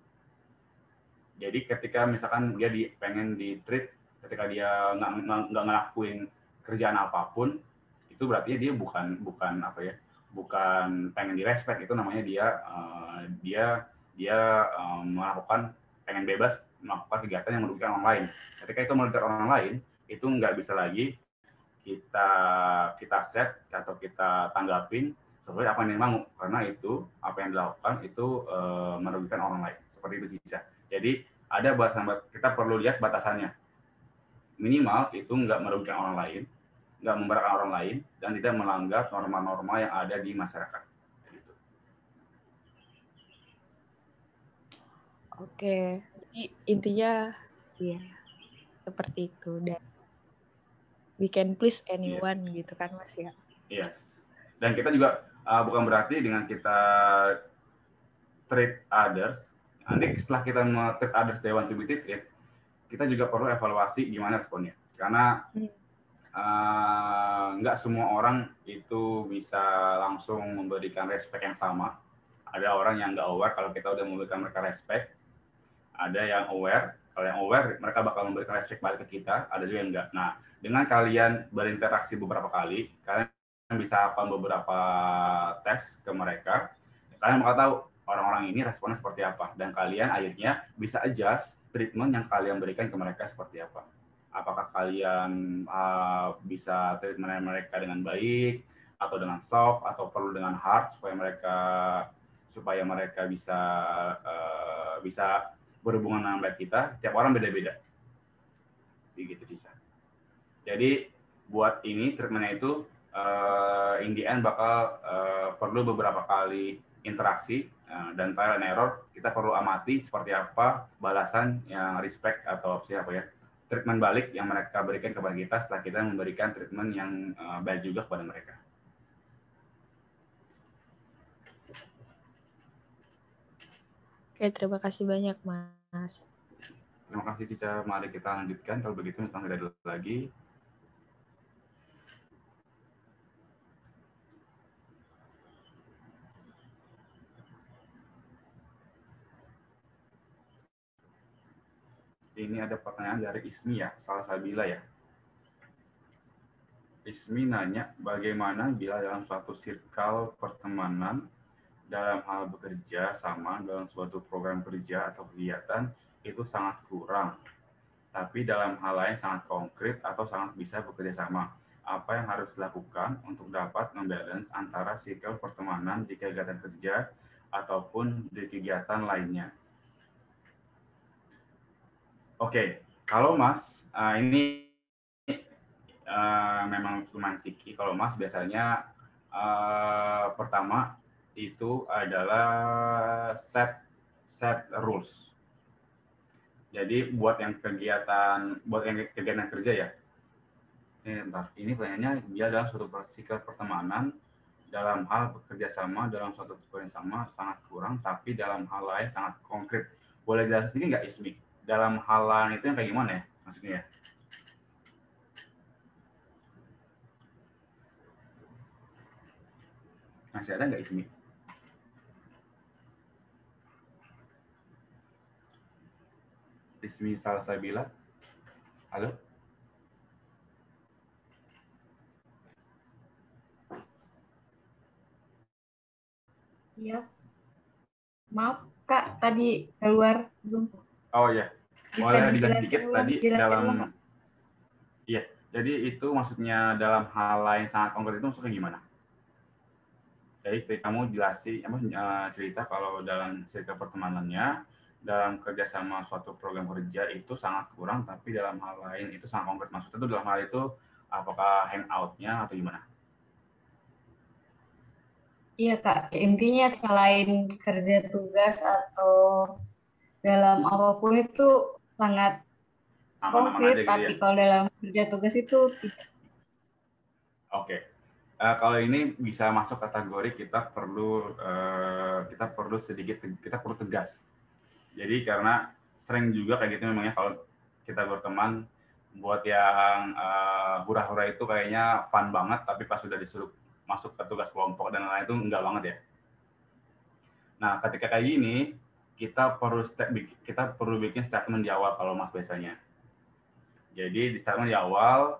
Jadi ketika misalkan dia di, pengen di treat ketika dia nggak nggak ngelakuin kerjaan apapun, itu berarti dia bukan bukan apa ya bukan pengen direspek, itu namanya dia uh, dia dia um, melakukan pengen bebas melakukan kegiatan yang merugikan orang lain. Ketika itu merugikan orang lain, itu nggak bisa lagi kita kita set atau kita tanggapin sesuai apa yang mau, karena itu apa yang dilakukan itu uh, merugikan orang lain, seperti itu Cica. Jadi ada batasan, kita perlu lihat batasannya, minimal itu nggak merugikan orang lain, nggak memberatkan orang lain, dan tidak melanggar norma-norma yang ada di masyarakat. Gitu. Oke, jadi intinya ya seperti itu, dan we can please anyone, yes. Gitu kan Mas ya. Yes. Dan kita juga uh, bukan berarti dengan kita treat others, nanti setelah kita treat others they want to be treated, kita juga perlu evaluasi gimana responnya. Karena uh, nggak semua orang itu bisa langsung memberikan respect yang sama. Ada orang yang nggak aware kalau kita udah memberikan mereka respect. Ada yang aware, kalau yang aware mereka bakal memberikan respect balik ke kita, ada juga yang enggak. Nah, dengan kalian berinteraksi beberapa kali, kalian bisa lakukan beberapa tes ke mereka, kalian bakal tahu orang-orang ini responnya seperti apa, dan kalian akhirnya bisa adjust treatment yang kalian berikan ke mereka seperti apa. Apakah kalian uh, bisa treatment mereka dengan baik, atau dengan soft, atau perlu dengan hard supaya mereka supaya mereka bisa uh, bisa berhubungan dengan baik kita. Tiap orang beda-beda. Begitu bisa. Jadi buat ini treatmentnya itu uh, in the end bakal uh, perlu beberapa kali interaksi uh, dan trial and error. Kita perlu amati seperti apa balasan yang respect atau apa ya treatment balik yang mereka berikan kepada kita setelah kita memberikan treatment yang uh, baik juga kepada mereka. Oke, terima kasih banyak Mas. Terima kasih Cica. Mari kita lanjutkan. Kalau begitu misalnya tidak ada lagi. Ini ada pertanyaan dari Ismi ya, Salsabila ya. Ismi nanya, bagaimana bila dalam suatu circle pertemanan, dalam hal bekerja sama, dalam suatu program kerja atau kegiatan, itu sangat kurang. Tapi dalam hal lain sangat konkret atau sangat bisa bekerja sama. Apa yang harus dilakukan untuk dapat membalance antara circle pertemanan di kegiatan kerja ataupun di kegiatan lainnya? Oke, okay. Kalau Mas, uh, ini uh, memang lumayan tricky. Kalau Mas biasanya uh, pertama itu adalah set set rules. Jadi buat yang kegiatan buat yang kegiatan kerja ya. Ini bentar, ini pertanyaannya dia dalam suatu sikap pertemanan dalam hal bekerja sama dalam suatu pekerjaan sama sangat kurang, tapi dalam hal lain sangat konkret. Boleh jelaskan sedikit nggak Ismi? Dalam hal lain itu yang kayak gimana ya maksudnya ya? Masih ada nggak Ismi? Ismi Salsabila? Halo? Iya. Maaf Kak, tadi keluar Zoom. Oh ya, boleh dijelaskan sedikit tadi dalam. Iya, jadi itu maksudnya dalam hal lain sangat konkret itu maksudnya gimana? Jadi kamu jelasin, uh, cerita kalau dalam circle pertemanannya, dalam kerjasama suatu program kerja itu sangat kurang, tapi dalam hal lain itu sangat konkret. Maksudnya itu dalam hal itu Apakah hangout-nya atau gimana? Iya Kak, intinya selain kerja tugas atau dalam apapun itu sangat Aman-aman aja konkret, gitu ya? tapi kalau dalam kerja tugas itu tidak. Oke. Uh, kalau ini bisa masuk kategori kita perlu uh, kita perlu sedikit kita perlu tegas. Jadi karena sering juga kayak gitu memangnya kalau kita berteman buat yang uh, hura-hura itu kayaknya fun banget, tapi pas sudah disuruh masuk ke tugas kelompok dan lain-lain itu enggak banget ya. Nah, ketika kayak gini kita perlu step kita perlu bikin statement di awal kalau Mas biasanya. Jadi di statement di awal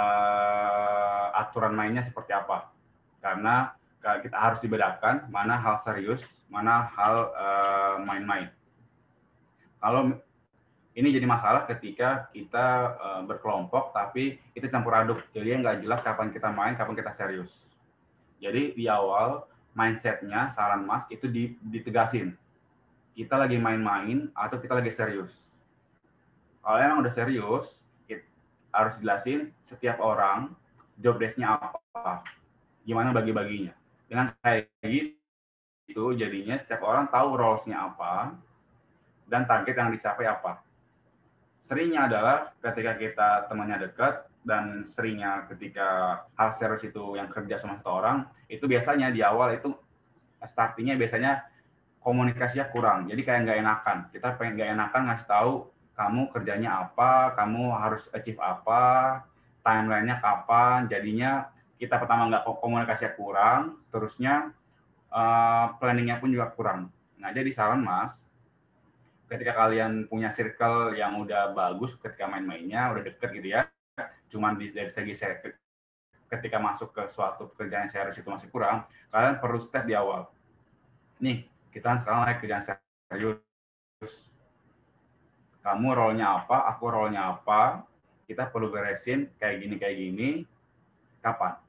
uh, aturan mainnya seperti apa? Karena kita harus dibedakan mana hal serius, mana hal uh, main-main. Kalau ini jadi masalah ketika kita uh, berkelompok, tapi itu campur aduk. Jadi nggak jelas kapan kita main, kapan kita serius. Jadi di awal mindset-nya, saran Mas, itu ditegasin. Kita lagi main-main atau kita lagi serius. Kalau emang udah serius, harus jelasin setiap orang job desk-nya apa, gimana bagi-baginya. Dengan kayak gitu, jadinya setiap orang tahu roles-nya apa dan target yang dicapai apa. Seringnya adalah ketika kita temannya dekat dan seringnya ketika hal serius itu yang kerja sama satu orang, itu biasanya di awal itu startingnya biasanya komunikasinya kurang. Jadi kayak nggak enakan. Kita pengen nggak enakan ngasih tahu kamu kerjanya apa, kamu harus achieve apa, timeline-nya kapan. Jadinya kita pertama nggak komunikasinya kurang, terusnya uh, planning-nya pun juga kurang. Nah, jadi saran Mas, ketika kalian punya circle yang udah bagus ketika main-mainnya, udah deket gitu ya, cuman dari segi ketika masuk ke suatu pekerjaan yang serius itu masih kurang, kalian perlu step di awal. Nih, kita sekarang lagi kerjaan serius. Kamu role-nya apa, aku role-nya apa, kita perlu beresin kayak gini, kayak gini, kapan?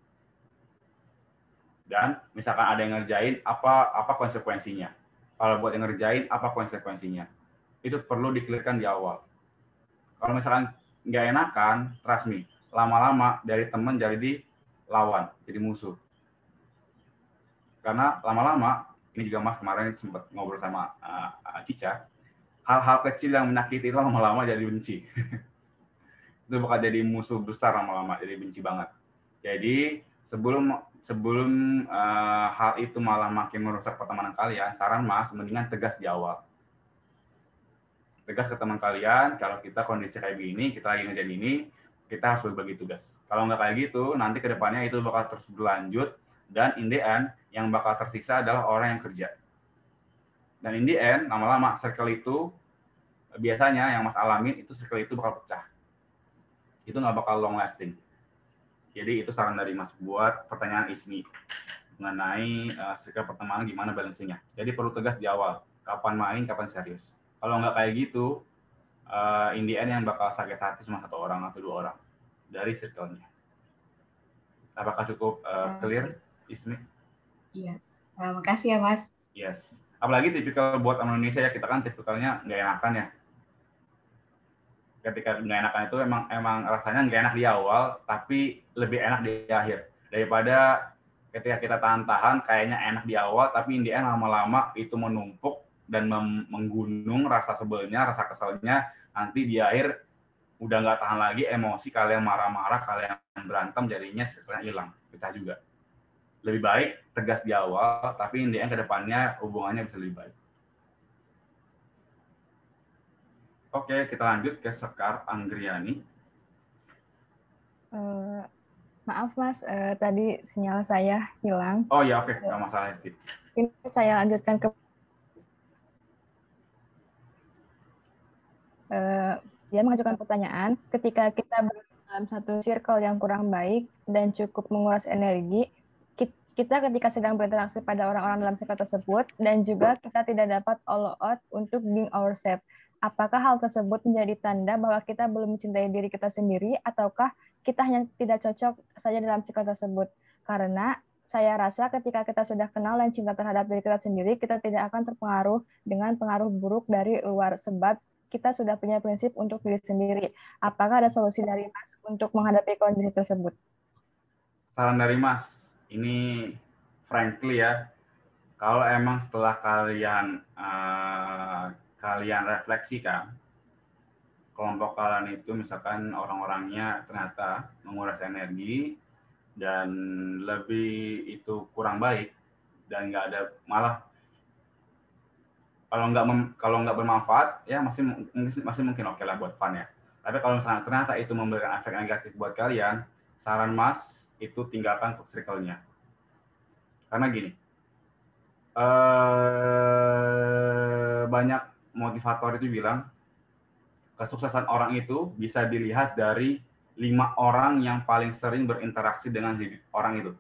Dan misalkan ada yang ngerjain, apa apa konsekuensinya? Kalau buat yang ngerjain, apa konsekuensinya? Itu perlu di-clear-kan di awal. Kalau misalkan nggak enakan, trust me, lama-lama dari teman jadi lawan, jadi musuh. Karena lama-lama, ini juga Mas kemarin sempat ngobrol sama uh, Cica, hal-hal kecil yang menyakiti itu lama-lama jadi benci. Itu bakal jadi musuh besar lama-lama, jadi benci banget. Jadi sebelum sebelum uh, hal itu malah makin merusak pertemanan kalian, saran Mas mendingan tegas di awal. Tegas ke teman kalian, kalau kita kondisi kayak begini, kita lagi ngerjain ini, kita harus berbagi tugas. Kalau nggak kayak gitu, nanti ke depannya itu bakal terus berlanjut, dan in the end, yang bakal tersiksa adalah orang yang kerja. Dan in the end, lama-lama circle itu, biasanya yang Mas alamin, itu circle itu bakal pecah. Itu nggak bakal long lasting. Jadi itu saran dari Mas buat pertanyaan Ismi mengenai uh, circle pertemanan gimana balancing-nya. Jadi perlu tegas di awal, kapan main, kapan serius. Kalau nggak kayak gitu, uh, in the end yang bakal sakit hati cuma satu orang atau dua orang dari circle-nya. Apakah cukup uh, clear, Ismi? Iya, uh, makasih ya Mas. Yes. Apalagi tipikal buat orang Indonesia ya, kita kan tipikalnya nggak enakan ya. Ketika nggak enakan itu emang emang rasanya nggak enak di awal, tapi lebih enak di akhir. Daripada ketika kita tahan-tahan, kayaknya enak di awal, tapi in the end lama-lama itu menumpuk dan menggunung rasa sebelnya, rasa keselnya, nanti di akhir udah nggak tahan lagi, emosi, kalian marah-marah, kalian berantem, jadinya circle-nya hilang. Kita juga. Lebih baik tegas di awal, tapi in the end ke depannya hubungannya bisa lebih baik. Oke, kita lanjut ke Sekar Anggriani. Uh, maaf Mas, uh, tadi sinyal saya hilang. Oh ya, oke, okay. Nggak masalah, Steve. Ini saya lanjutkan ke Uh, dia mengajukan pertanyaan, ketika kita berada dalam satu circle yang kurang baik dan cukup menguras energi, kita ketika sedang berinteraksi pada orang-orang dalam circle tersebut, dan juga kita tidak dapat all out untuk being ourselves. Apakah hal tersebut menjadi tanda bahwa kita belum mencintai diri kita sendiri, ataukah kita hanya tidak cocok saja dalam circle tersebut? Karena saya rasa ketika kita sudah kenal dan cinta terhadap diri kita sendiri, kita tidak akan terpengaruh dengan pengaruh buruk dari luar, sebab kita sudah punya prinsip untuk diri sendiri. Apakah ada solusi dari Mas untuk menghadapi kondisi tersebut? Saran dari Mas, ini frankly ya, kalau emang setelah kalian uh, kalian refleksikan, kelompok kalian itu misalkan orang-orangnya ternyata menguras energi dan lebih itu kurang baik dan nggak ada, malah kalau nggak kalau nggak bermanfaat ya masih masih mungkin oke lah buat fun ya. Tapi kalau misalnya ternyata itu memberikan efek negatif buat kalian, saran Mas itu tinggalkan untuk circle-nya. Karena gini, eh, banyak motivator itu bilang kesuksesan orang itu bisa dilihat dari lima orang yang paling sering berinteraksi dengan orang itu.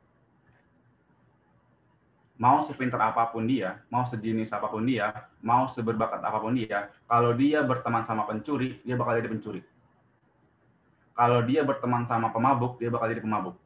Mau sepintar apapun dia, mau sejenis apapun dia, mau seberbakat apapun dia, kalau dia berteman sama pencuri, dia bakal jadi pencuri. Kalau dia berteman sama pemabuk, dia bakal jadi pemabuk.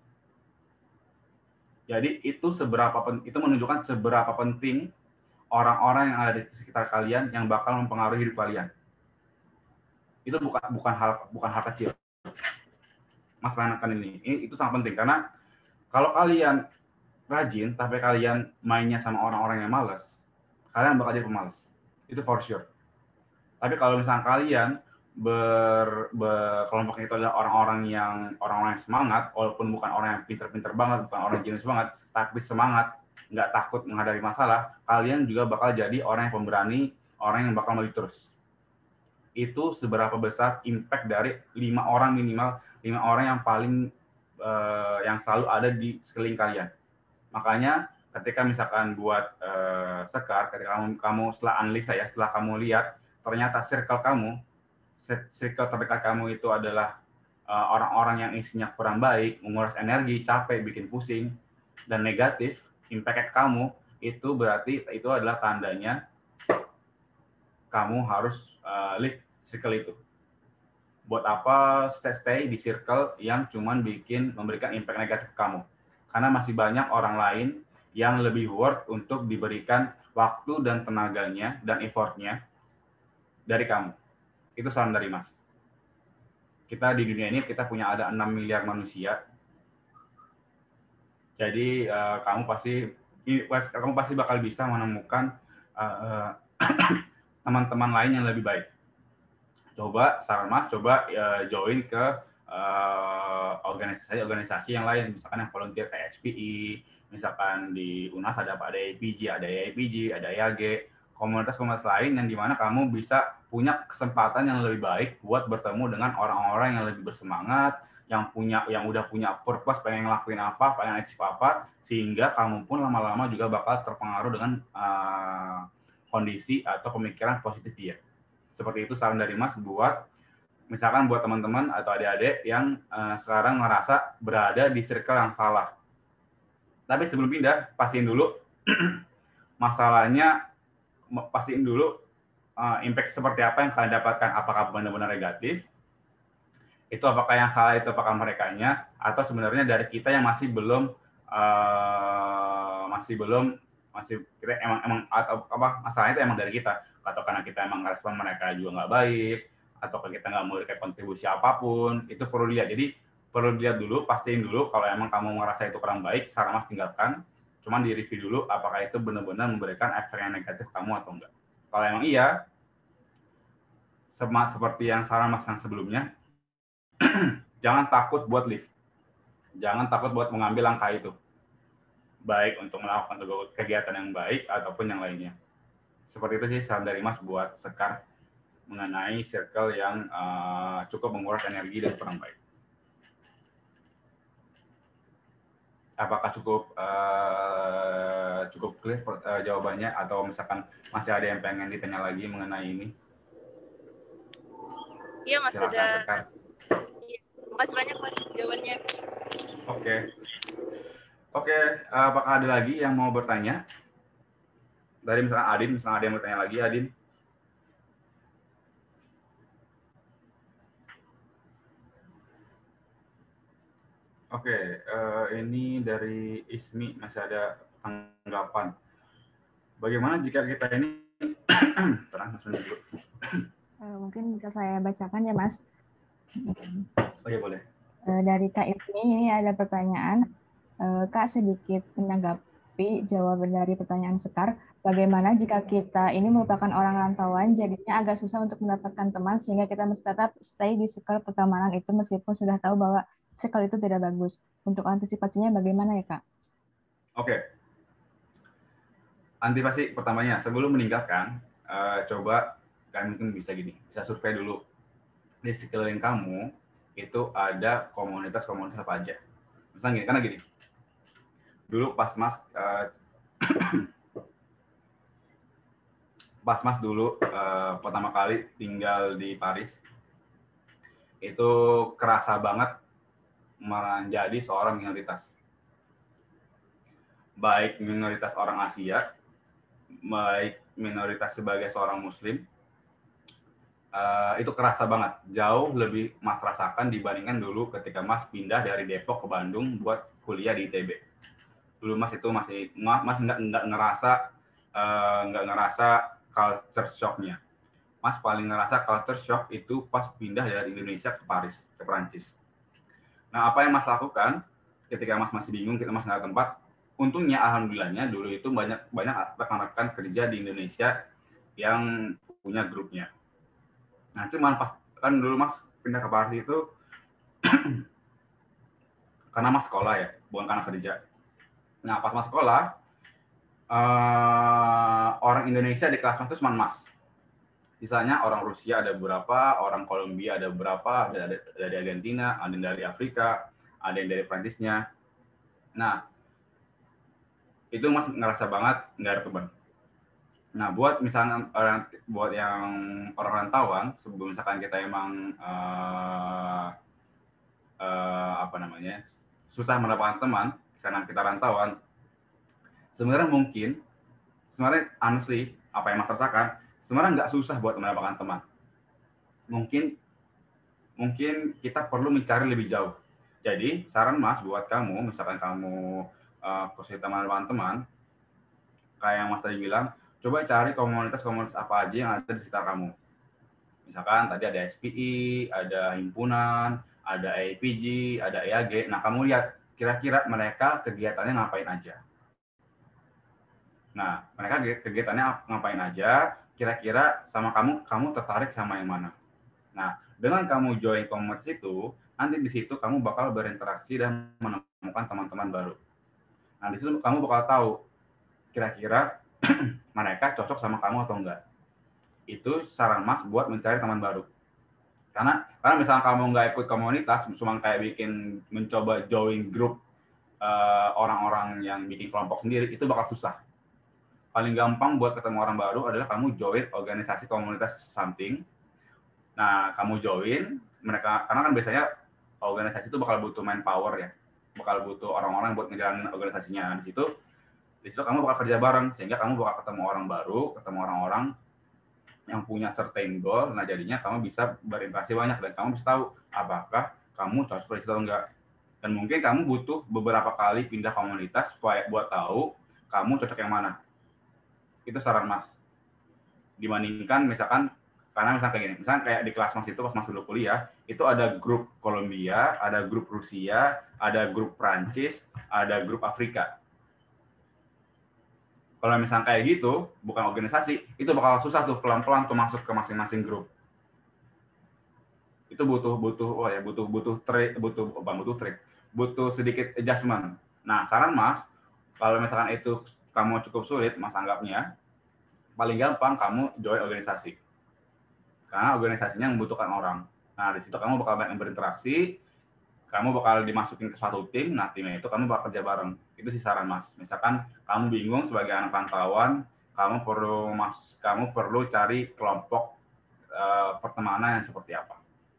Jadi itu seberapa itu menunjukkan seberapa penting orang-orang yang ada di sekitar kalian yang bakal mempengaruhi hidup kalian. Itu bukan bukan hal bukan hal kecil. Mas menekankan ini. Ini itu sangat penting karena kalau kalian rajin, tapi kalian mainnya sama orang-orang yang malas, kalian bakal jadi pemalas. Itu for sure. Tapi kalau misalnya kalian ber, ber kelompoknya itu adalah orang-orang yang orang-orang yang semangat, walaupun bukan orang yang pinter-pinter banget, bukan orang yang jenius banget, tapi semangat, nggak takut menghadapi masalah, kalian juga bakal jadi orang yang pemberani, orang yang bakal maju terus. Itu seberapa besar impact dari lima orang minimal, lima orang yang paling uh, yang selalu ada di sekeliling kalian. Makanya ketika misalkan buat uh, Sekar, ketika kamu, kamu setelah analisa ya, setelah kamu lihat ternyata circle kamu, circle terdekat kamu itu adalah uh, orang-orang yang isinya kurang baik, menguras energi, capek, bikin pusing, dan negatif, impact kamu, itu berarti itu adalah tandanya kamu harus uh, leave circle itu. Buat apa stay-stay di circle yang cuman bikin memberikan impact negatif ke kamu? Karena masih banyak orang lain yang lebih worth untuk diberikan waktu dan tenaganya dan effortnya dari kamu. Itu saran dari Mas. Kita di dunia ini kita punya ada enam miliar manusia. Jadi uh, kamu pasti kamu pasti bakal bisa menemukan uh, teman-teman lain yang lebih baik. Coba saran Mas, coba uh, join ke organisasi-organisasi yang lain, misalkan yang volunteer kayak X P I, misalkan di U N A S ada apa, ada A P G, ada A I P G, ada I A G, komunitas-komunitas lain yang dimana kamu bisa punya kesempatan yang lebih baik buat bertemu dengan orang-orang yang lebih bersemangat, yang punya, yang udah punya purpose, pengen ngelakuin apa, pengen achieve apa, sehingga kamu pun lama-lama juga bakal terpengaruh dengan uh, kondisi atau pemikiran positif dia. Seperti itu saran dari Mas buat misalkan buat teman-teman atau adik-adik yang uh, sekarang merasa berada di circle yang salah. Tapi sebelum pindah, pastiin dulu masalahnya, pastiin dulu uh, impact seperti apa yang kalian dapatkan. Apakah benar-benar negatif? Itu apakah yang salah itu apakah merekanya? Atau sebenarnya dari kita yang masih belum, uh, masih belum, masih kita emang, emang atau apa masalahnya itu emang dari kita? Atau karena kita emang respon mereka juga nggak baik? Atau kita nggak memberikan kontribusi apapun, itu perlu dilihat. Jadi perlu dilihat dulu, pastiin dulu kalau emang kamu merasa itu kurang baik, saran Mas tinggalkan. Cuman di review dulu apakah itu benar-benar memberikan efek yang negatif kamu atau enggak. Kalau emang iya, sama seperti yang saran Mas yang sebelumnya, jangan takut buat leave. Jangan takut buat mengambil langkah itu. Baik untuk melakukan kegiatan yang baik ataupun yang lainnya. Seperti itu sih saran dari Mas buat Sekar mengenai circle yang uh, cukup menguras energi dan kurang baik. Apakah cukup uh, cukup clear uh, jawabannya atau misalkan masih ada yang pengen ditanya lagi mengenai ini? Iya Mas, silakan, sudah. Sekar. Iya, makasih banyak Mas jawabannya. Oke. Okay. Oke, okay, uh, apakah ada lagi yang mau bertanya? Dari misalnya Adin, misalnya ada yang bertanya lagi, Adin. Oke, okay, uh, ini dari Ismi masih ada tanggapan. Bagaimana jika kita ini terang dulu. Uh, mungkin bisa saya bacakan ya, Mas. Oh ya, boleh. Uh, dari Kak Ismi, ini ada pertanyaan. Uh, Kak, sedikit menanggapi jawaban dari pertanyaan Sekar. Bagaimana jika kita ini merupakan orang rantauan, jadinya agak susah untuk mendapatkan teman, sehingga kita mesti tetap stay di circle pertemanan itu, meskipun sudah tahu bahwa circle itu tidak bagus. Untuk antisipasinya bagaimana ya, Kak? Oke. Antisipasi pertamanya, sebelum meninggalkan, uh, coba kalian mungkin bisa gini, bisa survei dulu. Di sekeliling kamu, itu ada komunitas-komunitas apa aja. Misalnya gini, karena gini, dulu pas Mas, uh, pas Mas dulu uh, pertama kali tinggal di Paris, itu kerasa banget menjadi seorang minoritas. Baik minoritas orang Asia, baik minoritas sebagai seorang Muslim, uh, itu kerasa banget. Jauh lebih Mas rasakan dibandingkan dulu ketika Mas pindah dari Depok ke Bandung buat kuliah di I T B. Dulu Mas itu masih, Mas nggak nggak ngerasa, uh, nggak ngerasa culture shock-nya. Mas paling ngerasa culture shock itu pas pindah dari Indonesia ke Paris, ke Perancis. Nah, apa yang Mas lakukan ketika Mas masih bingung, kita Mas nggak ada tempat, untungnya, alhamdulillahnya, dulu itu banyak banyak rekan-rekan kerja di Indonesia yang punya grupnya. Nah, cuman pas, kan dulu Mas pindah ke Paris itu karena Mas sekolah ya, bukan karena kerja. Nah, pas Mas sekolah, uh, orang Indonesia di kelas Mas itu cuma Mas. Sisanya orang Rusia ada beberapa, orang Kolombia ada beberapa, ada dari Argentina, ada yang dari Afrika, ada yang dari Prancisnya. Nah, itu Mas ngerasa banget nggak ada teman. Nah, buat misalnya orang, buat yang orang rantauan, sebelum misalkan kita emang uh, uh, apa namanya susah mendapatkan teman karena kita rantauan, sebenarnya mungkin, sebenarnya honestly, apa yang Mas rasakan, sebenarnya nggak susah buat mendapatkan teman. Mungkin mungkin kita perlu mencari lebih jauh. Jadi, saran Mas buat kamu, misalkan kamu uh, kesulitan mendapatkan teman, kayak yang Mas tadi bilang, coba cari komunitas-komunitas apa aja yang ada di sekitar kamu. Misalkan tadi ada S P I, ada himpunan, ada A I P G, ada E A G. Nah, kamu lihat kira-kira mereka kegiatannya ngapain aja. Nah, mereka kegiatannya ngapain aja, kira-kira sama kamu, kamu tertarik sama yang mana. Nah, dengan kamu join komunitas itu, nanti di situ kamu bakal berinteraksi dan menemukan teman-teman baru. Nah, di situ kamu bakal tahu kira-kira mereka cocok sama kamu atau enggak. Itu saran Mas buat mencari teman baru. Karena karena misalnya kamu nggak ikut komunitas, cuma kayak bikin mencoba join grup uh, orang-orang yang bikin kelompok sendiri, itu bakal susah. Paling gampang buat ketemu orang baru adalah kamu join organisasi komunitas something. Nah, kamu join mereka, karena kan biasanya organisasi itu bakal butuh manpower ya, bakal butuh orang-orang buat ngejalanin organisasinya. Di situ, di situ kamu bakal kerja bareng, sehingga kamu bakal ketemu orang baru, ketemu orang-orang yang punya certain goal. Nah, jadinya kamu bisa berinteraksi banyak dan kamu bisa tahu apakah kamu cocok di situ atau enggak. Dan mungkin kamu butuh beberapa kali pindah komunitas supaya buat tahu kamu cocok yang mana. Itu saran Mas. Dibandingkan misalkan, karena misalkan kayak gini, misalkan kayak di kelas Mas itu pas Mas dulu kuliah, itu ada grup Kolombia, ada grup Rusia, ada grup Prancis, ada grup Afrika. Kalau misalkan kayak gitu, bukan organisasi, itu bakal susah tuh pelan-pelan tuh masuk ke masing-masing grup. Itu butuh butuh oh ya butuh butuh trik, butuh bukan butuh trik, butuh sedikit adjustment. Nah, saran Mas, kalau misalkan itu kamu cukup sulit, Mas anggapnya, paling gampang kamu join organisasi. Karena organisasinya membutuhkan orang. Nah, di situ kamu bakal banyak berinteraksi, kamu bakal dimasukin ke suatu tim, nah timnya itu kamu bakal kerja bareng. Itu sih saran Mas. Misalkan kamu bingung sebagai anak rantauan, kamu perlu mas, kamu perlu cari kelompok uh, pertemanan yang seperti apa.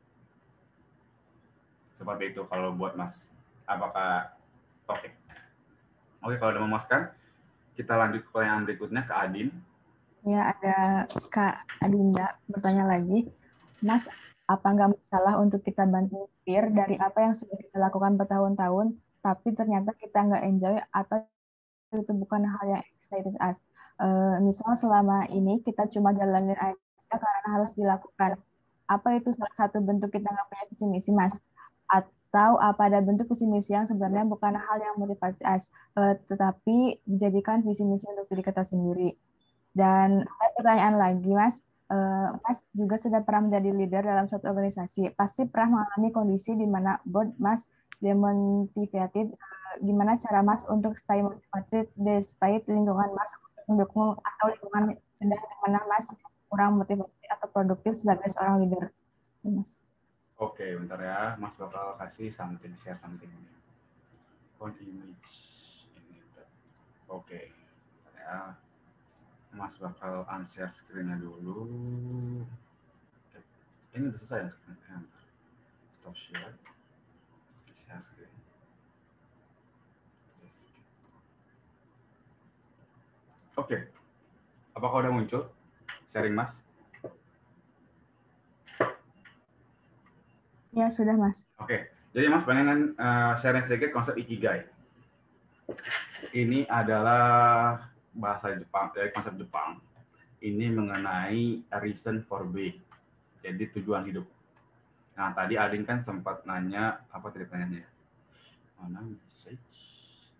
Seperti itu kalau buat Mas. Apakah oke? Okay. Oke, okay, kalau udah memuaskan, kita lanjut ke pertanyaan berikutnya ke Adin. Ya, ada Kak Adinda bertanya lagi. Mas, apa nggak masalah untuk kita bantu peer dari apa yang sudah kita lakukan bertahun-tahun, tapi ternyata kita nggak enjoy atau itu bukan hal yang excited us. Uh, misal selama ini kita cuma jalanin aja ada karena harus dilakukan. Apa itu salah satu bentuk kita nggak punya visi misi, Mas? Atau apa ada bentuk visi misi yang sebenarnya bukan hal yang motivasi us, uh, tetapi dijadikan visi misi untuk diri kita sendiri. Dan ada pertanyaan lagi, Mas. Uh, Mas juga sudah pernah menjadi leader dalam suatu organisasi. Pasti pernah mengalami kondisi di mana board Mas demotivated. Uh, gimana cara Mas untuk stay motivated despite lingkungan Mas mendukung atau lingkungan sedang di mana Mas kurang motivasi atau produktif sebagai seorang leader, Mas? Oke, bentar ya. Mas bakal kasih something, share something. On image. Oke, bentar ya. Mas bakal unshare screen-nya dulu. Ini udah selesai ya screen-nya. Stop share. Share screen. Oke. Apakah udah muncul sharing Mas? Ya, sudah, Mas. Oke. Jadi Mas pengen uh, sharing sedikit konsep Ikigai. Ini adalah bahasa Jepang, dari konsep Jepang. Ini mengenai reason for being. Jadi tujuan hidup. Nah, tadi Adin kan sempat nanya, apa tadi pertanyaannya? Mana message?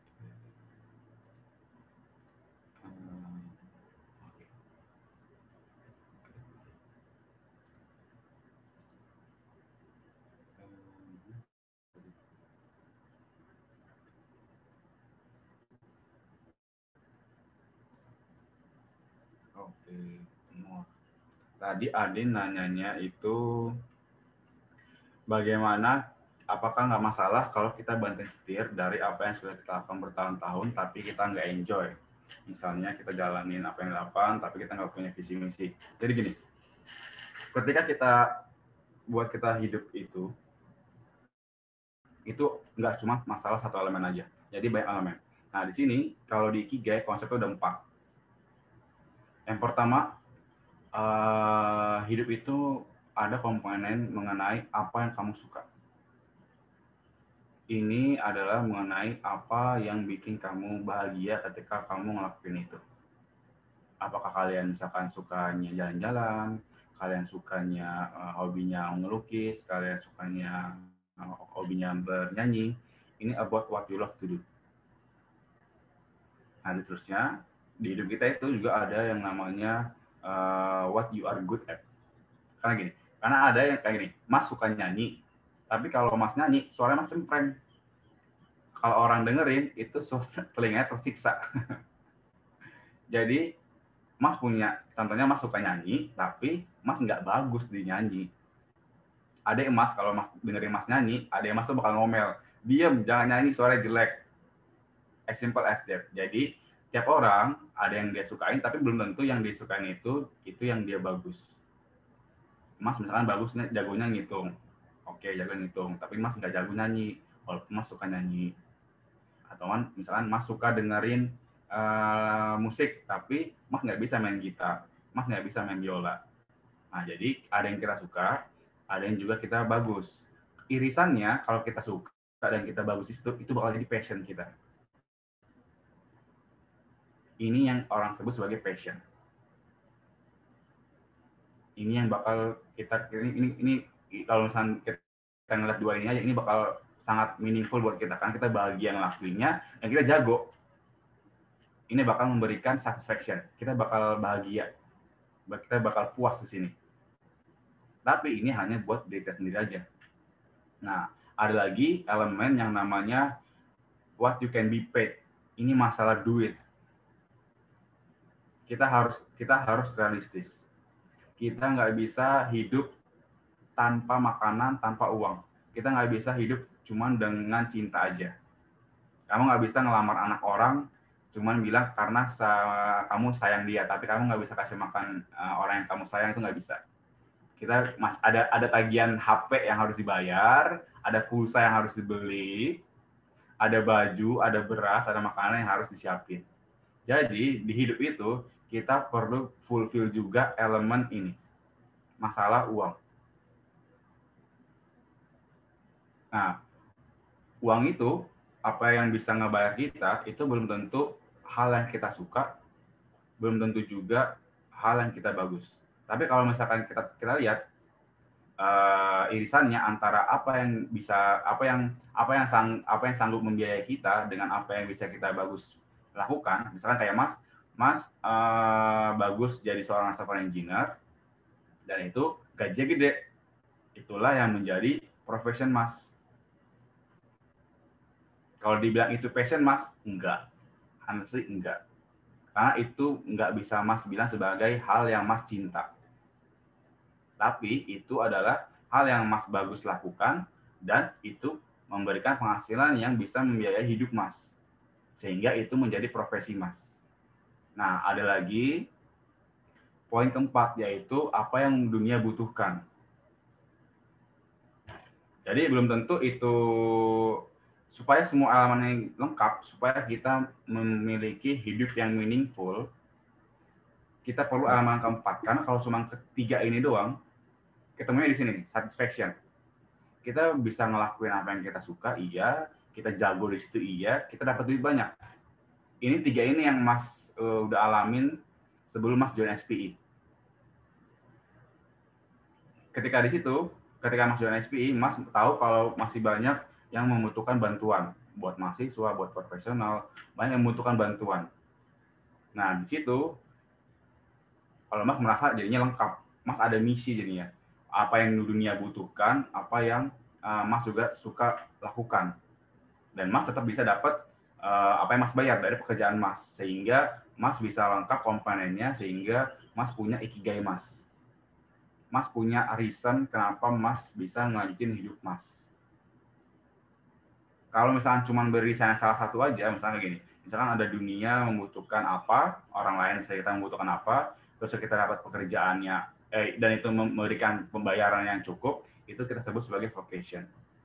Oke, tadi Adin nanyanya itu bagaimana, apakah nggak masalah kalau kita banting setir dari apa yang sudah kita lakukan bertahun-tahun tapi kita nggak enjoy. Misalnya kita jalanin apa yang dilakukan tapi kita nggak punya visi misi. Jadi gini, ketika kita buat kita hidup itu, itu nggak cuma masalah satu elemen aja. Jadi banyak elemen. Nah di sini kalau di Ikigai konsepnya udah empat. Yang pertama, uh, hidup itu ada komponen mengenai apa yang kamu suka. Ini adalah mengenai apa yang bikin kamu bahagia ketika kamu ngelakuin itu. Apakah kalian misalkan sukanya jalan-jalan, kalian sukanya uh, hobinya ngelukis, kalian sukanya uh, hobinya bernyanyi. Ini about what you love to do. Nah, terusnya di hidup kita itu juga ada yang namanya uh, what you are good at. Karena gini, karena ada yang kayak gini, Mas suka nyanyi, tapi kalau Mas nyanyi, suaranya Mas cempreng. Kalau orang dengerin, itu telinganya tersiksa. Jadi, Mas punya, contohnya Mas suka nyanyi, tapi Mas nggak bagus di nyanyi. Ada yang Mas, kalau Mas dengerin Mas nyanyi, ada yang Mas tuh bakal ngomel, diem, jangan nyanyi, suaranya jelek. As simple as that. Jadi, tiap orang ada yang dia sukain, tapi belum tentu yang disukain itu itu yang dia bagus. Mas misalkan bagusnya jagonya ngitung, oke jago ngitung, tapi Mas nggak jago nyanyi, walaupun Mas suka nyanyi. Atau misalkan Mas suka dengerin uh, musik, tapi Mas nggak bisa main gitar, Mas nggak bisa main biola. Nah jadi ada yang kita suka, ada yang juga kita bagus. Irisannya kalau kita suka dan kita bagus itu, itu bakal jadi passion kita. Ini yang orang sebut sebagai passion. Ini yang bakal kita ini ini, ini kalau misalnya kita ngeliat dua ini aja, ini bakal sangat meaningful buat kita kan, kita bahagia ngelakuinnya dan kita jago. Ini bakal memberikan satisfaction. Kita bakal bahagia. Kita bakal puas di sini. Tapi ini hanya buat diri kita sendiri aja. Nah, ada lagi elemen yang namanya what you can be paid. Ini masalah duit. Kita harus kita harus realistis. Kita nggak bisa hidup tanpa makanan, tanpa uang. Kita nggak bisa hidup cuman dengan cinta aja. Kamu nggak bisa ngelamar anak orang cuman bilang karena sa- kamu sayang dia, tapi kamu nggak bisa kasih makan uh, orang yang kamu sayang, itu nggak bisa. Kita mas ada ada tagihan H P yang harus dibayar, ada pulsa yang harus dibeli, ada baju, ada beras, ada makanan yang harus disiapin. Jadi di hidup itu kita perlu fulfill juga elemen ini, masalah uang. Nah, uang itu apa yang bisa ngebayar kita itu belum tentu hal yang kita suka, belum tentu juga hal yang kita bagus. Tapi kalau misalkan kita kita lihat uh, irisannya antara apa yang bisa apa yang apa yang sang apa yang sanggup membiayai kita dengan apa yang bisa kita bagus lakukan, misalkan kayak Mas Mas uh, bagus jadi seorang software engineer dan itu gajinya gede, itulah yang menjadi profession Mas. Kalau dibilang itu passion Mas, enggak, honestly enggak, karena itu enggak bisa Mas bilang sebagai hal yang Mas cinta. Tapi itu adalah hal yang Mas bagus lakukan dan itu memberikan penghasilan yang bisa membiayai hidup Mas. Sehingga itu menjadi profesi Mas. Nah, ada lagi poin keempat, yaitu apa yang dunia butuhkan. Jadi belum tentu itu, supaya semua elemennya lengkap, supaya kita memiliki hidup yang meaningful, kita perlu elemen keempat. Karena kalau cuma ketiga ini doang, ketemunya di sini, satisfaction. Kita bisa ngelakuin apa yang kita suka, iya. Kita jago di situ, iya. Kita dapat duit banyak. Ini tiga ini yang Mas uh, udah alamin sebelum Mas join S P I. Ketika di situ, ketika Mas join S P I, Mas tahu kalau masih banyak yang membutuhkan bantuan. Buat mahasiswa, buat profesional, banyak yang membutuhkan bantuan. Nah, di situ, kalau Mas merasa jadinya lengkap. Mas ada misi jadinya. Apa yang dunia butuhkan, apa yang uh, Mas juga suka lakukan. Dan Mas tetap bisa dapat uh, apa yang Mas bayar dari pekerjaan Mas. Sehingga Mas bisa lengkap komponennya, sehingga Mas punya ikigai Mas. Mas punya reason kenapa Mas bisa ngelanjutin hidup Mas. Kalau misalkan cuma beri saya salah satu aja, misalnya gini, misalkan ada dunia membutuhkan apa, orang lain bisa kita membutuhkan apa, terus kita dapat pekerjaannya, eh, dan itu memberikan pembayaran yang cukup, itu kita sebut sebagai vocation.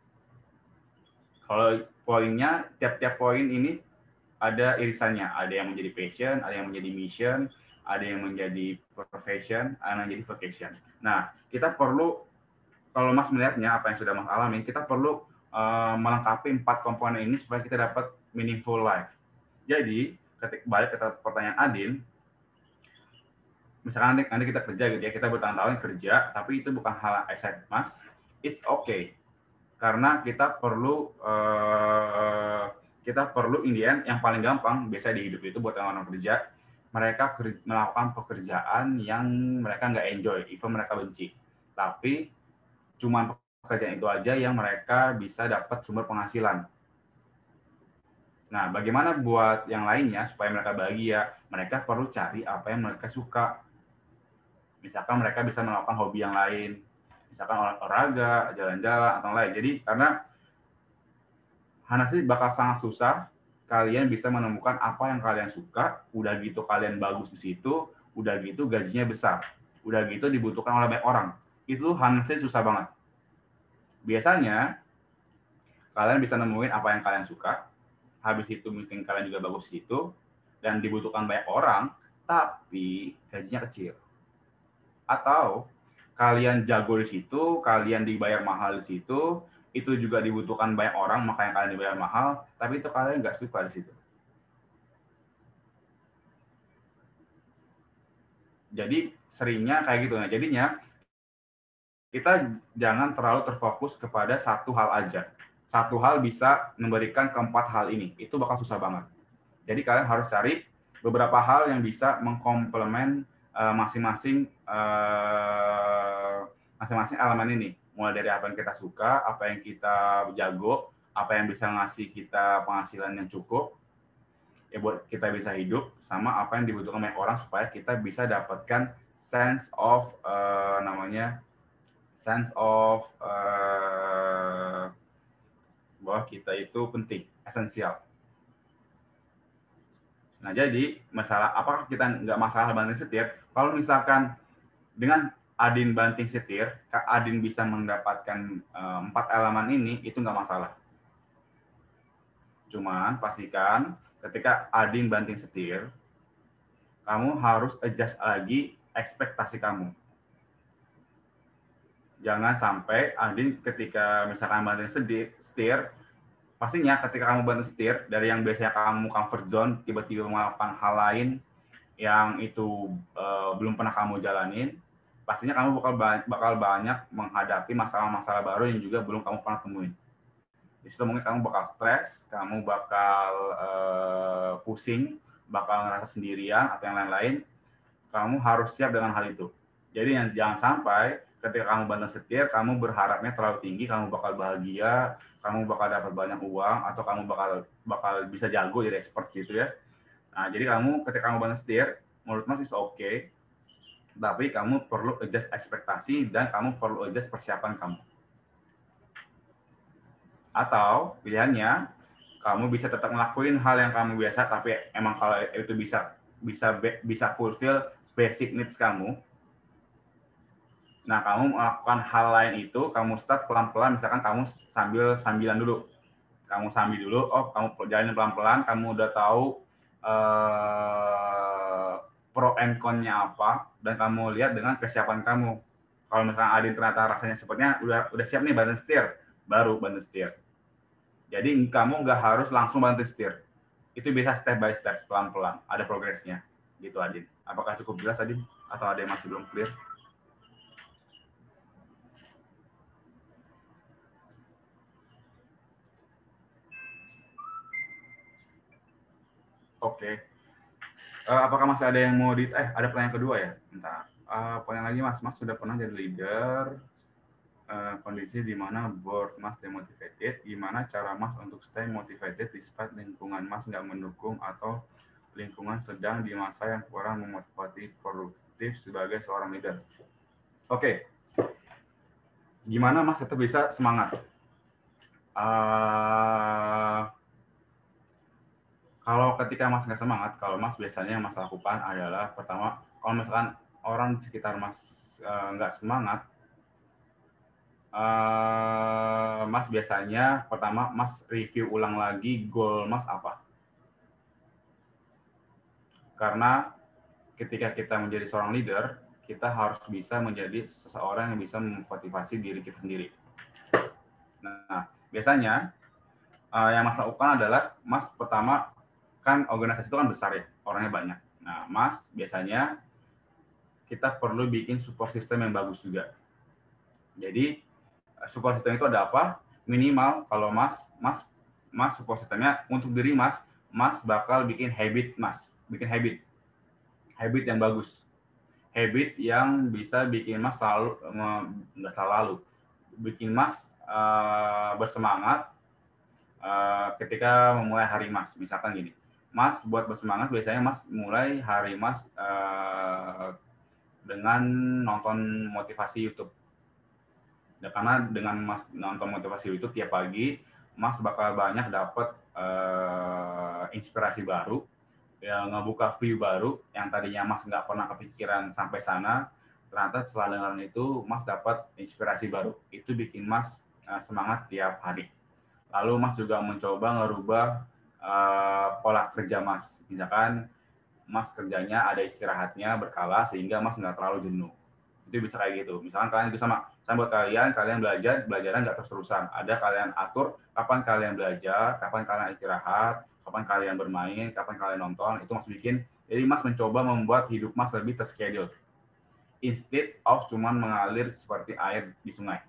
Kalau poinnya, tiap-tiap poin ini ada irisannya. Ada yang menjadi passion, ada yang menjadi mission, ada yang menjadi profession, ada yang menjadi vocation. Nah, kita perlu, kalau Mas melihatnya, apa yang sudah Mas alami, kita perlu uh, melengkapi empat komponen ini supaya kita dapat meaningful life. Jadi, ketika balik ke pertanyaan Adin, misalkan nanti, nanti kita kerja gitu ya, kita bertahun-tahun kerja, tapi itu bukan hal excited Mas, it's okay. Karena kita perlu uh, kita perlu in the end, yang paling gampang biasa di hidup itu buat orang-orang kerja, mereka melakukan pekerjaan yang mereka nggak enjoy, even mereka benci. Tapi cuma pekerjaan itu aja yang mereka bisa dapat sumber penghasilan. Nah, bagaimana buat yang lainnya supaya mereka bahagia? Mereka perlu cari apa yang mereka suka. Misalkan mereka bisa melakukan hobi yang lain, misalkan olahraga, jalan-jalan, atau lain. Jadi, karena honestly bakal sangat susah kalian bisa menemukan apa yang kalian suka, udah gitu kalian bagus di situ, udah gitu gajinya besar, udah gitu dibutuhkan oleh banyak orang. Itu honestly susah banget. Biasanya, kalian bisa nemuin apa yang kalian suka, habis itu mungkin kalian juga bagus di situ, dan dibutuhkan banyak orang, tapi gajinya kecil. Atau kalian jago di situ, kalian dibayar mahal di situ, itu juga dibutuhkan banyak orang, makanya kalian dibayar mahal, tapi itu kalian nggak suka di situ. Jadi seringnya kayak gitu. Nah, jadinya kita jangan terlalu terfokus kepada satu hal aja. Satu hal bisa memberikan keempat hal ini. Itu bakal susah banget. Jadi kalian harus cari beberapa hal yang bisa mengkomplement uh, masing-masing uh, masing-masing elemen ini. Mulai dari apa yang kita suka, apa yang kita jago, apa yang bisa ngasih kita penghasilan yang cukup, ya buat kita bisa hidup, sama apa yang dibutuhkan banyak orang supaya kita bisa dapatkan sense of uh, namanya sense of uh, bahwa kita itu penting, esensial. Nah, jadi masalah apakah kita nggak masalah banting setir? Kalau misalkan dengan Adin banting setir, Kak Adin bisa mendapatkan uh, empat elemen ini, itu nggak masalah. Cuman pastikan ketika Adin banting setir, kamu harus adjust lagi ekspektasi kamu. Jangan sampai Adin ketika misalkan banting setir, pastinya ketika kamu banting setir, dari yang biasanya kamu comfort zone, tiba-tiba melakukan hal lain yang itu uh, belum pernah kamu jalanin, pastinya kamu bakal bakal banyak menghadapi masalah-masalah baru yang juga belum kamu pernah temuin. Di situ mungkin kamu bakal stres, kamu bakal uh, pusing, bakal ngerasa sendirian atau yang lain-lain. Kamu harus siap dengan hal itu. Jadi yang jangan sampai ketika kamu bantu setir, kamu berharapnya terlalu tinggi, kamu bakal bahagia, kamu bakal dapat banyak uang, atau kamu bakal bakal bisa jago jadi expert gitu ya. Nah, jadi kamu ketika kamu bantu setir, menurut Mas is oke. Okay, tapi kamu perlu adjust ekspektasi dan kamu perlu adjust persiapan kamu. Atau pilihannya, kamu bisa tetap ngelakuin hal yang kamu biasa, tapi emang kalau itu bisa bisa bisa fulfill basic needs kamu. Nah, kamu melakukan hal lain itu, kamu start pelan-pelan, misalkan kamu sambil sambilan dulu. Kamu sambil dulu, oh kamu jalanin pelan-pelan, kamu udah tahu uh, pro and con-nya apa, dan kamu lihat dengan kesiapan kamu. Kalau misalnya Adin ternyata rasanya sepertinya udah udah siap nih bantu setir, baru bantu setir. Jadi kamu nggak harus langsung bantu setir. Itu bisa step by step, pelan-pelan, ada progresnya. Gitu Adin. Apakah cukup jelas Adin? Atau ada yang masih belum clear? Oke. Okay. Uh, apakah masih ada yang mau di eh ada pertanyaan kedua ya? Bentar. Uh, pertanyaan lagi Mas, Mas sudah pernah jadi leader, uh, kondisi di mana board Mas demotivated, gimana cara Mas untuk stay motivated despite lingkungan Mas nggak mendukung atau lingkungan sedang di masa yang kurang memotivasi produktif sebagai seorang leader? Oke. Okay. Gimana Mas tetap bisa semangat? Uh, Kalau ketika Mas nggak semangat, kalau Mas biasanya yang Mas lakukan adalah pertama, kalau misalkan orang di sekitar Mas uh, nggak semangat, uh, Mas biasanya pertama Mas review ulang lagi goal Mas apa. Karena ketika kita menjadi seorang leader, kita harus bisa menjadi seseorang yang bisa memotivasi diri kita sendiri. Nah, biasanya uh, yang Mas lakukan adalah Mas pertama, kan organisasi itu kan besar ya, orangnya banyak. Nah, Mas biasanya kita perlu bikin support system yang bagus juga. Jadi support system itu ada apa? Minimal kalau Mas, Mas, Mas support systemnya untuk diri Mas, Mas bakal bikin habit Mas, bikin habit, habit yang bagus, habit yang bisa bikin Mas selalu nggak selalu, bikin Mas uh, bersemangat uh, ketika memulai hari Mas. Misalkan gini. Mas buat bersemangat biasanya Mas mulai hari Mas uh, dengan nonton motivasi YouTube. Ya, karena dengan Mas nonton motivasi YouTube tiap pagi, Mas bakal banyak dapat uh, inspirasi baru, ya, ngebuka view baru yang tadinya Mas nggak pernah kepikiran sampai sana. Ternyata setelah dengerin itu, Mas dapat inspirasi baru. Itu bikin Mas uh, semangat tiap hari. Lalu Mas juga mencoba ngerubah Uh, pola kerja Mas. Misalkan Mas kerjanya ada istirahatnya berkala sehingga Mas nggak terlalu jenuh. Itu bisa kayak gitu. Misalkan kalian itu sama, sama buat kalian, kalian belajar, belajaran nggak terus-terusan. Ada kalian atur kapan kalian belajar, kapan kalian istirahat, kapan kalian bermain, kapan kalian nonton. Itu Mas bikin. Jadi Mas mencoba membuat hidup Mas lebih terschedule. Instead of cuman mengalir seperti air di sungai.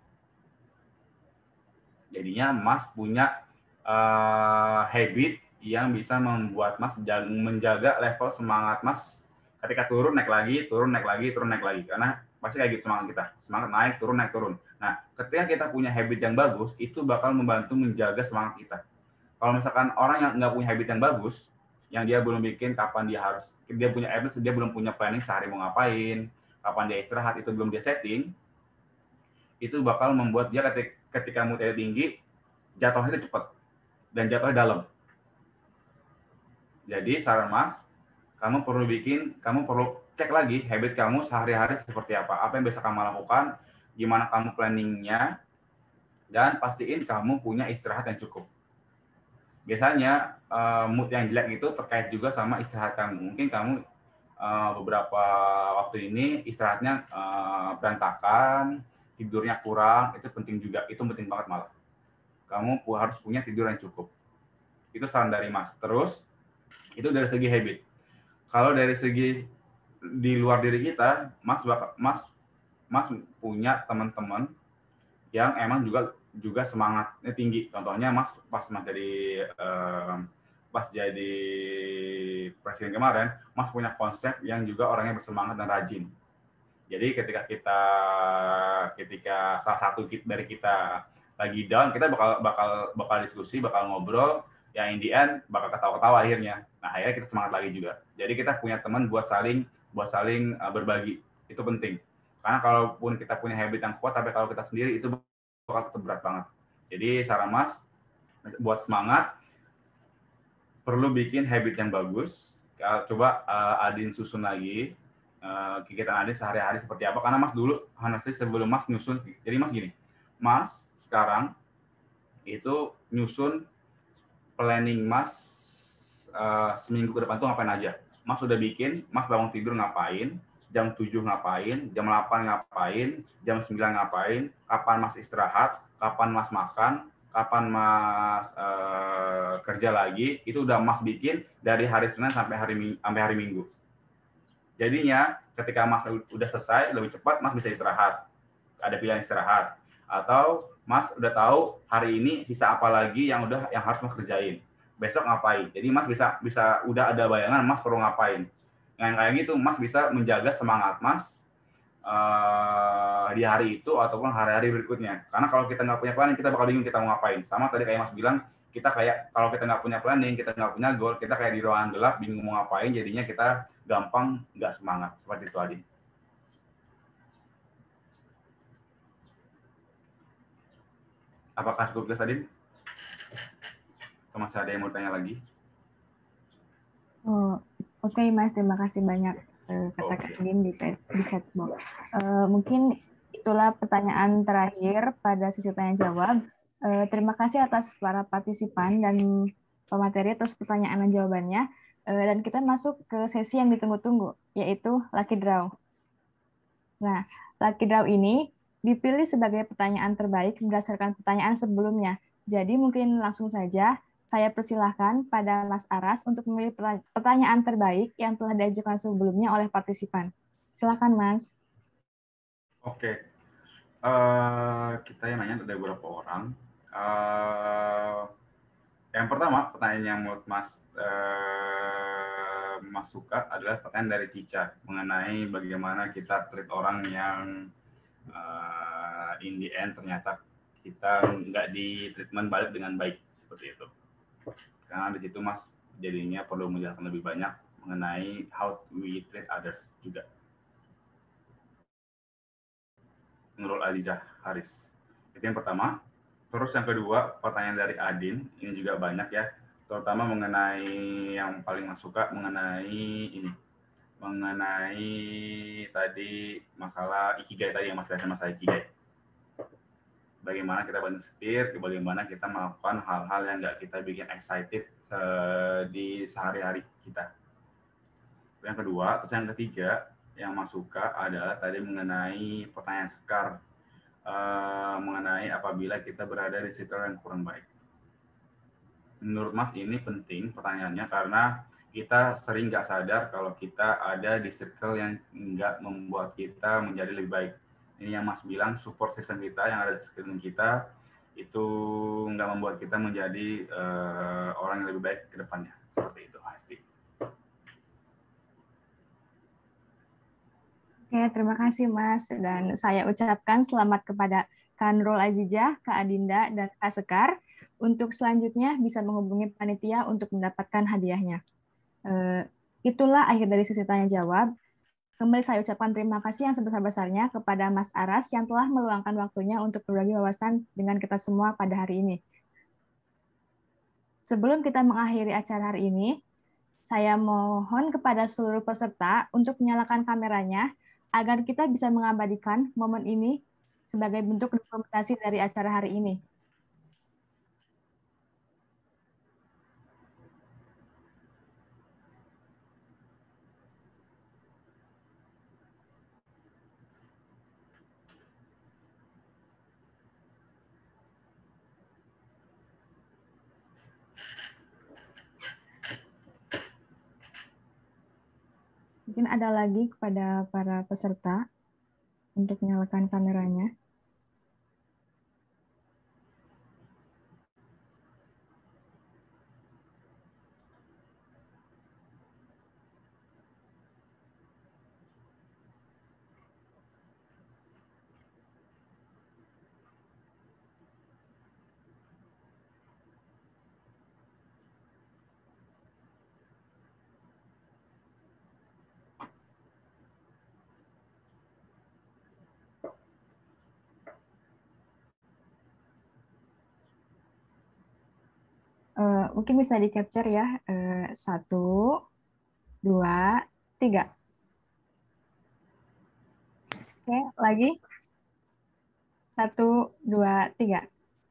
Jadinya Mas punya Uh, habit yang bisa membuat Mas menjaga level semangat Mas ketika turun naik lagi, turun naik lagi, turun naik lagi. Karena pasti kayak gitu semangat kita, semangat naik, turun, naik, turun. Nah, ketika kita punya habit yang bagus, itu bakal membantu menjaga semangat kita. Kalau misalkan orang yang nggak punya habit yang bagus, yang dia belum bikin kapan dia harus, dia punya habit, dia belum punya planning sehari mau ngapain, kapan dia istirahat, itu belum dia setting, itu bakal membuat dia ketika, ketika moodnya tinggi, jatuhnya itu cepat. Dan jatuhnya dalam. Jadi saran Mas, kamu perlu bikin, kamu perlu cek lagi habit kamu sehari-hari seperti apa. Apa yang bisa kamu lakukan, gimana kamu planningnya, dan pastiin kamu punya istirahat yang cukup. Biasanya uh, mood yang jelek itu terkait juga sama istirahat kamu. Mungkin kamu uh, beberapa waktu ini istirahatnya uh, berantakan, tidurnya kurang, itu penting juga. Itu penting banget malah. Kamu harus punya tidur yang cukup. Itu saran dari Mas. Terus, itu dari segi habit. Kalau dari segi di luar diri kita, Mas, Mas Mas punya teman-teman yang emang juga juga semangatnya tinggi. Contohnya Mas pas Mas jadi eh, pas jadi presiden kemarin, Mas punya konsep yang juga orangnya bersemangat dan rajin. Jadi ketika kita ketika salah satu dari kita lagi down, kita bakal bakal bakal diskusi, bakal ngobrol, yang in the end bakal ketawa-ketawa akhirnya. Nah, akhirnya kita semangat lagi juga. Jadi kita punya teman buat saling buat saling uh, berbagi. Itu penting. Karena kalaupun kita punya habit yang kuat, tapi kalau kita sendiri itu bakal tetap berat banget. Jadi saran Mas buat semangat perlu bikin habit yang bagus. Coba uh, Adin susun lagi uh, kegiatan Adin sehari-hari seperti apa. Karena Mas dulu, honestly sebelum Mas nyusun, jadi Mas gini, Mas sekarang itu nyusun planning Mas uh, seminggu ke depan tuh ngapain aja. Mas udah bikin, Mas bangun tidur ngapain, jam tujuh ngapain, jam delapan ngapain, jam sembilan ngapain, kapan Mas istirahat, kapan Mas makan, kapan Mas uh, kerja lagi, itu udah Mas bikin dari hari Senin sampai hari sampai hari Minggu. Jadinya ketika Mas udah selesai, lebih cepat Mas bisa istirahat. Ada pilihan istirahat. Atau Mas udah tahu hari ini sisa apa lagi yang udah yang harus Mas kerjain. Besok ngapain. Jadi Mas bisa bisa udah ada bayangan Mas perlu ngapain. Yang kayak gitu Mas bisa menjaga semangat Mas uh, di hari itu ataupun hari-hari berikutnya. Karena kalau kita nggak punya planning, kita bakal bingung kita mau ngapain. Sama tadi kayak Mas bilang, kita kayak kalau kita nggak punya planning, kita nggak punya goal, kita kayak di ruangan gelap, bingung mau ngapain, jadinya kita gampang nggak semangat. Seperti itu, Adin. Apakah cukup jelas, Adin? Atau masih ada yang mau tanya lagi? Oh, oke okay, Mas, terima kasih banyak uh, kata Kak Adin di, di chat box. Uh, mungkin itulah pertanyaan terakhir pada sesi tanya jawab. Uh, terima kasih atas para partisipan dan pemateri atas pertanyaan dan jawabannya. Uh, dan kita masuk ke sesi yang ditunggu-tunggu, yaitu Lucky Draw. Nah, Lucky Draw ini dipilih sebagai pertanyaan terbaik berdasarkan pertanyaan sebelumnya. Jadi mungkin langsung saja saya persilahkan pada Mas Aras untuk memilih pertanyaan terbaik yang telah diajukan sebelumnya oleh partisipan. Silakan, Mas. Oke, uh, kita yang nanya ada beberapa orang. Uh, yang pertama, pertanyaan yang menurut Mas uh, Mas suka adalah pertanyaan dari Cica mengenai bagaimana kita treat orang yang uh, in the end ternyata kita nggak di treatment balik dengan baik seperti itu. Karena di situ Mas jadinya perlu menjelaskan lebih banyak mengenai how we treat others juga. Menurut Azizah Haris. Itu yang pertama. Terus yang kedua, pertanyaan dari Adin, ini juga banyak ya, terutama mengenai yang paling Mas suka mengenai ini. Mengenai tadi masalah ikigai tadi yang Mas bahas masalah ikigai. Bagaimana kita bantu setir, bagaimana kita melakukan hal-hal yang nggak kita bikin excited di sehari-hari kita. Yang kedua, terus yang ketiga, yang Mas suka adalah tadi mengenai pertanyaan Sekar, uh, mengenai apabila kita berada di circle yang kurang baik. Menurut Mas ini penting pertanyaannya karena kita sering nggak sadar kalau kita ada di circle yang nggak membuat kita menjadi lebih baik. Ini yang Mas bilang, support system kita yang ada di sekeliling kita itu nggak membuat kita menjadi uh, orang yang lebih baik ke depannya. Seperti itu, pasti. Oke, terima kasih Mas. Dan saya ucapkan selamat kepada Kak Nurul Azizah, Kak Adinda, dan Kak Sekar. Untuk selanjutnya bisa menghubungi panitia untuk mendapatkan hadiahnya. Uh, itulah akhir dari sesi tanya jawab. Kembali saya ucapkan terima kasih yang sebesar-besarnya kepada Mas Aras yang telah meluangkan waktunya untuk berbagi wawasan dengan kita semua pada hari ini. Sebelum kita mengakhiri acara hari ini, saya mohon kepada seluruh peserta untuk menyalakan kameranya agar kita bisa mengabadikan momen ini sebagai bentuk dokumentasi dari acara hari ini. Mungkin ada lagi kepada para peserta untuk nyalakan kameranya. Uh, mungkin bisa di-capture ya. Uh, satu, dua, tiga. Oke, lagi. Satu, dua, tiga.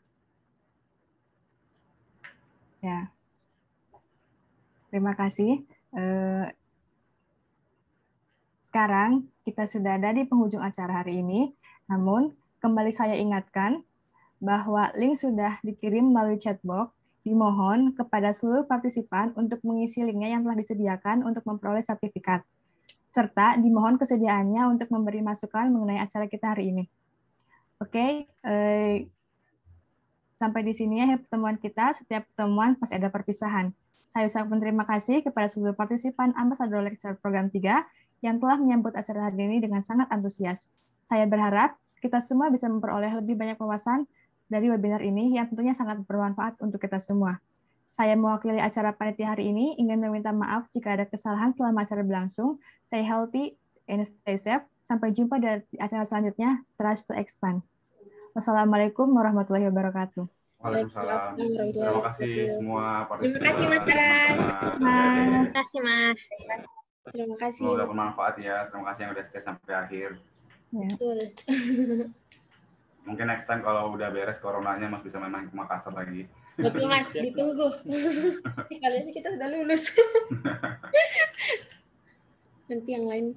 Ya. Terima kasih. Uh, sekarang kita sudah ada di penghujung acara hari ini. Namun, kembali saya ingatkan bahwa link sudah dikirim melalui chatbox. Dimohon kepada seluruh partisipan untuk mengisi linknya yang telah disediakan untuk memperoleh sertifikat. Serta dimohon kesediaannya untuk memberi masukan mengenai acara kita hari ini. Oke, eh, sampai di sini ya pertemuan kita. Setiap pertemuan pasti ada perpisahan. Saya ucapkan terima kasih kepada seluruh partisipan Ambassador Lecture Program tiga yang telah menyambut acara hari ini dengan sangat antusias. Saya berharap kita semua bisa memperoleh lebih banyak wawasan dari webinar ini yang tentunya sangat bermanfaat untuk kita semua. Saya mewakili acara panitia hari ini ingin meminta maaf jika ada kesalahan selama acara berlangsung. Stay healthy and stay safe. Sampai jumpa di acara selanjutnya. Trust to expand. Wassalamualaikum warahmatullahi wabarakatuh. Waalaikumsalam. Terima kasih semua partisipan. Terima kasih Mas Aras. Terima kasih Mas. Terima kasih. Semoga bermanfaat ya. Terima kasih yang udah stay sampai akhir. Ya. Betul. Mungkin next time kalau udah beres coronanya Mas bisa main-main ke Makassar lagi. Betul Mas, ditunggu. Kalian kita sudah lulus. Nanti yang lain.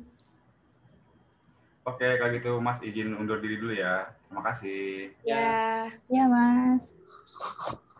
Oke, kalau gitu Mas izin undur diri dulu ya. Terima kasih. Ya. Ya, Mas.